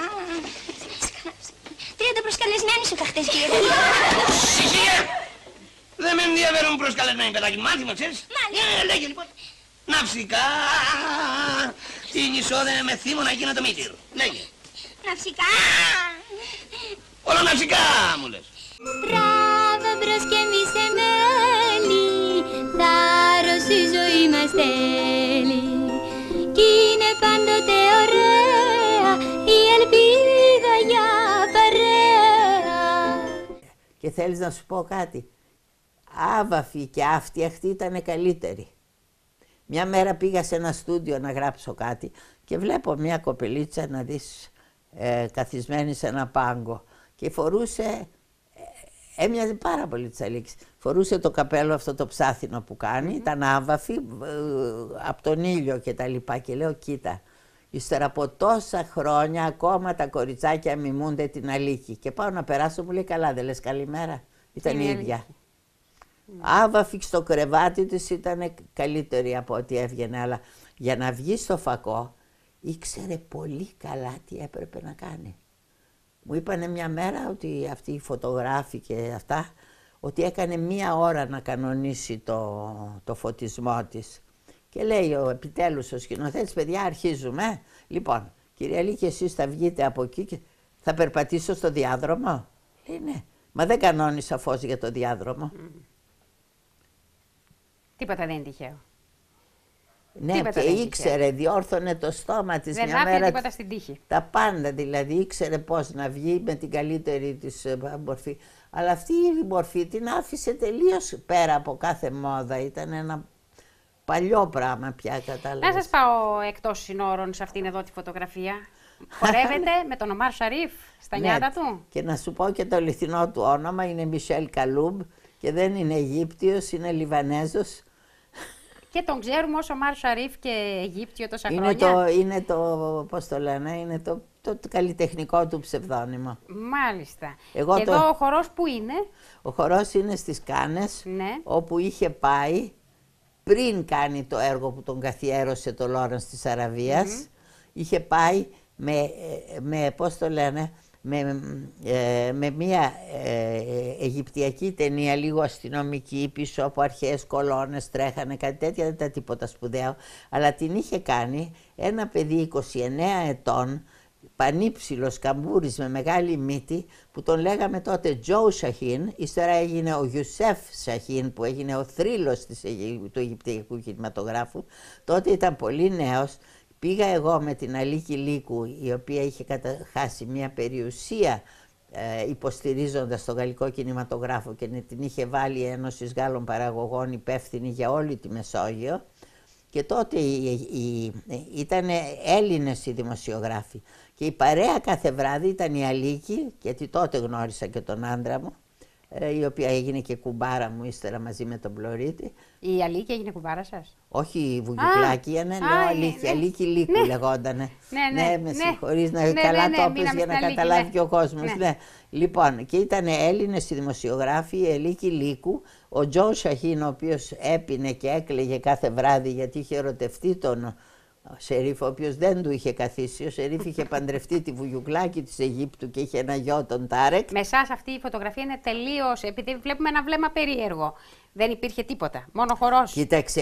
30 προσκαλεσμένοι σου χτες, κύριε Βουλή. Συγγνώμη! Δεν με ενδιαφέρουν προσκαλεσμένοι, παιδάκι, μάθημα, ξέρεις. Μάλιστα. Λέγε λοιπόν. Ναυσικά, την εισόδια με θύμωνα εκείνα το μύτηρ. Λέγε. Ναυσικά. Όλο ναυσικά μου λες. Τράβα μπρος και μη σε μέλη, θάρρος η ζωή μας θέλει. Κι είναι πάντοτε ωραία η ελπίδα για παρέα. Και θέλεις να σου πω κάτι, άβαφη και άφτιαχτη ήταν καλύτερη. Μια μέρα πήγα σε ένα στούντιο να γράψω κάτι και βλέπω μια κοπελίτσα, να δεις, καθισμένη σε ένα πάγκο, και φορούσε, έμοιαζε πάρα πολύ της Αλίκης, φορούσε το καπέλο αυτό το ψάθινο που κάνει, ήταν άβαφη από τον ήλιο και τα λοιπά, και λέω, κοίτα, ύστερα από τόσα χρόνια ακόμα τα κοριτσάκια μιμούνται την Αλίκη. Και πάω να περάσω, μου λέει, καλά, δεν λες καλημέρα, ήταν η ίδια. Άβαφη στο κρεβάτι της, ήταν καλύτερη από ό,τι έβγαινε, αλλά για να βγει στο φακό ήξερε πολύ καλά τι έπρεπε να κάνει. Μου είπανε μια μέρα ότι αυτοί οι φωτογράφοι και αυτά, ότι έκανε 1 ώρα να κανονίσει το φωτισμό της. Και λέει επιτέλους ο σκηνοθέτης, παιδιά, αρχίζουμε. Λοιπόν, κυρία Αλίκη, εσείς θα βγείτε από εκεί και θα περπατήσω στο διάδρομο. Λέει, ναι. Μα δεν κανόνισα φως για το διάδρομο. Τίποτα δεν είναι τυχαίο. Ναι, τίποτα και ήξερε, διόρθωνε το στόμα της δεν μια μέρα. τίποτα στην τύχη. Τα πάντα δηλαδή, ήξερε πώς να βγει με την καλύτερη της μορφή. Αλλά αυτή η μορφή την άφησε τελείως πέρα από κάθε μόδα. Ήταν ένα παλιό πράγμα πια, κατάλαβες. Να σας πάω εκτός συνόρων σε αυτήν εδώ τη φωτογραφία. Χορεύεται με τον Ομάρ Σαρίφ στα νιάτα του. Και να σου πω και το αληθινό του όνομα, είναι Μισελ Καλούμπ και δεν είναι Αιγύπτιος, είναι Λιβανέζος. Και τον ξέρουμε ως Ομάρ Σαρίφ και Αιγύπτιο τόσα χρόνια. Είναι το, πώς το λένε, είναι το καλλιτεχνικό του ψευδόνυμο. Μάλιστα. Και εδώ ο χορός που είναι? Ο χορός είναι στις Κάνες, ναι, όπου είχε πάει πριν κάνει το έργο που τον καθιέρωσε το Λόρενς της Αραβίας. Είχε πάει με πώς το λένε, με μια αιγυπτιακή ταινία, λίγο αστυνομική, πίσω από αρχαίες κολόνες τρέχανε, κάτι τέτοια, δεν ήταν τίποτα σπουδαίο, αλλά την είχε κάνει ένα παιδί 29 ετών, πανύψηλος καμπούρης με μεγάλη μύτη, που τον λέγαμε τότε Τζο Σαχίν, ύστερα έγινε ο Ιουσέφ Σαχίν, που έγινε ο θρύλος του Αιγυπτιακού κινηματογράφου. Τότε ήταν πολύ νέος. Πήγα εγώ με την Αλίκη Λίκου, η οποία είχε χάσει μια περιουσία υποστηρίζοντας τον γαλλικό κινηματογράφο και την είχε βάλει η Ένωση Γάλλων Παραγωγών υπεύθυνη για όλη τη Μεσόγειο. Και τότε ήταν Έλληνες οι δημοσιογράφοι. Και η παρέα κάθε βράδυ ήταν η Αλίκη, γιατί τότε γνώρισα και τον άντρα μου, η οποία έγινε και κουμπάρα μου ύστερα μαζί με τον Πλωρίτη. Η Αλίκη έγινε κουμπάρα σας? Όχι η Βουγιουκλάκη, λέω Αλίκη, Αλίκη Λίκου λεγότανε. Ναι, με συγχωρείς, καλά το έπες για να καταλάβει και ο κόσμος. Ναι. Λοιπόν, και ήταν Έλληνες οι δημοσιογράφοι, η Αλίκη Λίκου, ο Τζο Σαχίν, ο οποίος έπινε και έκλαιγε κάθε βράδυ γιατί είχε ερωτευτεί τον Σερίφ, ο οποίος δεν του είχε καθίσει. Ο Σερίφ είχε παντρευτεί τη Βουγιουκλάκη της Αιγύπτου και είχε ένα γιο, τον Τάρεκ. Με εσάς αυτή η φωτογραφία είναι τελείως, επειδή βλέπουμε ένα βλέμμα περίεργο. Δεν υπήρχε τίποτα, μόνο χορός. Κοίταξε,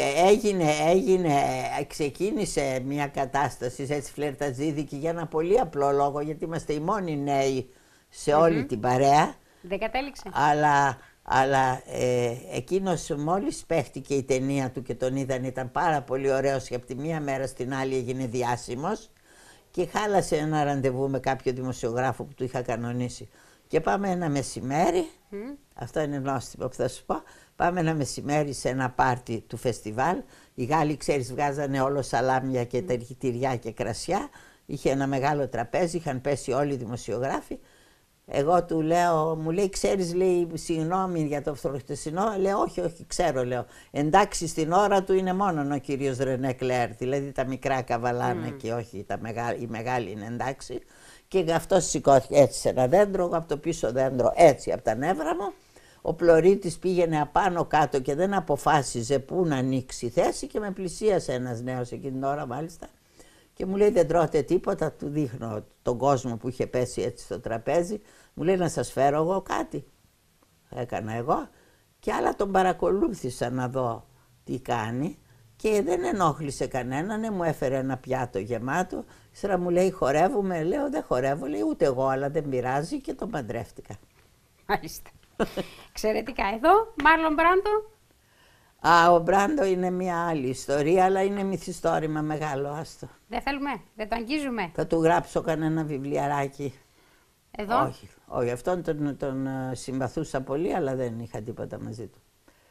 ξεκίνησε μια κατάσταση έτσι φλερταζίδικη για ένα πολύ απλό λόγο, γιατί είμαστε οι μόνοι νέοι σε όλη την παρέα. Δεν κατέληξε. Αλλά εκείνος μόλις παίχτηκε η ταινία του και τον είδαν, ήταν πάρα πολύ ωραίος και από τη μία μέρα στην άλλη έγινε διάσημος και χάλασε ένα ραντεβού με κάποιο δημοσιογράφο που του είχα κανονίσει. Και πάμε ένα μεσημέρι, αυτό είναι νόστιμο που θα σου πω, πάμε ένα μεσημέρι σε ένα πάρτι του φεστιβάλ. Οι Γάλλοι, ξέρεις, βγάζανε όλο σαλάμια και τυριά και κρασιά. Είχε ένα μεγάλο τραπέζι, είχαν πέσει όλοι οι δημοσιογράφοι. Εγώ του λέω, μου λέει, ξέρεις, λέει, συγγνώμη για το φθορχτεσινό. Λέω, όχι, ξέρω, λέω. Εντάξει, στην ώρα του είναι μόνο ο κύριος Ρενέ Κλέρ, δηλαδή τα μικρά καβαλάνε και όχι οι μεγάλοι είναι εντάξει. Και αυτός σηκώθηκε έτσι σε ένα δέντρο, από το πίσω δέντρο έτσι από τα νεύρα μου. Ο Πλωρίτης πήγαινε απάνω κάτω και δεν αποφάσιζε πού να ανοίξει θέση και με πλησίασε ένας νέος εκείνη την ώρα μάλιστα. Και μου λέει, δεν τρώτε τίποτα, του δείχνω τον κόσμο που είχε πέσει έτσι στο τραπέζι. Μου λέει, να σας φέρω εγώ κάτι. Έκανα εγώ και άλλα τον παρακολούθησα να δω τι κάνει και δεν ενόχλησε κανέναν, μου έφερε ένα πιάτο γεμάτο. Ύστερα μου λέει, χορεύουμε, λέω, δεν χορεύω, λέει, ούτε εγώ, αλλά δεν πειράζει και τον παντρεύτηκα. Μάλιστα. Εξαιρετικά. Εδώ, Μάρλον Μπράντο. Ο Μπράντο είναι μια άλλη ιστορία, αλλά είναι μυθιστόρημα μεγάλο, άστο. Δεν θέλουμε, δεν το αγγίζουμε. Θα του γράψω κανένα βιβλιαράκι. Εδώ. Όχι, αυτόν τον συμπαθούσα πολύ, αλλά δεν είχα τίποτα μαζί του.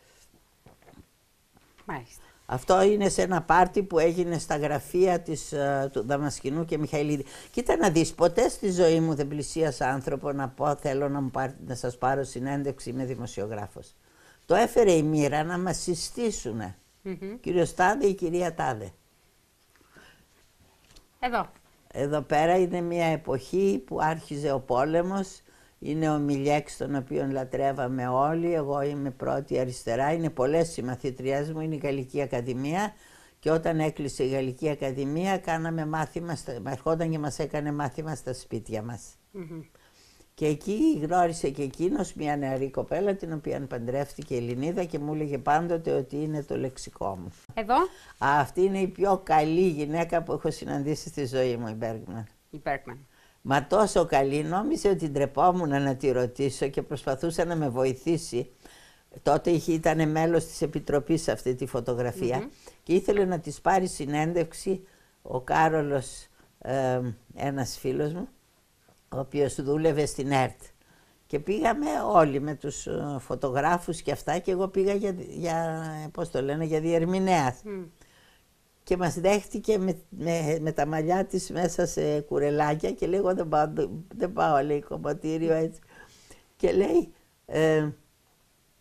Μάλιστα. Αυτό είναι σε ένα πάρτι που έγινε στα γραφεία του Δαμασκηνού και Μιχαηλίδη. Κοίτα να δεις, ποτέ στη ζωή μου δεν πλησίασα άνθρωπο να πω θέλω να σας πάρω συνέντευξη, είμαι δημοσιογράφος. Το έφερε η μοίρα να μας συστήσουνε. Κύριος Τάδε ή κυρία Τάδε. Εδώ. Εδώ πέρα είναι μια εποχή που άρχιζε ο πόλεμος. Είναι ο Μιλιέξ, τον οποίο λατρεύαμε όλοι. Εγώ είμαι πρώτη αριστερά. Είναι πολλές οι μαθήτριές μου. Είναι η Γαλλική Ακαδημία. Και όταν έκλεισε η Γαλλική Ακαδημία, κάναμε μάθημα, ερχόταν και μας έκανε μάθημα στα σπίτια μας. Και εκεί γνώρισε και εκείνος μια νεαρή κοπέλα, την οποία παντρεύτηκε Ελληνίδα και μου έλεγε πάντοτε ότι είναι το λεξικό μου. Εδώ. Αυτή είναι η πιο καλή γυναίκα που έχω συναντήσει στη ζωή μου, η Μπέργκμαν. Η Μπέργκμαν. Μα τόσο καλή, νόμιζε ότι ντρεπόμουν να τη ρωτήσω και προσπαθούσα να με βοηθήσει. Τότε ήταν μέλος της Επιτροπής αυτή τη φωτογραφία και ήθελε να της πάρει συνέντευξη ο Κάρολος, ένας φίλος μου, ο οποίος δούλευε στην ΕΡΤ. Και πήγαμε όλοι με τους φωτογράφους και αυτά και εγώ πήγα για διερμηνέας. Και μας δέχτηκε με τα μαλλιά της μέσα σε κουρελάκια και λέει, εγώ δεν πάω, λέει, κομματήριο έτσι. Και λέει,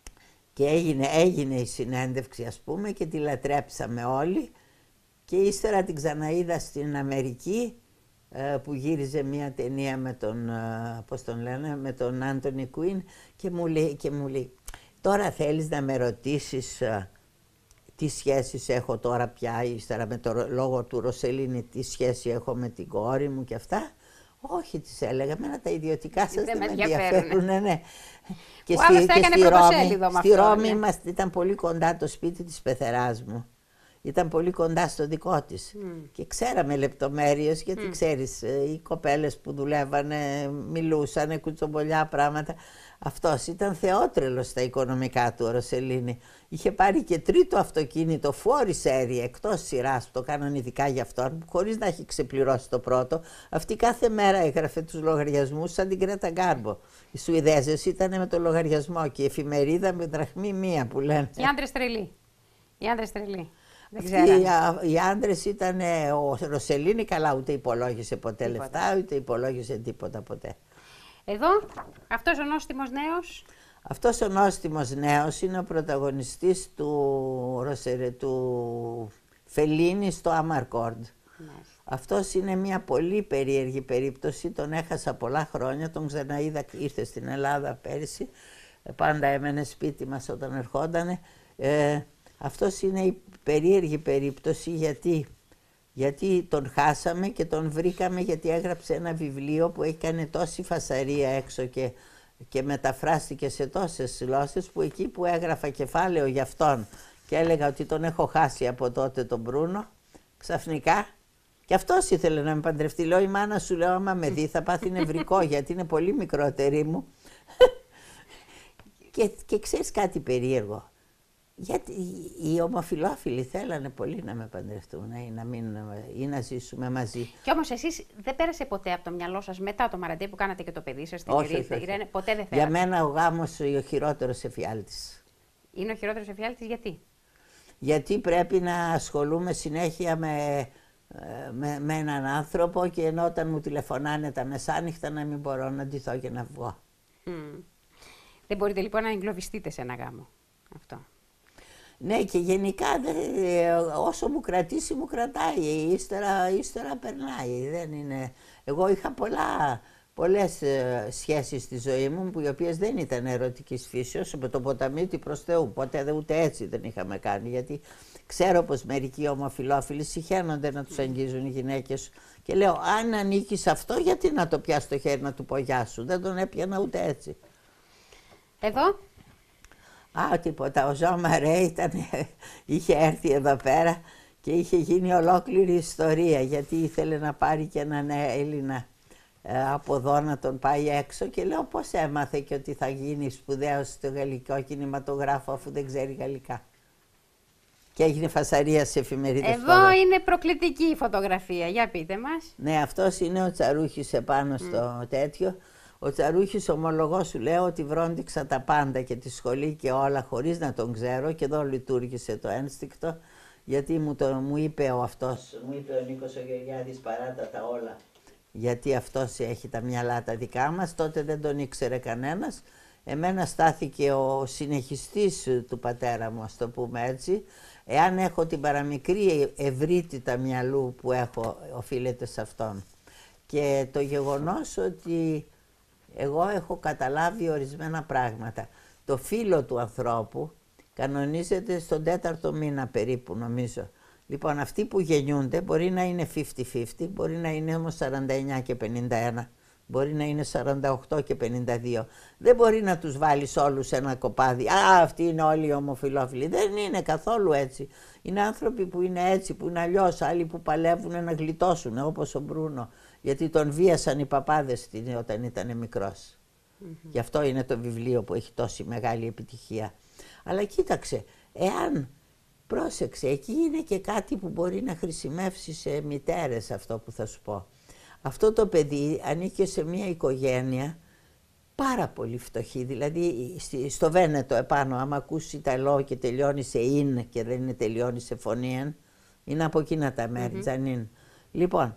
Και έγινε η συνέντευξη, ας πούμε, και τη λατρέψαμε όλοι. Και ύστερα την ξαναείδα στην Αμερική, που γύριζε μια ταινία με τον, πώς τον λένε, με τον Άντονι Κουίν, και μου λέει, τώρα θέλεις να με ρωτήσεις τι σχέσεις έχω τώρα πια, ύστερα με το λόγο του Ροσελίνη, τι σχέση έχω με την κόρη μου και αυτά. Όχι, της έλεγα, εμένα τα ιδιωτικά σας δεν με ενδιαφέρουν. Ναι. Και στη Ρώμη ήταν πολύ κοντά το σπίτι της πεθεράς μου. Ήταν πολύ κοντά στο δικό της. Και ξέραμε λεπτομέρειες, γιατί ξέρεις, οι κοπέλες που δουλεύανε, μιλούσανε, κουτσομπολιά πράγματα. Αυτός ήταν θεότρελος στα οικονομικά του, ο Ροσελίνη. Είχε πάρει και τρίτο αυτοκίνητο, φόρισέρι, εκτός σειράς, που το κάνανε ειδικά για αυτόν, χωρίς να έχει ξεπληρώσει το πρώτο. Αυτή κάθε μέρα έγραφε τους λογαριασμούς σαν την Κρέτα Γκάρμπο. Οι Σουηδέζες ήταν με το λογαριασμό και η εφημερίδα με δραχμή μία που λένε. Οι άντρες τρελοί. Οι άντρες τρελοί. Οι άντρες ήταν, ο Ροσελίνη καλά ούτε υπολόγισε ποτέ λεφτά, ούτε υπολόγισε τίποτα ποτέ. Εδώ, αυτός ο νόστιμος νέος. Αυτός ο νόστιμος νέος είναι ο πρωταγωνιστής του Φελίνη στο Αμαρκόρντ. Αυτός είναι μια πολύ περίεργη περίπτωση, τον έχασα πολλά χρόνια, τον ξαναείδα, ήρθε στην Ελλάδα πέρυσι, πάντα έμενε σπίτι μας όταν ερχόντανε. Αυτός είναι η περίεργη περίπτωση γιατί τον χάσαμε και τον βρήκαμε γιατί έγραψε ένα βιβλίο που έχει κάνει τόση φασαρία έξω και μεταφράστηκε σε τόσες γλώσσες, που εκεί που έγραφα κεφάλαιο για αυτόν και έλεγα ότι τον έχω χάσει από τότε τον Μπρούνο, ξαφνικά και αυτός ήθελε να με παντρευτεί. Λέω, η μάνα σου, λέω, άμα με δει θα πάθει νευρικό γιατί είναι πολύ μικρότερη μου. και ξέρεις κάτι περίεργο. Γιατί οι ομοφυλόφιλοι θέλανε πολύ να με παντρευτούν ή να ζήσουμε μαζί. Κι όμως εσείς δεν πέρασε ποτέ από το μυαλό σας μετά το μαραντέ που κάνατε και το παιδί σας στην Irene, ποτέ δεν θέλατε? Για μένα ο γάμος είναι ο χειρότερος εφιάλτης. Είναι ο χειρότερος εφιάλτης γιατί? Γιατί πρέπει να ασχολούμαι συνέχεια με έναν άνθρωπο και ενώ όταν μου τηλεφωνάνε τα μεσάνυχτα να μην μπορώ να ντυθώ και να βγω. Δεν μπορείτε λοιπόν να εγκλωβιστείτε σε ένα γάμο αυτό? Ναι, και γενικά όσο μου κρατήσει μου κρατάει, ύστερα περνάει. Δεν είναι... Εγώ είχα πολλές σχέσεις στη ζωή μου που οι οποίες δεν ήταν ερωτικής φύσεως, με το ποταμίτι προς Θεού, ποτέ ούτε έτσι δεν είχαμε κάνει, γιατί ξέρω πως μερικοί ομοφυλόφιλοι συχαίνονται να τους αγγίζουν οι γυναίκες και λέω, αν ανήκει σε αυτό, γιατί να το πιάσει το χέρι να του πω γεια σου? Δεν τον έπιανα ούτε έτσι. Εδώ? Τίποτα. Ο Ζαν Μαρέ είχε έρθει εδώ πέρα και είχε γίνει ολόκληρη ιστορία, γιατί ήθελε να πάρει και έναν Έλληνα από εδώ να τον πάει έξω και λέω, πώς έμαθε και ότι θα γίνει σπουδαίος στο γαλλικό κινηματογράφο αφού δεν ξέρει γαλλικά. Και έγινε φασαρία σε εφημερίδες. Εδώ είναι προκλητική η φωτογραφία, για πείτε μας. Ναι, αυτός είναι ο Τσαρούχης επάνω στο τέτοιο. Ο Τσαρούχης, ομολογώ σου λέω, ότι βρόντιξα τα πάντα και τη σχολή και όλα χωρίς να τον ξέρω, και εδώ λειτουργήσε το ένστικτο, γιατί μου είπε ο Νίκος ο Γεωργιάδης, παράτα τα όλα, γιατί αυτός έχει τα μυαλά τα δικά μας. Τότε δεν τον ήξερε κανένας. Εμένα στάθηκε ο συνεχιστής του πατέρα μου, ας το πούμε έτσι. Εάν έχω την παραμικρή ευρύτητα μυαλού που έχω, οφείλεται σε αυτόν. Και το γεγονός ότι εγώ έχω καταλάβει ορισμένα πράγματα. Το φύλο του ανθρώπου κανονίζεται στον 4ο μήνα περίπου, νομίζω. Λοιπόν, αυτοί που γεννιούνται μπορεί να είναι 50-50, μπορεί να είναι όμως 49 και 51, μπορεί να είναι 48 και 52. Δεν μπορεί να τους βάλεις όλους σε ένα κοπάδι. Αυτοί είναι όλοι οι ομοφυλόφιλοι. Δεν είναι καθόλου έτσι. Είναι άνθρωποι που είναι έτσι, που είναι αλλιώς, άλλοι που παλεύουν να γλιτώσουν, όπως ο Μπρούνο. Γιατί τον βίασαν οι παπάδες όταν ήταν μικρός. Γι' αυτό είναι το βιβλίο που έχει τόση μεγάλη επιτυχία. Αλλά κοίταξε, εάν πρόσεξε, εκεί είναι και κάτι που μπορεί να χρησιμεύσει σε μητέρες, αυτό που θα σου πω. Αυτό το παιδί ανήκε σε μια οικογένεια πάρα πολύ φτωχή, δηλαδή στο Βένετο επάνω, άμα ακούσει Ιταλό και τελειώνει σε «ιν» και δεν είναι τελειώνει σε φωνήεν, είναι από εκείνα τα μέρη, Τζανίν. Λοιπόν,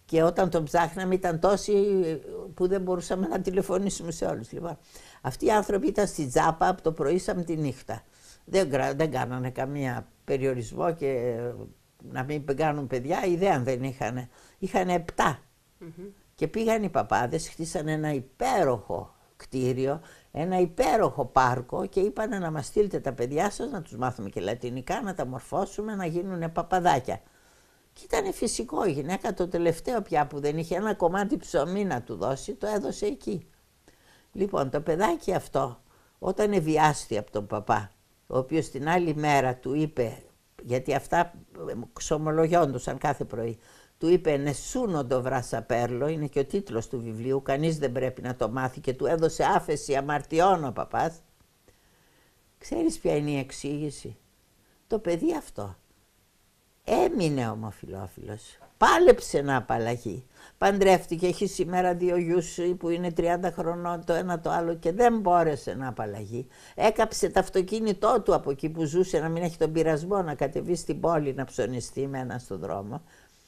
Και όταν τον ψάχναμε ήταν τόσοι που δεν μπορούσαμε να τηλεφωνήσουμε σε όλους. Λοιπόν, αυτοί οι άνθρωποι ήταν στη τζάπα από το πρωί σαν τη νύχτα. Δεν κάνανε καμία περιορισμό και να μην κάνουν παιδιά, ιδέα δεν είχαν. Είχαν 7. Και πήγαν οι παπάδες, χτίσανε ένα υπέροχο κτίριο, ένα υπέροχο πάρκο και είπανε να μας στείλετε τα παιδιά σας, να τους μάθουμε και λατινικά, να τα μορφώσουμε, να γίνουν παπαδάκια. Και ήταν φυσικό, η γυναίκα το τελευταίο πια που δεν είχε ένα κομμάτι ψωμί να του δώσει, το έδωσε εκεί. Λοιπόν, το παιδάκι αυτό, όταν ευιάστη από τον παπά, ο οποίος την άλλη μέρα του είπε, γιατί αυτά ξομολογιόντουσαν κάθε πρωί, του είπε «Νεσούνο το βρασαπέρλο», είναι και ο τίτλος του βιβλίου, κανείς δεν πρέπει να το μάθει, και του έδωσε άφεση αμαρτιών ο παπάς. Ξέρεις ποια είναι η εξήγηση? Το παιδί αυτό έμεινε ομοφυλόφιλος, πάλεψε να απαλλαγεί, παντρεύτηκε, έχει σήμερα 2 γιους που είναι 30 χρονών το ένα το άλλο και δεν μπόρεσε να απαλλαγεί. Έκαψε το αυτοκίνητό του από εκεί που ζούσε, να μην έχει τον πειρασμό να κατεβεί στην πόλη να ψωνιστεί με έναν στον δρόμο.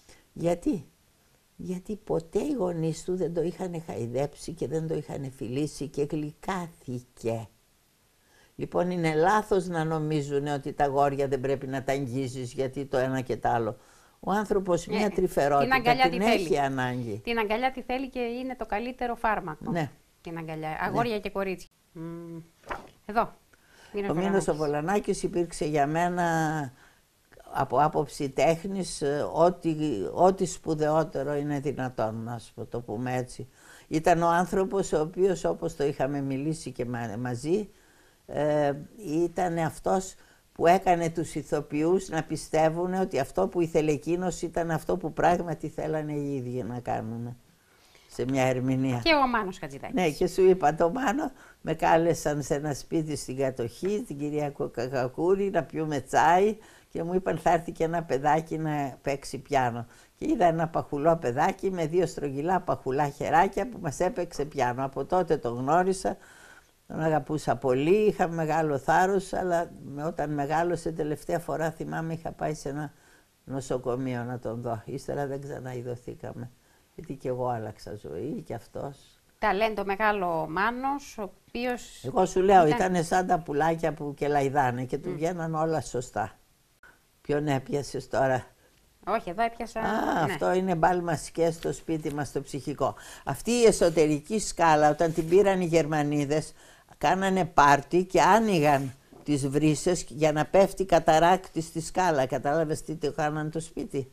Γιατί ποτέ οι γονείς του δεν το είχαν χαϊδέψει και δεν το είχαν φιλήσει και γλυκάθηκε. Λοιπόν, είναι λάθος να νομίζουν ότι τα αγόρια δεν πρέπει να τα αγγίζεις γιατί το ένα και το άλλο. Ο άνθρωπος μια τρυφερότητα την έχει ανάγκη. Την αγκαλιά τη θέλει και είναι το καλύτερο φάρμακο. Ναι. Την αγκαλιά. Αγόρια και κορίτσια. Εδώ. Ο Μήνος ο Βολανάκης υπήρξε για μένα από άποψη τέχνης ό,τι σπουδαιότερο είναι δυνατόν, να το πούμε έτσι. Ήταν ο άνθρωπος ο οποίος, όπως το είχαμε μιλήσει και μαζί, ήταν αυτός που έκανε τους ηθοποιούς να πιστεύουν ότι αυτό που ήθελε εκείνος ήταν αυτό που πράγματι θέλανε οι ίδιοι να κάνουν σε μια ερμηνεία. Και ο Μάνος Χατζηδάκης. Ναι, και σου είπα το Μάνο, με κάλεσαν σε ένα σπίτι στην κατοχή, την κυρία Κακακούρη, να πιούμε τσάι και μου είπαν θα έρθει και ένα παιδάκι να παίξει πιάνο. Και είδα ένα παχουλό παιδάκι με 2 στρογγυλά παχουλά χεράκια που μας έπαιξε πιάνο. Από τότε τον γνώρισα. Τον αγαπούσα πολύ, είχα μεγάλο θάρρος, αλλά όταν μεγάλωσε τελευταία φορά θυμάμαι είχα πάει σε ένα νοσοκομείο να τον δω. Ύστερα δεν ξαναειδωθήκαμε, γιατί και εγώ άλλαξα ζωή και αυτός. Ταλέντο μεγάλο ο Μάνος, ο οποίος... Εγώ σου λέω, ήταν σαν τα πουλάκια που κελαϊδάνε και του βγαίναν όλα σωστά. Ποιον έπιασες τώρα? Όχι, εδώ έπιασα... Αυτό είναι μπάλμασκες στο σπίτι μας, στο ψυχικό. Αυτή η εσωτερική σκάλα, όταν την πήραν οι Γερμανίδες, κάνανε πάρτι και άνοιγαν τις βρύσες για να πέφτει καταράκτη στη σκάλα. Κατάλαβες τι το κάνανε το σπίτι?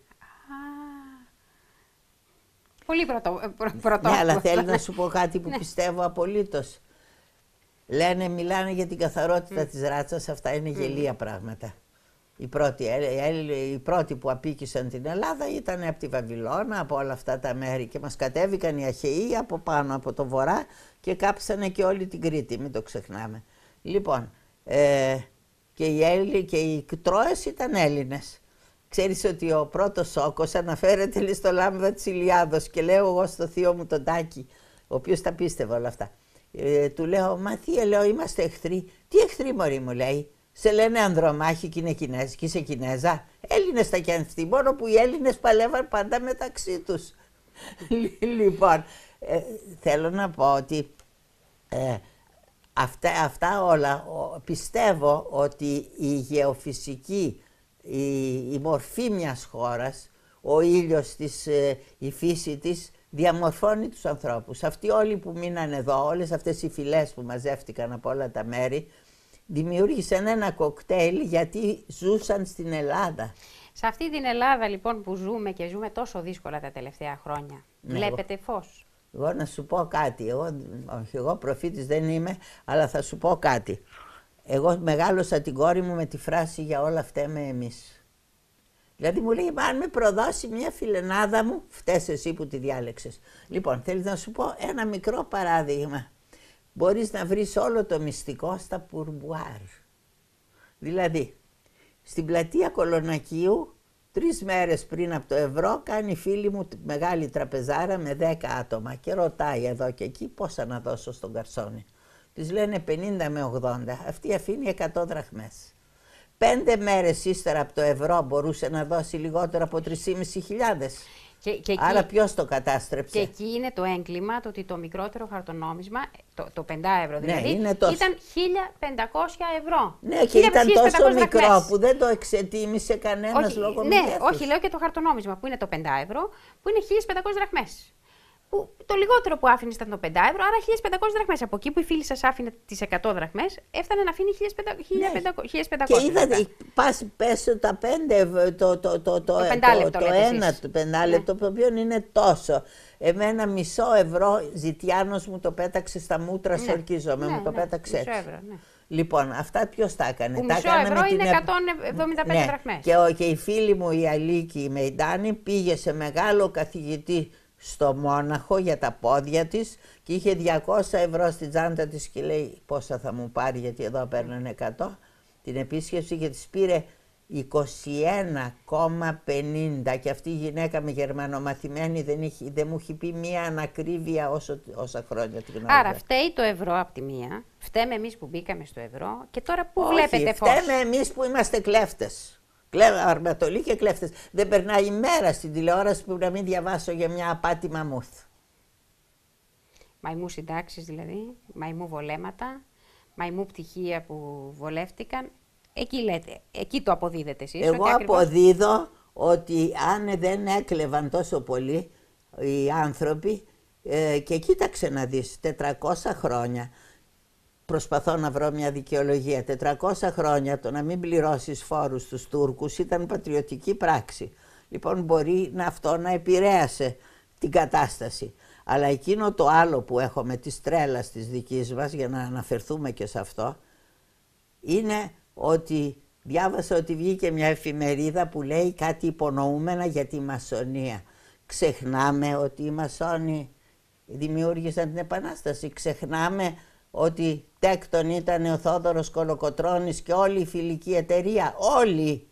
Πολύ πρωτότυπο. Ναι, αλλά θέλω να σου πω κάτι που πιστεύω απολύτως. Μιλάνε για την καθαρότητα της ράτσας, αυτά είναι γελία πράγματα. Οι πρώτοι που απίκησαν την Ελλάδα ήταν από τη Βαβυλώνα, από όλα αυτά τα μέρη και μας κατέβηκαν οι Αχαιοί από πάνω, από το βορρά και κάψανε και όλη την Κρήτη, μην το ξεχνάμε. Λοιπόν, και οι Τρόες ήταν Έλληνες. Ξέρεις ότι ο πρώτος Σόκος αναφέρεται στο Λάμδα της Ηλιάδος και λέω εγώ στο θείο μου τον Τάκη, ο οποίος τα πίστευε όλα αυτά. Του λέω, μα τι, λέω, είμαστε εχθροί. Τι εχθροί, μωρή, μου λέει? Σε λένε Ανδρομάχη και είναι Κινέζοι και είσαι Κινέζα. Έλληνες τα κι αυτοί, μόνο που οι Έλληνες παλεύαν πάντα μεταξύ τους. Λοιπόν, θέλω να πω ότι αυτά όλα πιστεύω ότι η γεωφυσική, η μορφή μιας χώρας, ο ήλιος της, η φύση της διαμορφώνει τους ανθρώπους. Αυτοί όλοι που μείναν εδώ, όλες αυτές οι φυλές που μαζεύτηκαν από όλα τα μέρη, δημιούργησαν ένα κοκτέιλ γιατί ζούσαν στην Ελλάδα. Σε αυτή την Ελλάδα λοιπόν που ζούμε και ζούμε τόσο δύσκολα τα τελευταία χρόνια, βλέπετε φως? Εγώ να σου πω κάτι, εγώ προφήτης δεν είμαι, αλλά θα σου πω κάτι. Εγώ μεγάλωσα την κόρη μου με τη φράση «για όλα φταίμε εμείς». Δηλαδή μου λέει, αν με προδώσει μια φιλενάδα μου, φταίς εσύ που τη διάλεξες. Λοιπόν, θέλεις να σου πω ένα μικρό παράδειγμα. Μπορείς να βρεις όλο το μυστικό στα πουρμπουάρ. Δηλαδή, στην πλατεία Κολονακίου, 3 μέρες πριν από το ευρώ, κάνει φίλη μου μεγάλη τραπεζάρα με 10 άτομα και ρωτάει εδώ και εκεί πόσα να δώσω στον καρσόνι. Της λένε 50 με 80, αυτή αφήνει 100 δραχμές. 5 μέρες ύστερα από το ευρώ μπορούσε να δώσει λιγότερο από 3.500. Άρα ποιος το κατάστρεψε? Και εκεί είναι το έγκλημα, το ότι το μικρότερο χαρτονόμισμα, το 5 ευρώ δηλαδή, ναι, ήταν 1.500 ευρώ. Ναι, και ήταν τόσο μικρό που δεν το εξετίμησε κανένας λόγω μεγέθους. Ναι, όχι, λέω και το χαρτονόμισμα που είναι το 5 ευρώ, που είναι 1.500 δραχμές. Που το λιγότερο που άφηνε ήταν το 5 ευρώ, άρα 1.500 δραχμές. Από εκεί που η φίλη σας άφηνε τις 100 δραχμές, έφτανε να αφήνει 1.500. Και είδατε, πες τα 5 ευρώ, το 1 λεπτό, το οποίο είναι τόσο. Εμένα μισό ευρώ ζητιάνος μου το πέταξε στα μούτρα, ορκίζομαι, μου το πέταξε έτσι. Λοιπόν, αυτά ποιος τα έκανε? Μισό ευρώ είναι 175 δραχμές. Και η φίλη μου η Αλίκη η Μεϊντάνη πήγε σε μεγάλο καθηγητή στο Μόναχο για τα πόδια της και είχε 200 ευρώ στην τσάντα της και λέει πόσα θα μου πάρει, γιατί εδώ παίρνανε 100 την επίσκεψη, και της πήρε 21,50 και αυτή η γυναίκα με γερμανομαθημένη δεν μου έχει πει μία ανακρίβεια όσα χρόνια την γνώριζα. Άρα φταίει το ευρώ από τη μία, φταίμε εμείς που μπήκαμε στο ευρώ και τώρα που βλέπετε φως. Φταίμε εμείς που είμαστε κλέφτες. Αρματολοί και κλέφτες. Δεν περνάει ημέρα στην τηλεόραση που να μην διαβάσω για μια απάτη μαμούθ. Μαϊμού συντάξεις δηλαδή, μαϊμού βολέματα, μαϊμού πτυχία που βολεύτηκαν. Εκεί λέτε, εκεί το αποδίδετε εσείς. Εγώ αποδίδω ότι αν δεν έκλεβαν τόσο πολύ οι άνθρωποι, και κοίταξε να δεις, 400 χρόνια, προσπαθώ να βρω μια δικαιολογία, 400 χρόνια το να μην πληρώσεις φόρους στους Τούρκους ήταν πατριωτική πράξη. Λοιπόν, μπορεί αυτό να επηρέασε την κατάσταση. Αλλά εκείνο το άλλο που έχουμε της τρέλας της δικής μας, για να αναφερθούμε και σε αυτό, είναι ότι διάβασα ότι βγήκε μια εφημερίδα που λέει κάτι υπονοούμενα για τη μασονία. Ξεχνάμε ότι οι μασόνοι δημιούργησαν την Επανάσταση. Ξεχνάμε ότι τέκτον ήταν ο Θόδωρος Κολοκοτρώνης και όλη η φιλική εταιρεία. Όλοι.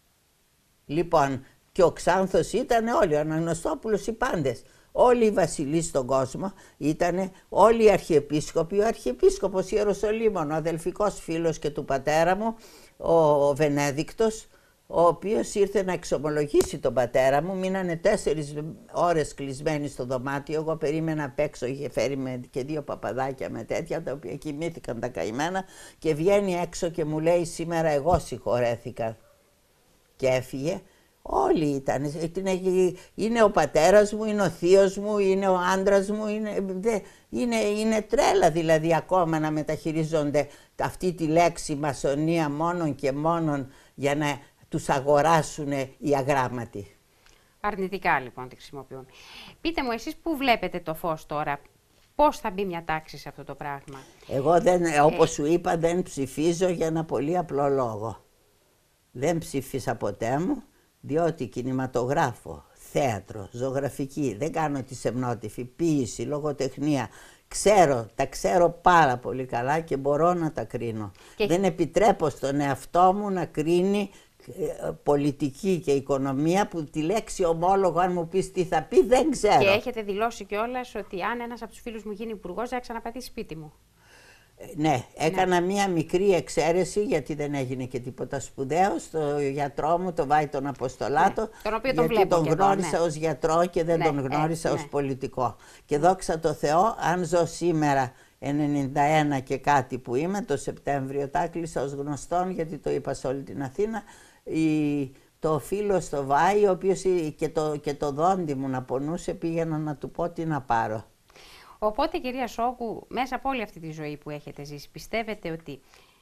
Λοιπόν, και ο Ξάνθος ήταν όλοι, ο Αναγνωστόπουλος, οι πάντες. Όλοι οι βασιλείς στον κόσμο ήταν, όλοι οι αρχιεπίσκοποι, ο αρχιεπίσκοπος Ιεροσολύμων, ο αδελφικός φίλος και του πατέρα μου, ο Βενέδικτος, ο οποίος ήρθε να εξομολογήσει τον πατέρα μου. Μείνανε 4 ώρες κλεισμένοι στο δωμάτιο, εγώ περίμενα απ' έξω, είχε φέρει και 2 παπαδάκια με τέτοια, τα οποία κοιμήθηκαν τα καημένα, και βγαίνει έξω και μου λέει σήμερα εγώ συγχωρέθηκα, και έφυγε. Όλοι ήταν, είναι ο πατέρας μου, είναι ο θείος μου, είναι ο άντρας μου, είναι τρέλα δηλαδή ακόμα να μεταχειρίζονται αυτή τη λέξη μασονία μόνον και μόνον για να τους αγοράσουν οι αγράμματοι. Αρνητικά λοιπόν τη χρησιμοποιούμε. Πείτε μου εσείς πού βλέπετε το φως τώρα, πώς θα μπει μια τάξη σε αυτό το πράγμα? Εγώ όπως σου είπα δεν ψηφίζω για ένα πολύ απλό λόγο. Δεν ψήφισα ποτέ μου. Διότι κινηματογράφο, θέατρο, ζωγραφική, δεν κάνω τη σεμνότυφη, ποίηση, λογοτεχνία, τα ξέρω πάρα πολύ καλά και μπορώ να τα κρίνω. Δεν επιτρέπω στον εαυτό μου να κρίνει πολιτική και οικονομία, που τη λέξη ομόλογο, αν μου πεις τι θα πει, δεν ξέρω. Και έχετε δηλώσει κιόλας ότι αν ένας από τους φίλους μου γίνει υπουργός, θα ξαναπατήσει σπίτι μου. Ναι, έκανα μία μικρή εξαίρεση, γιατί δεν έγινε και τίποτα σπουδαίο, στο γιατρό μου, το Βάη τον Αποστολάτο, ναι, τον οποίο γιατί τον γνώρισα ως γιατρό και δεν τον γνώρισα ως πολιτικό. Και δόξα τω Θεώ, αν ζω σήμερα 91 και κάτι που είμαι, το Σεπτέμβριο τα κλείσα ως γνωστόν, γιατί το είπα σε όλη την Αθήνα, το φίλο στο Βάη, ο οποίος και το δόντι μου να πονούσε, πήγαινα να του πω τι να πάρω. Οπότε, κυρία Σόκου, μέσα από όλη αυτή τη ζωή που έχετε ζήσει, πιστεύετε ότι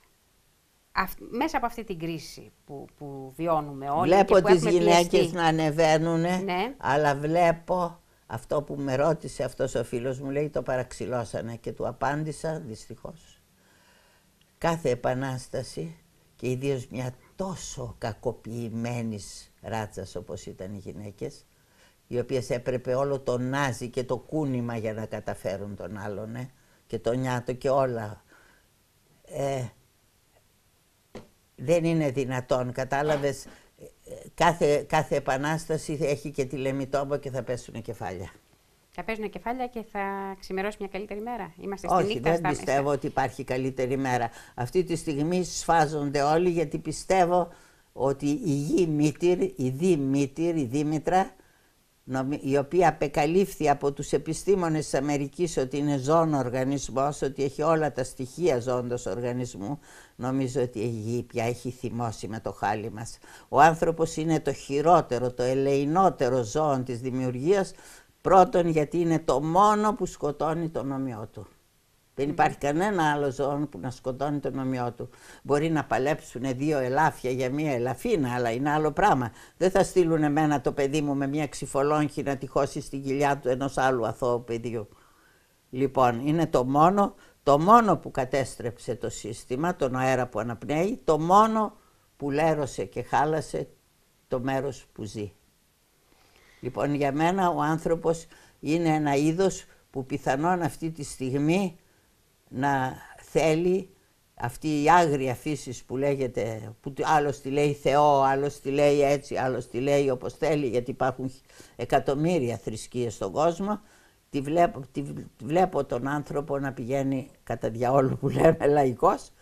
μέσα από αυτή την κρίση που βιώνουμε όλοι, βλέπω και που τις έχουμε γυναίκες πιεστεί, να ανεβαίνουν, ναι, αλλά βλέπω αυτό που με ρώτησε αυτός ο φίλος μου, λέει το παραξηλώσανε, και του απάντησα δυστυχώς. Κάθε επανάσταση, και ιδίως μια τόσο κακοποιημένης ράτσας όπως ήταν οι γυναίκες, οι οποίες έπρεπε όλο το νάζι και το κούνημα για να καταφέρουν τον άλλον, και το νιάτο και όλα. Δεν είναι δυνατόν, κατάλαβες, κάθε επανάσταση έχει και τη λεμιτόμπο και θα πέσουν κεφάλια. Θα παίζουν κεφάλια και θα ξημερώσει μια καλύτερη μέρα. Είμαστε στη Όχι, νύχτα, δεν πιστεύω ότι υπάρχει καλύτερη μέρα. Αυτή τη στιγμή σφάζονται όλοι, γιατί πιστεύω ότι η γη Μήτυρ, η Δήμητρα, η οποία απεκαλύφθη από τους επιστήμονες της Αμερικής ότι είναι ζώων οργανισμός, ότι έχει όλα τα στοιχεία ζώντος οργανισμού, νομίζω ότι η γη πια έχει θυμώσει με το χάλι μας. Ο άνθρωπος είναι το χειρότερο, το ελεεινότερο ζώο της δημιουργίας, πρώτον γιατί είναι το μόνο που σκοτώνει τον όμοιό του. Δεν υπάρχει κανένα άλλο ζώο που να σκοτώνει τον όμοιό του. Μπορεί να παλέψουν 2 ελάφια για μία ελαφίνα, αλλά είναι άλλο πράγμα. Δεν θα στείλουν εμένα το παιδί μου με μία ξυφολόγχη να τη χώσει στη κοιλιά του ενός άλλου αθώου παιδιού. Λοιπόν, είναι το μόνο που κατέστρεψε το σύστημα, τον αέρα που αναπνέει, το μόνο που λέρωσε και χάλασε το μέρος που ζει. Λοιπόν, για μένα ο άνθρωπος είναι ένα είδος που πιθανόν αυτή τη στιγμή να θέλει αυτή η άγρια φύση που λέγεται, που άλλος τη λέει Θεό, άλλος τη λέει έτσι, άλλος τη λέει όπως θέλει, γιατί υπάρχουν εκατομμύρια θρησκείες στον κόσμο. Βλέπω τον άνθρωπο να πηγαίνει κατά διαόλου που λέμε λαϊκός,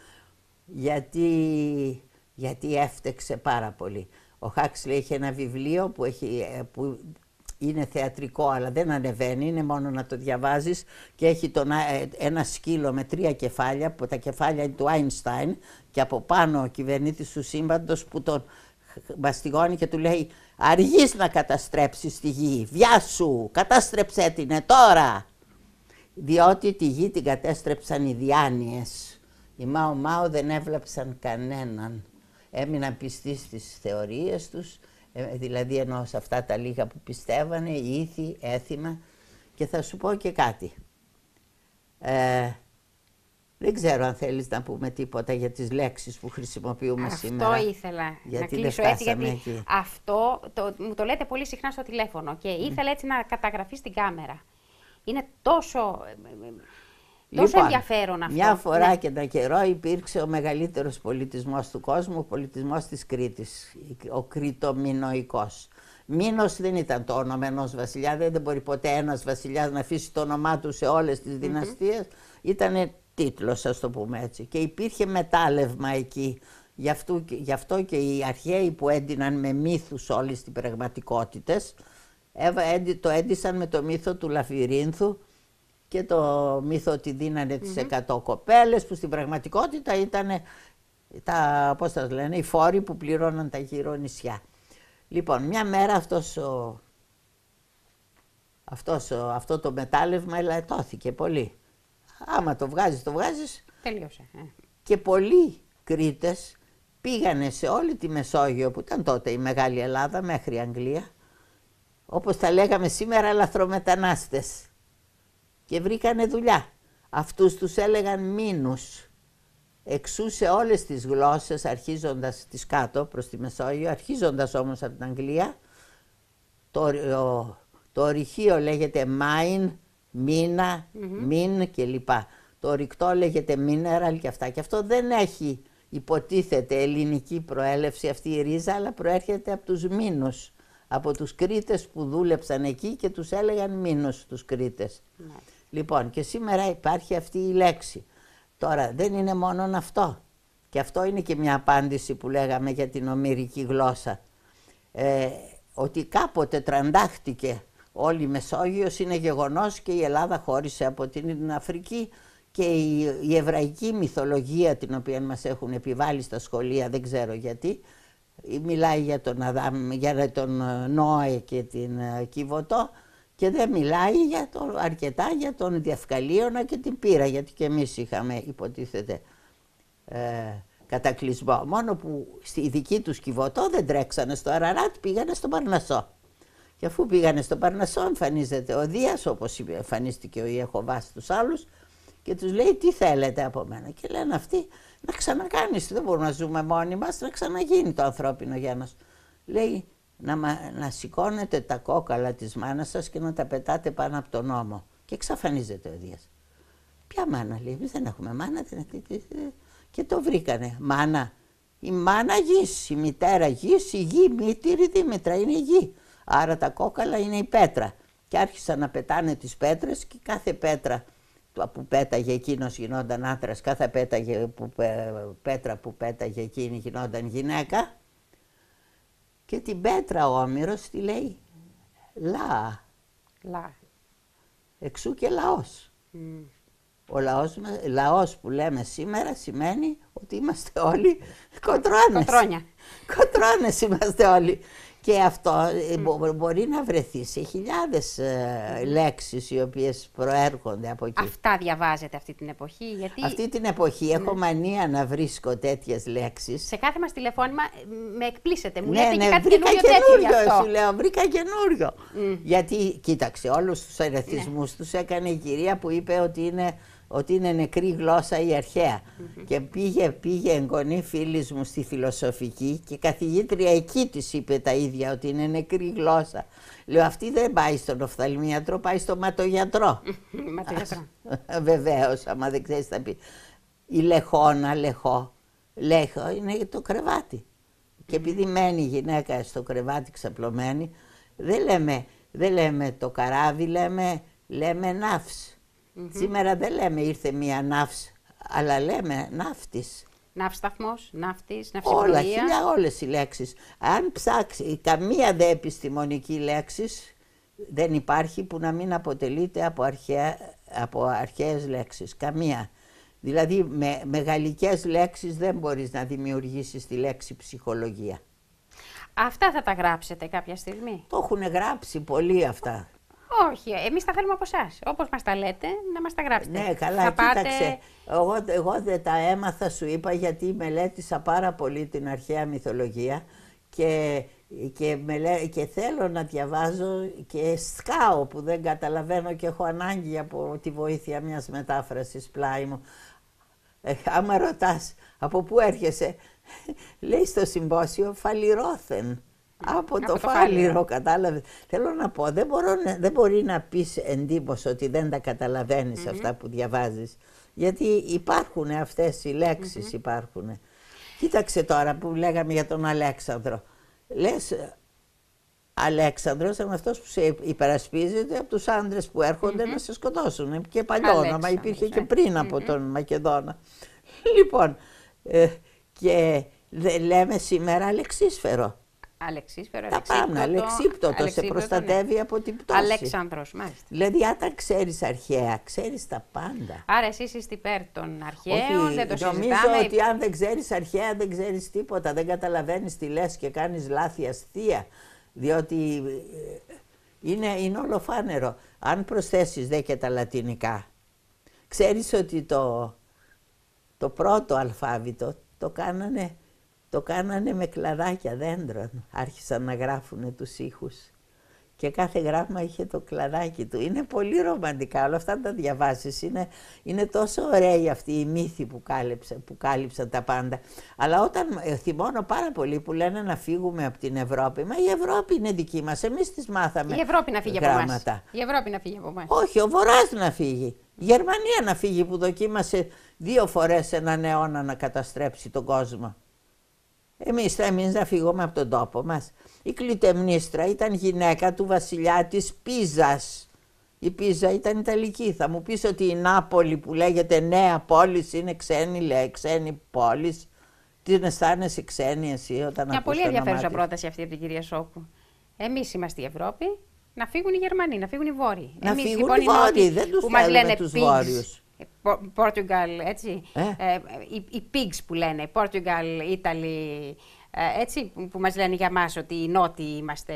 γιατί έφτεξε πάρα πολύ. Ο Χάξλι έχει ένα βιβλίο που είναι θεατρικό αλλά δεν ανεβαίνει, είναι μόνο να το διαβάζεις, και έχει ένα σκύλο με 3 κεφάλια, που τα κεφάλια είναι του Άινστάιν, και από πάνω ο κυβερνήτης του σύμπαντος που τον μαστιγώνει και του λέει «Αργείς να καταστρέψεις τη γη, βιάσου, κατάστρεψέ την τώρα!» Διότι τη γη την κατέστρεψαν οι διάνοιες. Οι Μάο δεν έβλαψαν κανέναν. Έμειναν πιστοί στις θεωρίες τους, δηλαδή εννοώ σε αυτά τα λίγα που πιστεύανε, ήθη, έθιμα. Και θα σου πω και κάτι. Δεν ξέρω αν θέλεις να πούμε τίποτα για τις λέξεις που χρησιμοποιούμε σήμερα. Αυτό ήθελα να κλείσω έτσι, γιατί αυτό μου το λέτε πολύ συχνά στο τηλέφωνο και ήθελα έτσι να καταγραφεί στην κάμερα. Είναι τόσο ενδιαφέρον αυτό. Μια φορά και ένα καιρό υπήρξε ο μεγαλύτερος πολιτισμός του κόσμου, ο πολιτισμός της Κρήτης, ο Κρητομινωικός. Μήνος δεν ήταν το όνομα ενός βασιλιά, δεν μπορεί ποτέ ένας βασιλιάς να αφήσει το όνομά του σε όλες τις δυναστείες. Ήτανε τίτλος, ας το πούμε έτσι. Και υπήρχε μετάλλευμα εκεί. Γι' αυτό και οι αρχαίοι που έντυναν με μύθους όλες τις πραγματικότητες, το έντυσαν με το μύθο του Λαφυρίνθου και το μύθο ότι δίνανε τις 100 κοπέλες, που στην πραγματικότητα ήταν οι φόροι που πληρώναν τα γύρω νησιά. Λοιπόν, μια μέρα αυτό το μετάλλευμα ελαττώθηκε πολύ. Άμα το βγάζεις, τελείωσε. Και πολλοί Κρήτες πήγανε σε όλη τη Μεσόγειο, που ήταν τότε η Μεγάλη Ελλάδα, μέχρι η Αγγλία, όπως τα λέγαμε σήμερα, λαθρομετανάστες, και βρήκανε δουλειά. Αυτούς τους έλεγαν μήνους. Εξού σε όλες τις γλώσσες, αρχίζοντας τις κάτω προς τη Μεσόγειο, αρχίζοντας όμως από την Αγγλία, το ορυχείο λέγεται mine, μίνα, μην κλπ. Το ορυκτό λέγεται mineral και αυτά. Και αυτό δεν έχει, υποτίθεται, ελληνική προέλευση αυτή η ρίζα, αλλά προέρχεται από τους Μήνους, από τους Κρήτες που δούλεψαν εκεί και τους έλεγαν Μήνους τους Κρήτες. Λοιπόν, και σήμερα υπάρχει αυτή η λέξη. Τώρα δεν είναι μόνον αυτό. Και αυτό είναι και μια απάντηση που λέγαμε για την ομηρική γλώσσα. Ότι κάποτε τραντάχτηκε όλη η Μεσόγειος είναι γεγονός, και η Ελλάδα χώρισε από την Αφρική, και η εβραϊκή μυθολογία την οποία μας έχουν επιβάλει στα σχολεία, δεν ξέρω γιατί, μιλάει για τον Αδάμ, για τον Νόε και την Κιβωτό, και δεν μιλάει αρκετά για τον Διευκαλίωνα και την Πύρα, γιατί και εμείς είχαμε, υποτίθεται, κατακλυσμό. Μόνο που στη δική τους Κιβωτό δεν τρέξανε στο Αραράτ, πήγανε στο Παρνασσό. Και αφού πήγανε στο Παρνασσό, εμφανίζεται ο Δίας, όπως εμφανίστηκε ο Ιεχωβάς στους άλλους, και τους λέει τι θέλετε από μένα. Και λένε αυτοί να ξανακάνεις, δεν μπορούμε να ζούμε μόνοι μας, να ξαναγίνει το ανθρώπινο γένος. Λέει να σηκώνετε τα κόκαλα της μάνας σας και να τα πετάτε πάνω από τον ώμο. Και εξαφανίζεται ο Δίας. Ποια μάνα, λέει, εμείς δεν έχουμε μάνα. Και το βρήκανε. Μάνα. Η μάνα γης, η μητέρα γης, η γη, μήτηρη Δήμητρα, είναι η γη. Άρα τα κόκαλα είναι η πέτρα. Και άρχισαν να πετάνε τις πέτρες, και κάθε πέτρα που πέταγε εκείνος γινόταν άντρας, κάθε πέτρα που πέταγε εκείνη γινόταν γυναίκα. Και την πέτρα ο Όμηρος τη λέει Λα. Εξού και λαός. Ο λαός που λέμε σήμερα σημαίνει ότι είμαστε όλοι κοντρώνες. Κοντρώνες είμαστε όλοι. Και αυτό μπορεί να βρεθεί σε χιλιάδες λέξεις οι οποίες προέρχονται από εκεί. Αυτά διαβάζετε αυτή την εποχή? Γιατί... Αυτή την εποχή έχω μανία να βρίσκω τέτοιες λέξεις. Σε κάθε μας τηλεφώνημα με εκπλήσετε. Μου Ναι, λέτε και κάτι βρήκα καινούριο, σου λέω, βρήκα καινούριο. Γιατί, κοίταξε, όλους τους αριθμούς τους έκανε η κυρία που είπε ότι είναι νεκρή γλώσσα η αρχαία. Και πήγε εγγονή φίλης μου στη φιλοσοφική και καθηγήτρια εκεί της είπε τα ίδια, ότι είναι νεκρή γλώσσα. Λέω, αυτή δεν πάει στον οφθαλμίατρο, πάει στον ματογιατρό. Βεβαίως, άμα δεν ξέρεις θα πει. Η λεχόνα, λέχο είναι το κρεβάτι. Και επειδή μένει η γυναίκα στο κρεβάτι ξαπλωμένη, δεν λέμε το καράβι, λέμε ναύς. Σήμερα δεν λέμε ήρθε μία ναύς, αλλά λέμε ναύτης. Ναύσταθμος, ναύτης, ναυσιπλοεία. Όλες οι λέξεις. Αν ψάξει, καμία δε επιστημονική λέξη δεν υπάρχει που να μην αποτελείται από αρχαίες λέξεις. Καμία. Δηλαδή με γαλλικές λέξεις δεν μπορείς να δημιουργήσεις τη λέξη ψυχολογία. Αυτά θα τα γράψετε κάποια στιγμή? Το έχουν γράψει πολλοί αυτά. Όχι, εμείς τα θέλουμε από εσάς. Όπως μας τα λέτε, να μας τα γράψετε. Ναι, καλά, κοίταξε. Εγώ δεν τα έμαθα, σου είπα, γιατί μελέτησα πάρα πολύ την αρχαία μυθολογία και θέλω να διαβάζω και σκάω που δεν καταλαβαίνω και έχω ανάγκη από τη βοήθεια μιας μετάφρασης πλάι μου. Άμα ρωτάς από πού έρχεσαι, λέει στο συμπόσιο Φαλιρόθεν. Από το φάλιρο, κατάλαβε. Θέλω να πω, δεν μπορεί να πεις εντύπωση ότι δεν τα καταλαβαίνεις αυτά που διαβάζεις. Γιατί υπάρχουν αυτές οι λέξεις, υπάρχουν. Κοίταξε τώρα που λέγαμε για τον Αλέξανδρο. Λες, Αλέξανδρος είναι αυτός που σε υπερασπίζεται από τους άντρες που έρχονται να σε σκοτώσουν. Και παλιό όνομα, υπήρχε και πριν από τον Μακεδόνα. Λοιπόν, και λέμε σήμερα Αλεξίσφαιρο. Τα πάμε, Αλεξίπτωτο, σε προστατεύει από την πτώση. Αλέξανδρος, μάλιστα. Δηλαδή, αν ξέρεις αρχαία, ξέρεις τα πάντα. Άρα εσείς είστε υπέρ των αρχαίων, δεν το συζητάμε. Νομίζω ότι αν δεν ξέρεις αρχαία, δεν ξέρεις τίποτα, δεν καταλαβαίνεις τι λες και κάνεις λάθη αστεία. Διότι είναι ολοφάνερο. Αν προσθέσεις δε και τα λατινικά, ξέρεις ότι το πρώτο αλφάβητο το κάνανε με κλαδάκια δέντρων. Άρχισαν να γράφουν τους ήχους. Και κάθε γράμμα είχε το κλαδάκι του. Είναι πολύ ρομαντικά. Όλα αυτά τα διαβάσεις. Είναι τόσο ωραίοι αυτοί οι μύθοι που κάλυψαν τα πάντα. Αλλά όταν θυμώνω πάρα πολύ που λένε να φύγουμε από την Ευρώπη. Μα η Ευρώπη είναι δική μας. Εμείς τις μάθαμε. Η Ευρώπη να φύγει από εμάς. Η Ευρώπη να φύγει από εμάς. Όχι, ο Βορράς να φύγει. Η Γερμανία να φύγει που δοκίμασε 2 φορές έναν αιώνα να καταστρέψει τον κόσμο. Εμείς να φύγουμε από τον τόπο μας. Η Κλητεμνίστρα ήταν γυναίκα του βασιλιά της Πίζας. Η Πίζα ήταν Ιταλική. Θα μου πεις ότι η Νάπολη που λέγεται νέα πόλης είναι ξένη πόλης. Τι αισθάνεσαι ξένη εσύ όταν ακούς. Μια πολύ ενδιαφέρουσα πρόταση αυτή από την κυρία Σόκου. Εμείς είμαστε η Ευρώπη, να φύγουν οι Γερμανοί, να φύγουν οι Βόρειοι. Να φύγουν οι Βόρειοι, δεν τους θέλουμε τους Βόρειους. Portugal, έτσι, οι pigs που λένε, Portugal, Italy, έτσι, που μας λένε για μας ότι οι Νότιοι είμαστε,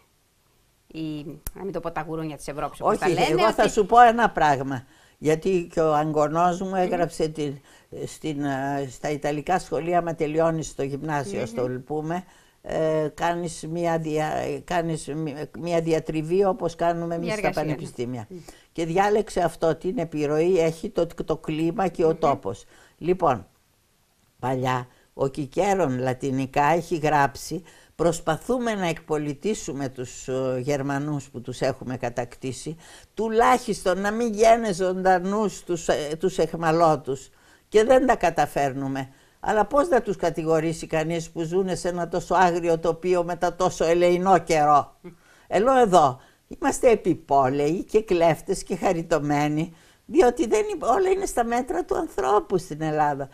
να μην το πω τα γουρούνια της Ευρώπης. Όχι, τα λένε, εγώ θα σου πω ένα πράγμα, γιατί και ο αγγονός μου έγραψε στα Ιταλικά σχολεία, άμα τελειώνεις στο γυμνάσιο, στο λυπούμε, κάνεις μια διατριβή όπως κάνουμε εμείς στα πανεπιστήμια. Και διάλεξε αυτό, την επιρροή έχει το κλίμα και ο τόπος. Λοιπόν, παλιά ο Κικέρον λατινικά έχει γράψει προσπαθούμε να εκπολιτήσουμε τους Γερμανούς που τους έχουμε κατακτήσει, τουλάχιστον να μην γίνουν ζωντανούς τους εχμαλώτους, και δεν τα καταφέρνουμε. Αλλά πώς να τους κατηγορήσει κανείς που ζουν σε ένα τόσο άγριο τοπίο μετά τόσο ελεεινό καιρό. Εδώ είμαστε επιπόλαιοι και κλέφτες και χαριτωμένοι, διότι όλα είναι στα μέτρα του ανθρώπου στην Ελλάδα.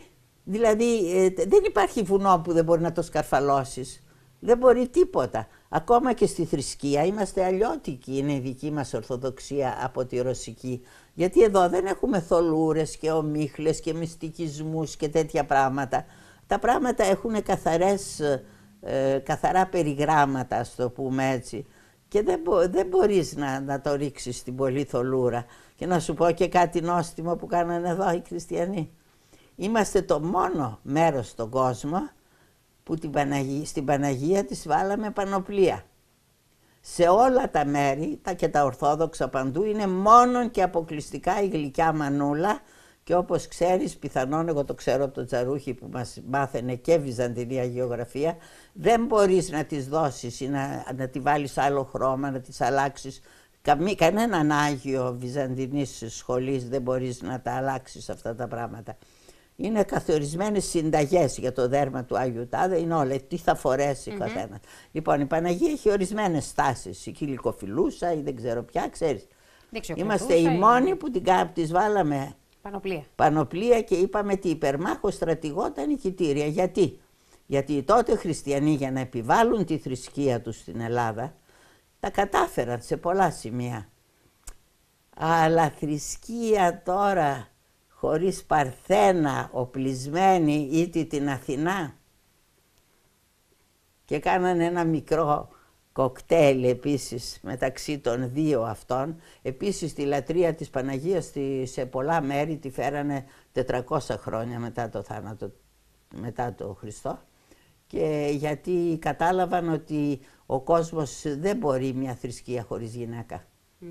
Δηλαδή δεν υπάρχει βουνό που δεν μπορεί να το σκαρφαλώσεις. Δεν μπορεί τίποτα. Ακόμα και στη θρησκεία είμαστε αλλιώτικοι, είναι η δική μας Ορθοδοξία από τη Ρωσική. Γιατί εδώ δεν έχουμε θολούρες και ομίχλες και μυστικισμούς και τέτοια πράγματα. Τα πράγματα έχουν καθαρά περιγράμματα, ας το πούμε έτσι. Και δεν μπορείς να το ρίξεις στην πολύ θολούρα. Και να σου πω και κάτι νόστιμο που κάνανε εδώ οι χριστιανοί. Είμαστε το μόνο μέρος στον κόσμο που στην Παναγία της βάλαμε πανοπλία. Σε όλα τα μέρη, και τα Ορθόδοξα παντού, είναι μόνον και αποκλειστικά η γλυκιά μανούλα. Και όπως ξέρεις, πιθανόν εγώ το ξέρω από τον Τσαρούχη που μας μάθαινε και βυζαντινή αγιογραφία, δεν μπορείς να τις δώσεις ή να τη βάλεις άλλο χρώμα, να τις αλλάξεις. Κανέναν Άγιο βυζαντινής σχολής δεν μπορείς να τα αλλάξεις αυτά τα πράγματα. Είναι καθορισμένες συνταγές για το δέρμα του Άγιου Τάδε, είναι όλα, τι θα φορέσει καθένας. Λοιπόν, η Παναγία έχει ορισμένες στάσεις, η κυλικοφιλούσα ή δεν ξέρω ποια, ξέρεις. Είμαστε οι μόνοι που τις βάλαμε πανοπλία και είπαμε τι υπερμάχο στρατηγόταν νικητήρια. Γιατί τότε οι χριστιανοί για να επιβάλλουν τη θρησκεία τους στην Ελλάδα τα κατάφεραν σε πολλά σημεία. Αλλά θρησκεία τώρα χωρίς Παρθένα, οπλισμένη, ήτι την Αθηνά, και κάνανε ένα μικρό κοκτέιλ επίσης μεταξύ των δύο αυτών. Επίσης τη λατρεία της Παναγίας σε πολλά μέρη τη φέρανε 400 χρόνια μετά το θάνατο, μετά το Χριστό, και γιατί κατάλαβαν ότι ο κόσμος δεν μπορεί μια θρησκεία χωρίς γυναίκα.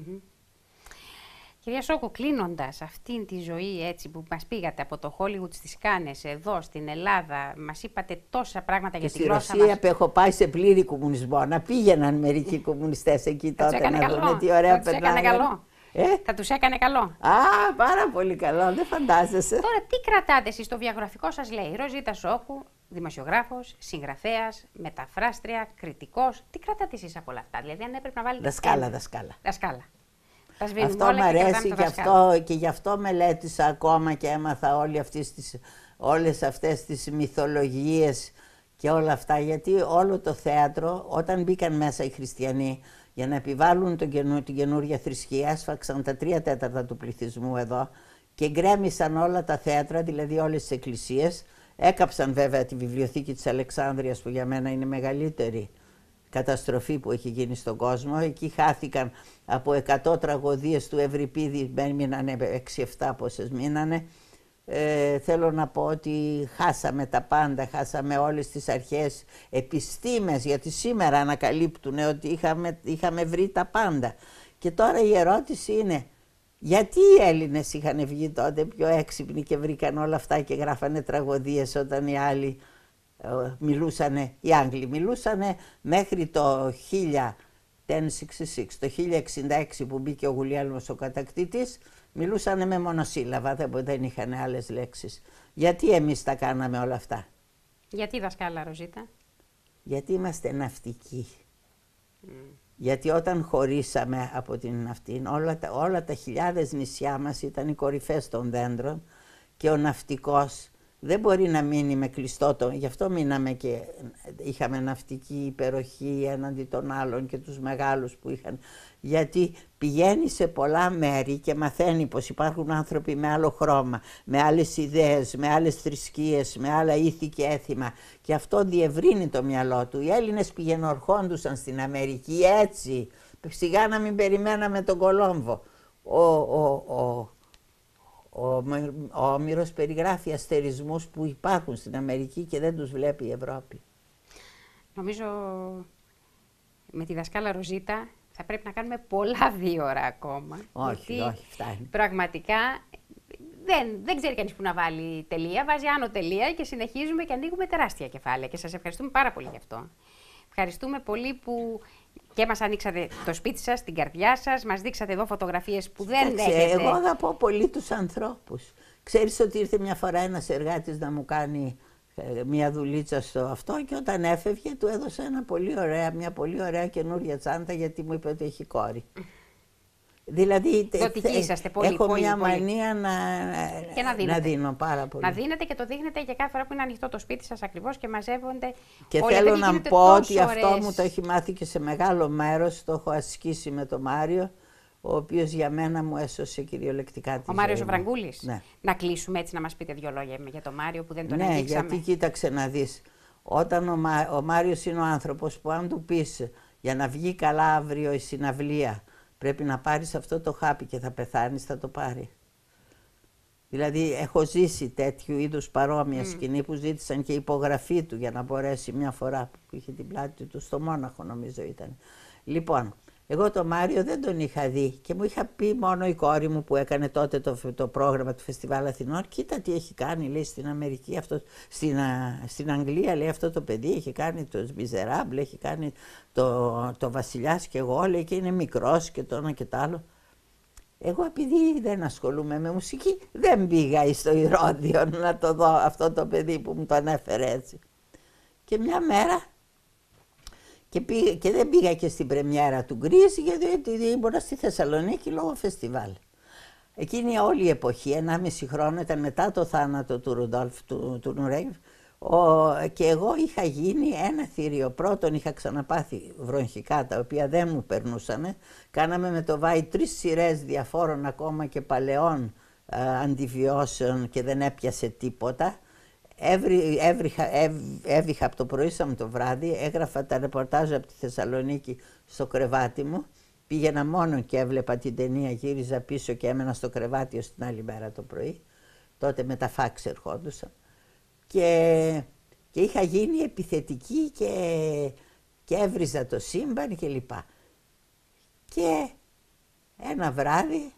Κυρία Σόκου, κλείνοντας αυτήν τη ζωή έτσι που μας πήγατε από το Hollywood στις Κάνες, εδώ στην Ελλάδα, μας είπατε τόσα πράγματα για τη γλώσσα μας. Στη Ρωσία που έχω πάει σε πλήρη κομμουνισμό, να πήγαιναν μερικοί κομμουνιστές εκεί τότε να δουν τι ωραία περνάνε. Θα τους έκανε καλό. Α, πάρα πολύ καλό, δεν φαντάζεσαι. Τώρα τι κρατάτε εσείς, το βιογραφικό σας λέει Ροζίτα Σόκου, δημοσιογράφος, συγγραφέας, μεταφράστρια, κριτικός. Τι κρατάτε εσείς από όλα αυτά, δηλαδή αν έπρεπε να βάλετε... Δασκάλα. Αυτό μου αρέσει και γι' αυτό μελέτησα ακόμα και έμαθα όλες αυτές τις μυθολογίες και όλα αυτά, γιατί όλο το θέατρο, όταν μπήκαν μέσα οι χριστιανοί για να επιβάλλουν την καινούργια θρησκεία, έσφαξαν τα 3/4 του πληθυσμού εδώ και γκρέμισαν όλα τα θέατρα, δηλαδή όλες τις εκκλησίες. Έκαψαν βέβαια τη βιβλιοθήκη της Αλεξάνδρειας που για μένα είναι μεγαλύτερη καταστροφή που έχει γίνει στον κόσμο. Εκεί χάθηκαν από 100 τραγωδίες του Ευρυπίδη, μείνανε 6-7 πόσες μείνανε. Θέλω να πω ότι χάσαμε τα πάντα, χάσαμε όλες τις αρχές επιστήμες, γιατί σήμερα ανακαλύπτουν ότι είχαμε βρει τα πάντα. Και τώρα η ερώτηση είναι, γιατί οι Έλληνες είχαν βγει τότε πιο έξυπνοι και βρήκαν όλα αυτά και γράφανε τραγωδίες όταν οι άλλοι μιλούσανε, οι Άγγλοι μιλούσανε μέχρι το 1066, το 1066 που μπήκε ο Γουλιέλμος ο κατακτήτης, μιλούσανε με μονοσύλλαβα, δεν είχαν άλλες λέξεις. Γιατί εμείς τα κάναμε όλα αυτά? Γιατί δασκάλα Ροζίτα? Γιατί είμαστε ναυτικοί. Γιατί όταν χωρίσαμε από την αυτήν, όλα τα χιλιάδες νησιά μας ήταν οι κορυφές των δέντρων και ο ναυτικός δεν μπορεί να μείνει με κλειστό το, γι' αυτό μείναμε και είχαμε ναυτική υπεροχή έναντι των άλλων και τους μεγάλους που είχαν. Γιατί πηγαίνει σε πολλά μέρη και μαθαίνει πως υπάρχουν άνθρωποι με άλλο χρώμα, με άλλες ιδέες, με άλλες θρησκείες, με άλλα ήθη και έθιμα. Και αυτό διευρύνει το μυαλό του. Οι Έλληνες πηγαινορχόντουσαν στην Αμερική έτσι. Σιγά να μην περιμέναμε τον Κολόμβο. Ο Όμηρος περιγράφει αστερισμούς που υπάρχουν στην Αμερική και δεν τους βλέπει η Ευρώπη. Νομίζω με τη δασκάλα Ροζίτα θα πρέπει να κάνουμε πολλά 2 ώρα ακόμα. Όχι, φτάνει. Πραγματικά δεν ξέρει κανείς που να βάλει τελεία, βάζει άνω τελεία και συνεχίζουμε και ανοίγουμε τεράστια κεφάλαια. Και σας ευχαριστούμε πάρα πολύ γι' αυτό. Ευχαριστούμε πολύ που και μας ανοίξατε το σπίτι σας, την καρδιά σας, μας δείξατε εδώ φωτογραφίες που δεν έχετε. Εγώ αγαπώ πολύ τους ανθρώπους. Ξέρεις ότι ήρθε μια φορά ένας εργάτης να μου κάνει μια δουλίτσα στο αυτό και όταν έφευγε του έδωσα μια πολύ ωραία καινούρια τσάντα γιατί μου είπε ότι έχει κόρη. Δηλαδή, δοτικοί είσαστε πολύ. Έχω πολύ, μια πολύ. μανία να δίνω πάρα πολύ. Να δίνετε και το δείχνετε και κάθε φορά που είναι ανοιχτό το σπίτι σας ακριβώς και μαζεύονται. Και όλοι, θέλω να πω ότι αυτό ωραίες... μου το έχει μάθει και σε μεγάλο μέρος, το έχω ασκήσει με τον Μάριο, ο οποίος για μένα μου έσωσε κυριολεκτικά τη ζωή. Ο Μάριος ο Βραγκούλης. Ναι. Να κλείσουμε έτσι, να μας πείτε 2 λόγια για τον Μάριο που δεν τον αγγίξαμε. Ναι, γιατί κοίταξε να δεις. Όταν ο Μάριος είναι ο άνθρωπος που αν του πεις για να βγει καλά αύριο η συναυλία πρέπει να πάρεις αυτό το χάπι και θα πεθάνεις, θα το πάρει. Δηλαδή έχω ζήσει τέτοιου είδους παρόμοια σκηνή που ζήτησαν και υπογραφή του για να μπορέσει μια φορά που είχε την πλάτη του στο Μόναχο νομίζω ήταν. Λοιπόν, εγώ τον Μάριο δεν τον είχα δει και μου είχα πει μόνο η κόρη μου που έκανε τότε το πρόγραμμα του Φεστιβάλ Αθηνών, κοίτα τι έχει κάνει, λέει, στην Αμερική, στην Αγγλία, λέει, αυτό το παιδί έχει κάνει το Μιζεράμπλ, έχει κάνει το Βασιλιάς και εγώ, λέει, και είναι μικρός και το ένα και το άλλο. Εγώ επειδή δεν ασχολούμαι με μουσική, δεν πήγα στο Ηρώδειο να το δω αυτό το παιδί που μου το ανέφερε έτσι. Και μια μέρα, και δεν πήγα και στην πρεμιέρα του Γκρις, γιατί ήμουν στη Θεσσαλονίκη λόγω φεστιβάλ. Εκείνη όλη η εποχή, 1,5 χρόνο, ήταν μετά το θάνατο του Ρουντόλφ του Νουρέγγ, και εγώ είχα γίνει ένα θηρίο. Πρώτον είχα ξαναπάθει βρονχικά, τα οποία δεν μου περνούσανε. Κάναμε με το Βάι 3 σειρές διαφόρων ακόμα και παλαιών αντιβιώσεων και δεν έπιασε τίποτα. Έβηχα από το πρωί σαν το βράδυ, έγραφα τα ρεπορτάζ από τη Θεσσαλονίκη στο κρεβάτι μου. Πήγαινα μόνο και έβλεπα την ταινία, γύριζα πίσω και έμενα στο κρεβάτι ως την άλλη μέρα το πρωί. Τότε με τα φάξ ερχόντουσαν. Και είχα γίνει επιθετική και έβριζα το σύμπαν και λοιπά. Και ένα βράδυ...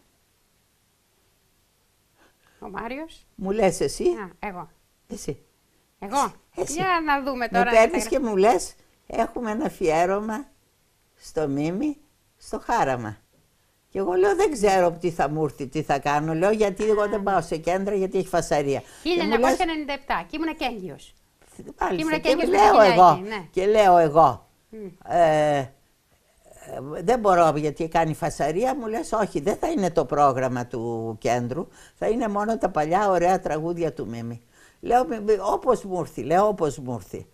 Ο Μάριος. Μου λες εσύ. Εγώ. Εσύ. Εγώ. Εσύ. Για να δούμε τώρα. Με παίρνεις και μου λες, έχουμε ένα αφιέρωμα στο Μίμη, στο Χάραμα. Και εγώ λέω δεν ξέρω τι θα μου έρθει, τι θα κάνω. Λέω γιατί εγώ δεν πάω σε κέντρα γιατί έχει φασαρία. 1997 και ήμουνα και έγκυος. Μάλιστα, και λέω εγώ. Ναι. Και λέω εγώ. Δεν μπορώ γιατί κάνει φασαρία, μου λες όχι, δεν θα είναι το πρόγραμμα του κέντρου, θα είναι μόνο τα παλιά ωραία τραγούδια του Μίμη. Λέω όπως μου έρθει, λέω όπως μου έρθει.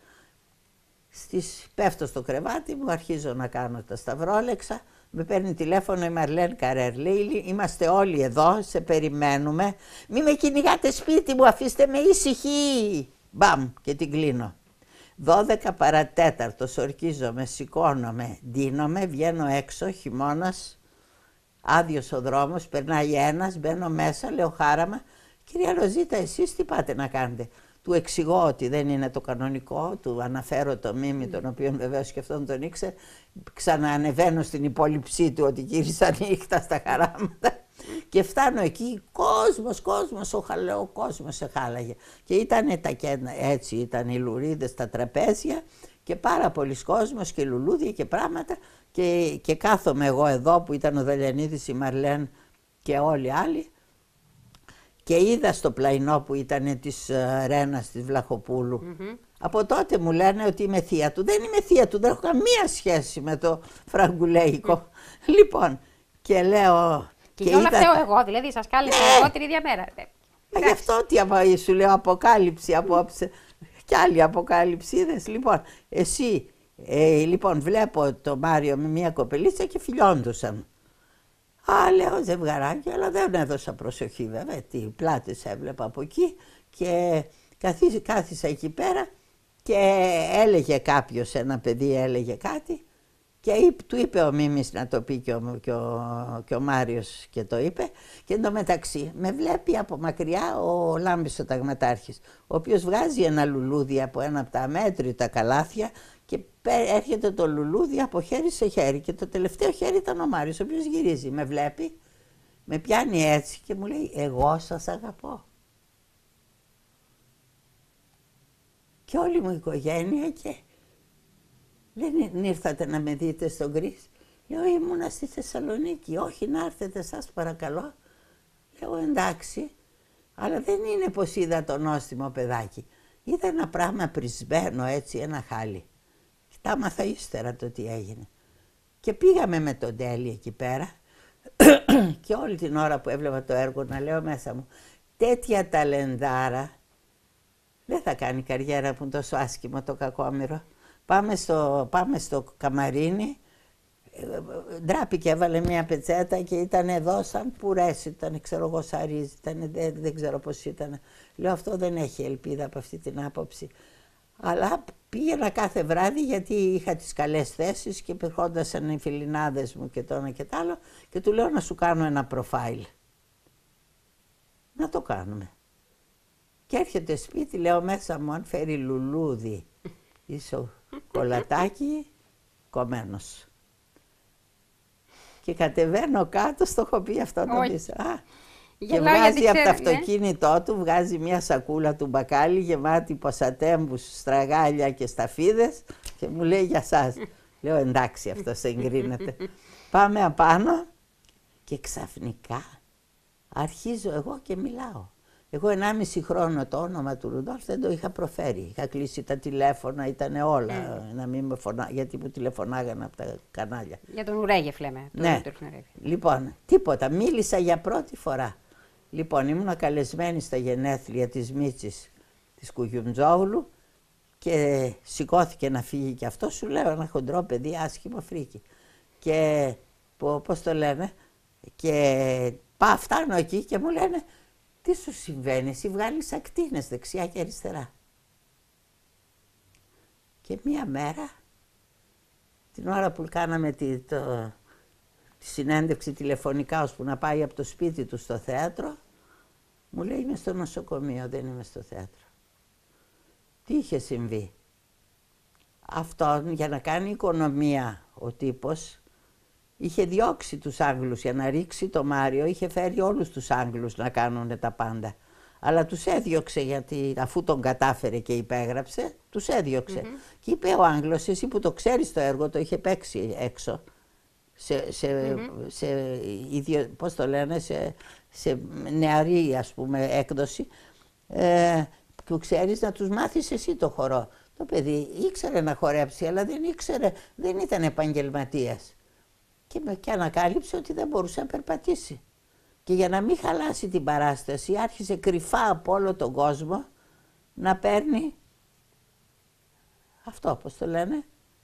Πέφτω στο κρεβάτι μου, αρχίζω να κάνω τα σταυρόλεξα, με παίρνει τηλέφωνο η Μαρλέν Καρέρ, λέει είμαστε όλοι εδώ, σε περιμένουμε, μη με κυνηγάτε σπίτι μου, αφήστε με ήσυχη. Μπαμ, και την κλείνω. 12 παρατέταρτο, ορκίζομαι, σηκώνομαι, ντύνομαι, βγαίνω έξω, χειμώνας, άδειος ο δρόμος, περνάει ένας, μπαίνω μέσα, λέω Χάραμα, κυρία Ροζίτα, εσείς τι πάτε να κάνετε. Του εξηγώ ότι δεν είναι το κανονικό, του αναφέρω το Μίμη, τον οποίο βεβαίως και αυτόν τον ήξερε, ξαναανεβαίνω στην υπόλοιψή του ότι γύρισα νύχτα στα χαράματα και φτάνω εκεί, κόσμος, ο κόσμος σε χάλαγε. Και ήταν έτσι, ήταν οι λουρίδες, τα τραπέζια και πάρα πολλοί κόσμος και λουλούδια και πράγματα και κάθομαι εγώ εδώ που ήταν ο Δελιανίδης, η Μαρλέν και όλοι οι άλλοι. Και είδα στο πλαϊνό που ήταν της Ρένας της Βλαχοπούλου. Από τότε μου λένε ότι είμαι θεία του. Δεν είμαι θεία του, δεν έχω καμία σχέση με το φραγκουλέικο. Λοιπόν, και λέω... Και όλα φταίω εγώ, δηλαδή σας κάλεσα εγώ την ίδια μέρα. Γι' αυτό τι σου λέω, αποκάλυψη απόψε. Κι άλλη αποκάλυψη είδες. Λοιπόν, εσύ, λοιπόν, βλέπω το Μάριο με μια κοπελίτσα και φιλιόντουσαν. Λέω ζευγαράκι, αλλά δεν έδωσα προσοχή βέβαια, τι πλάτες έβλεπα από εκεί και κάθισα εκεί πέρα και έλεγε κάποιος, ένα παιδί έλεγε κάτι και του είπε ο Μίμης να το πει και ο Μάριος και το είπε και εντωμεταξύ με βλέπει από μακριά ο Λάμπης ο ταγματάρχης, ο οποίος βγάζει ένα λουλούδι από ένα από τα αμέτρητα καλάθια και έρχεται το λουλούδι από χέρι σε χέρι και το τελευταίο χέρι ήταν ο Μάριος, ο οποίος γυρίζει, με βλέπει, με πιάνει έτσι και μου λέει εγώ σας αγαπώ. Και όλη μου η οικογένεια και δεν ήρθατε να με δείτε στον Γκρις. Λέω ήμουνα στη Θεσσαλονίκη, όχι να έρθετε σας παρακαλώ. Λέω εντάξει, αλλά δεν είναι πως είδα το νόστιμο παιδάκι. Είδα ένα πράγμα πρισμένο έτσι, ένα χάλι. Τα άμαθα ύστερα το τι έγινε. Και πήγαμε με τον Τέλη εκεί πέρα. Και όλη την ώρα που έβλεπα το έργο να λέω μέσα μου, τέτοια ταλεντάρα δεν θα κάνει καριέρα που είναι τόσο άσχημο το κακόμοιρο. Πάμε στο καμαρίνι, ντράπηκε, έβαλε μια πετσέτα και ήταν εδώ σαν πουρές, ήταν ξέρω εγώ σαρίζ, δεν ξέρω πώς ήταν. Λέω αυτό δεν έχει ελπίδα από αυτή την άποψη. Αλλά πήγαινα κάθε βράδυ γιατί είχα τις καλές θέσεις και ερχόντασαν οι φιλινάδες μου και το ένα και το άλλο και του λέω να σου κάνω ένα προφάιλ. Να το κάνουμε. Και έρχεται σπίτι, λέω μέσα μου αν φέρει λουλούδι ή σοκολατάκι, κομμένος. Και κατεβαίνω κάτω, στο έχω πει αυτό το πίσω. Και βγάζει από το αυτοκίνητό του, βγάζει μια σακούλα του μπακάλι γεμάτη ποσατέμπους, στραγάλια και σταφίδες και μου λέει για σας. Λέω εντάξει αυτό εγκρίνεται. Πάμε απάνω και ξαφνικά αρχίζω εγώ και μιλάω. Εγώ 1,5 χρόνο το όνομα του Ρουντόλφ δεν το είχα προφέρει. Είχα κλείσει τα τηλέφωνα, ήταν όλα. Να μην με γιατί μου τηλεφωνάγανε από τα κανάλια. Για τον Ουρέγεφ λέμε. Ναι. Λοιπόν, τίποτα. Μίλησα για πρώτη φορά. Λοιπόν, ήμουν καλεσμένη στα γενέθλια της Μίτσης της Κουγιουντζόγλου και σηκώθηκε να φύγει και αυτό. Σου λέω ένα χοντρό παιδί, άσχημο φρίκι. Και πώς το λένε, και φτάνω εκεί και μου λένε τι σου συμβαίνει, εσύ βγάλεις ακτίνες δεξιά και αριστερά. Και μία μέρα, την ώρα που κάναμε τη συνέντευξη τηλεφωνικά ώσπου να πάει από το σπίτι του στο θέατρο, μου λέει είμαι στο νοσοκομείο, δεν είμαι στο θέατρο. Τι είχε συμβεί? Αυτόν για να κάνει οικονομία ο τύπος είχε διώξει τους Άγγλους για να ρίξει το Μάριο, είχε φέρει όλους τους Άγγλους να κάνουν τα πάντα. Αλλά τους έδιωξε γιατί αφού τον κατάφερε και υπέγραψε, τους έδιωξε. Και είπε ο Άγγλος, εσύ που το ξέρεις το έργο, το είχε παίξει έξω, πώς το λένε, σε νεαρή ας πούμε έκδοση, που ξέρεις να τους μάθεις εσύ το χορό. Το παιδί ήξερε να χορέψει, αλλά δεν ήταν επαγγελματίας. Και ανακάλυψε ότι δεν μπορούσε να περπατήσει. Και για να μην χαλάσει την παράσταση άρχισε κρυφά από όλο τον κόσμο να παίρνει αυτό, πώς το λένε,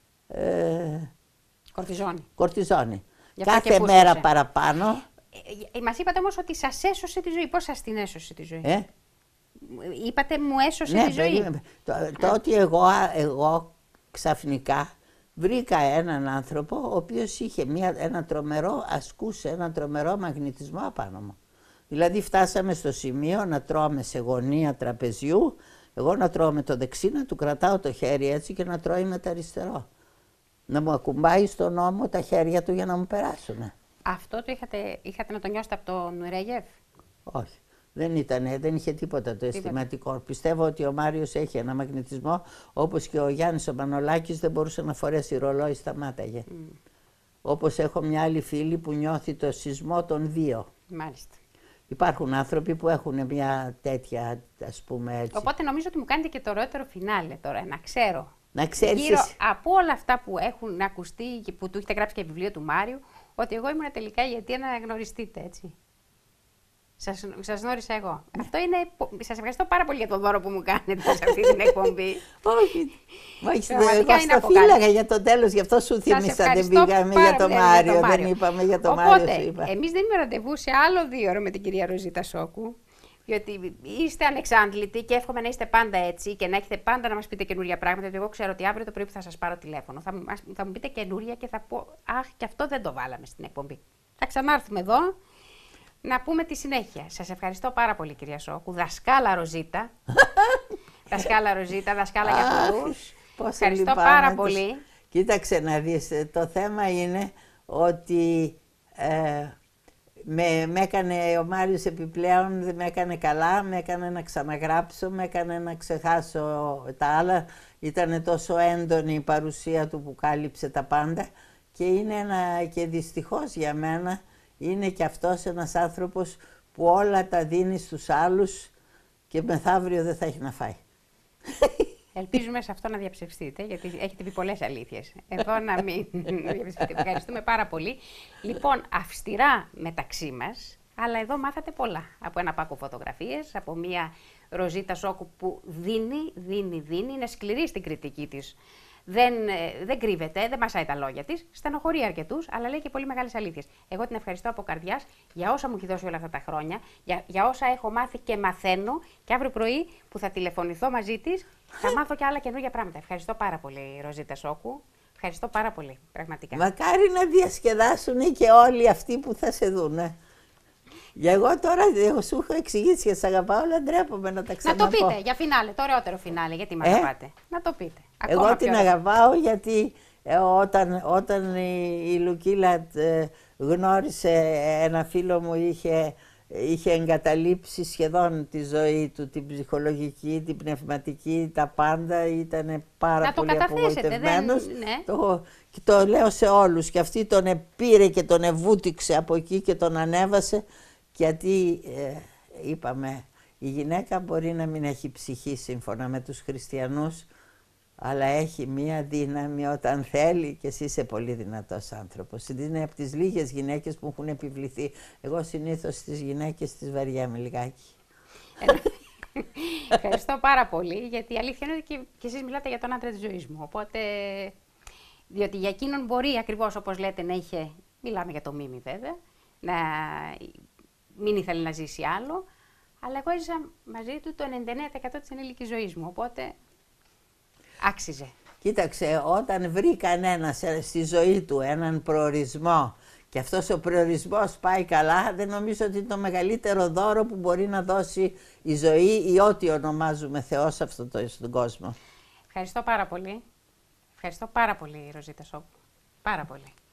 κορτιζόνη. Κάθε μέρα παραπάνω. Μας είπατε όμως ότι σας έσωσε τη ζωή. Πώς σας την έσωσε τη ζωή? Είπατε μου έσωσε τη ζωή. Το ότι εγώ ξαφνικά βρήκα έναν άνθρωπο ο οποίος είχε ασκούσε έναν τρομερό μαγνητισμό απάνω μου. Δηλαδή φτάσαμε στο σημείο να τρώμε σε γωνία τραπεζιού, εγώ να τρώω με το δεξί, να του κρατάω το χέρι έτσι και να τρώει με το αριστερό. Να μου ακουμπάει στον ώμο τα χέρια του για να μου περάσουν. Αυτό το είχατε να το νιώσετε από τον Ουρέγεφ? Όχι. Δεν είχε τίποτα το αισθηματικό. Πιστεύω ότι ο Μάριος έχει ένα μαγνητισμό, όπως και ο Γιάννης ο Μανολάκης δεν μπορούσε να φορέσει ρολόι, σταμάταγε. Όπως έχω μια άλλη φίλη που νιώθει το σεισμό των 2. Μάλιστα. Υπάρχουν άνθρωποι που έχουν μια τέτοια, ας πούμε έτσι. Οπότε νομίζω ότι μου κάνετε και το ωραιότερο φινάλε τώρα, να ξέρω. Να ξέρεις γύρω από όλα αυτά που έχουν ακουστεί και που του έχετε γράψει και βιβλίο του Μάριου, ότι εγώ ήμουν τελικά γιατί αναγνωριστείτε, έτσι. Σας γνώρισα εγώ. Αυτό είναι. Σας ευχαριστώ πάρα πολύ για το δώρο που μου κάνετε σε αυτή την εκπομπή. Όχι. Εγώ το φύλαγα για το τέλος, γι' αυτό σου θύμισα. Δεν πήγαμε για το Μάριο, δεν είπαμε για το Μάριο. Οπότε, εμείς δίνουμε ραντεβού σε άλλο 2 ώρο με την κυρία Ροζίτα Σόκου. Διότι είστε ανεξάντλητοι και εύχομαι να είστε πάντα έτσι και να έχετε πάντα να μας πείτε καινούργια πράγματα. Γιατί εγώ ξέρω ότι αύριο το πρωί που θα σας πάρω τηλέφωνο θα μου πείτε καινούργια και θα πω αχ, και αυτό δεν το βάλαμε στην εκπομπή. Θα ξανάρθουμε εδώ να πούμε τη συνέχεια. Σας ευχαριστώ πάρα πολύ, κυρία Σόκου. Δασκάλα Ροζίτα. Δασκάλα Ροζίτα, δασκάλα για πολλούς. Ευχαριστώ πάρα πολύ. Κοίταξε να δεις, το θέμα είναι ότι με έκανε ο Μάριος επιπλέον, με έκανε καλά, με έκανε να ξαναγράψω, με έκανε να ξεχάσω τα άλλα. Ήταν τόσο έντονη η παρουσία του που κάλυψε τα πάντα και δυστυχώς για μένα είναι και αυτός ένας άνθρωπος που όλα τα δίνει στους άλλους και μεθαύριο δεν θα έχει να φάει. Ελπίζουμε σε αυτό να διαψευστείτε, γιατί έχετε πει πολλές αλήθειες. Εδώ να μην διαψευστείτε. Ευχαριστούμε πάρα πολύ. Λοιπόν, αυστηρά μεταξύ μας, αλλά εδώ μάθατε πολλά. Από ένα πάκο φωτογραφίες, από μία Ροζίτα Σόκου που δίνει, είναι σκληρή στην κριτική της. Δεν κρύβεται, δεν μασάει τα λόγια της, στενοχωρεί αρκετούς, αλλά λέει και πολύ μεγάλες αλήθειες. Εγώ την ευχαριστώ από καρδιάς για όσα μου έχει δώσει όλα αυτά τα χρόνια, για όσα έχω μάθει και μαθαίνω, και αύριο πρωί που θα τηλεφωνηθώ μαζί της, θα μάθω και άλλα καινούργια πράγματα. Ευχαριστώ πάρα πολύ, Ροζίτα Σόκου. Ευχαριστώ πάρα πολύ, πραγματικά. Μακάρι να διασκεδάσουν και όλοι αυτοί που θα σε δουν. Για εγώ τώρα σου έχω εξηγήσει και σας αγαπάω, αλλά ντρέπομαι να τα ξαναπώ. Να το πείτε για φινάλε, το ωραιότερο φινάλε, γιατί με αγαπάτε. Να το πείτε. Εγώ την αγαπάω γιατί όταν η Λουκίλα γνώρισε ένα φίλο μου, είχε εγκαταλείψει σχεδόν τη ζωή του, την ψυχολογική, την πνευματική, τα πάντα, ήταν πάρα πολύ απογοητευμένος. Και το λέω σε όλους, και αυτή τον πήρε και τον ευούτυξε από εκεί και τον ανέβασε, γιατί είπαμε, η γυναίκα μπορεί να μην έχει ψυχή σύμφωνα με τους χριστιανούς, αλλά έχει μία δύναμη όταν θέλει, και εσύ είσαι πολύ δυνατός άνθρωπος. Είναι από τις λίγες γυναίκες που έχουν επιβληθεί. Εγώ συνήθως στις γυναίκες τις βαριέμαι λιγάκι. Ευχαριστώ πάρα πολύ, γιατί η αλήθεια είναι ότι και εσείς μιλάτε για τον άντρα της ζωής μου. Οπότε, διότι για εκείνον μπορεί ακριβώς όπως λέτε να είχε, μιλάμε για το Μίμη βέβαια, να μην ήθελε να ζήσει άλλο, αλλά εγώ έζησα μαζί του το 99% της ενήλικης ζωής μου, οπότε άξιζε. Κοίταξε, όταν βρει κανένας στη ζωή του έναν προορισμό και αυτός ο προορισμός πάει καλά, δεν νομίζω ότι είναι το μεγαλύτερο δώρο που μπορεί να δώσει η ζωή ή ό,τι ονομάζουμε Θεό σε αυτόν τον κόσμο. Ευχαριστώ πάρα πολύ. Ευχαριστώ πάρα πολύ, Ροζίτα Σόκου. Πάρα πολύ.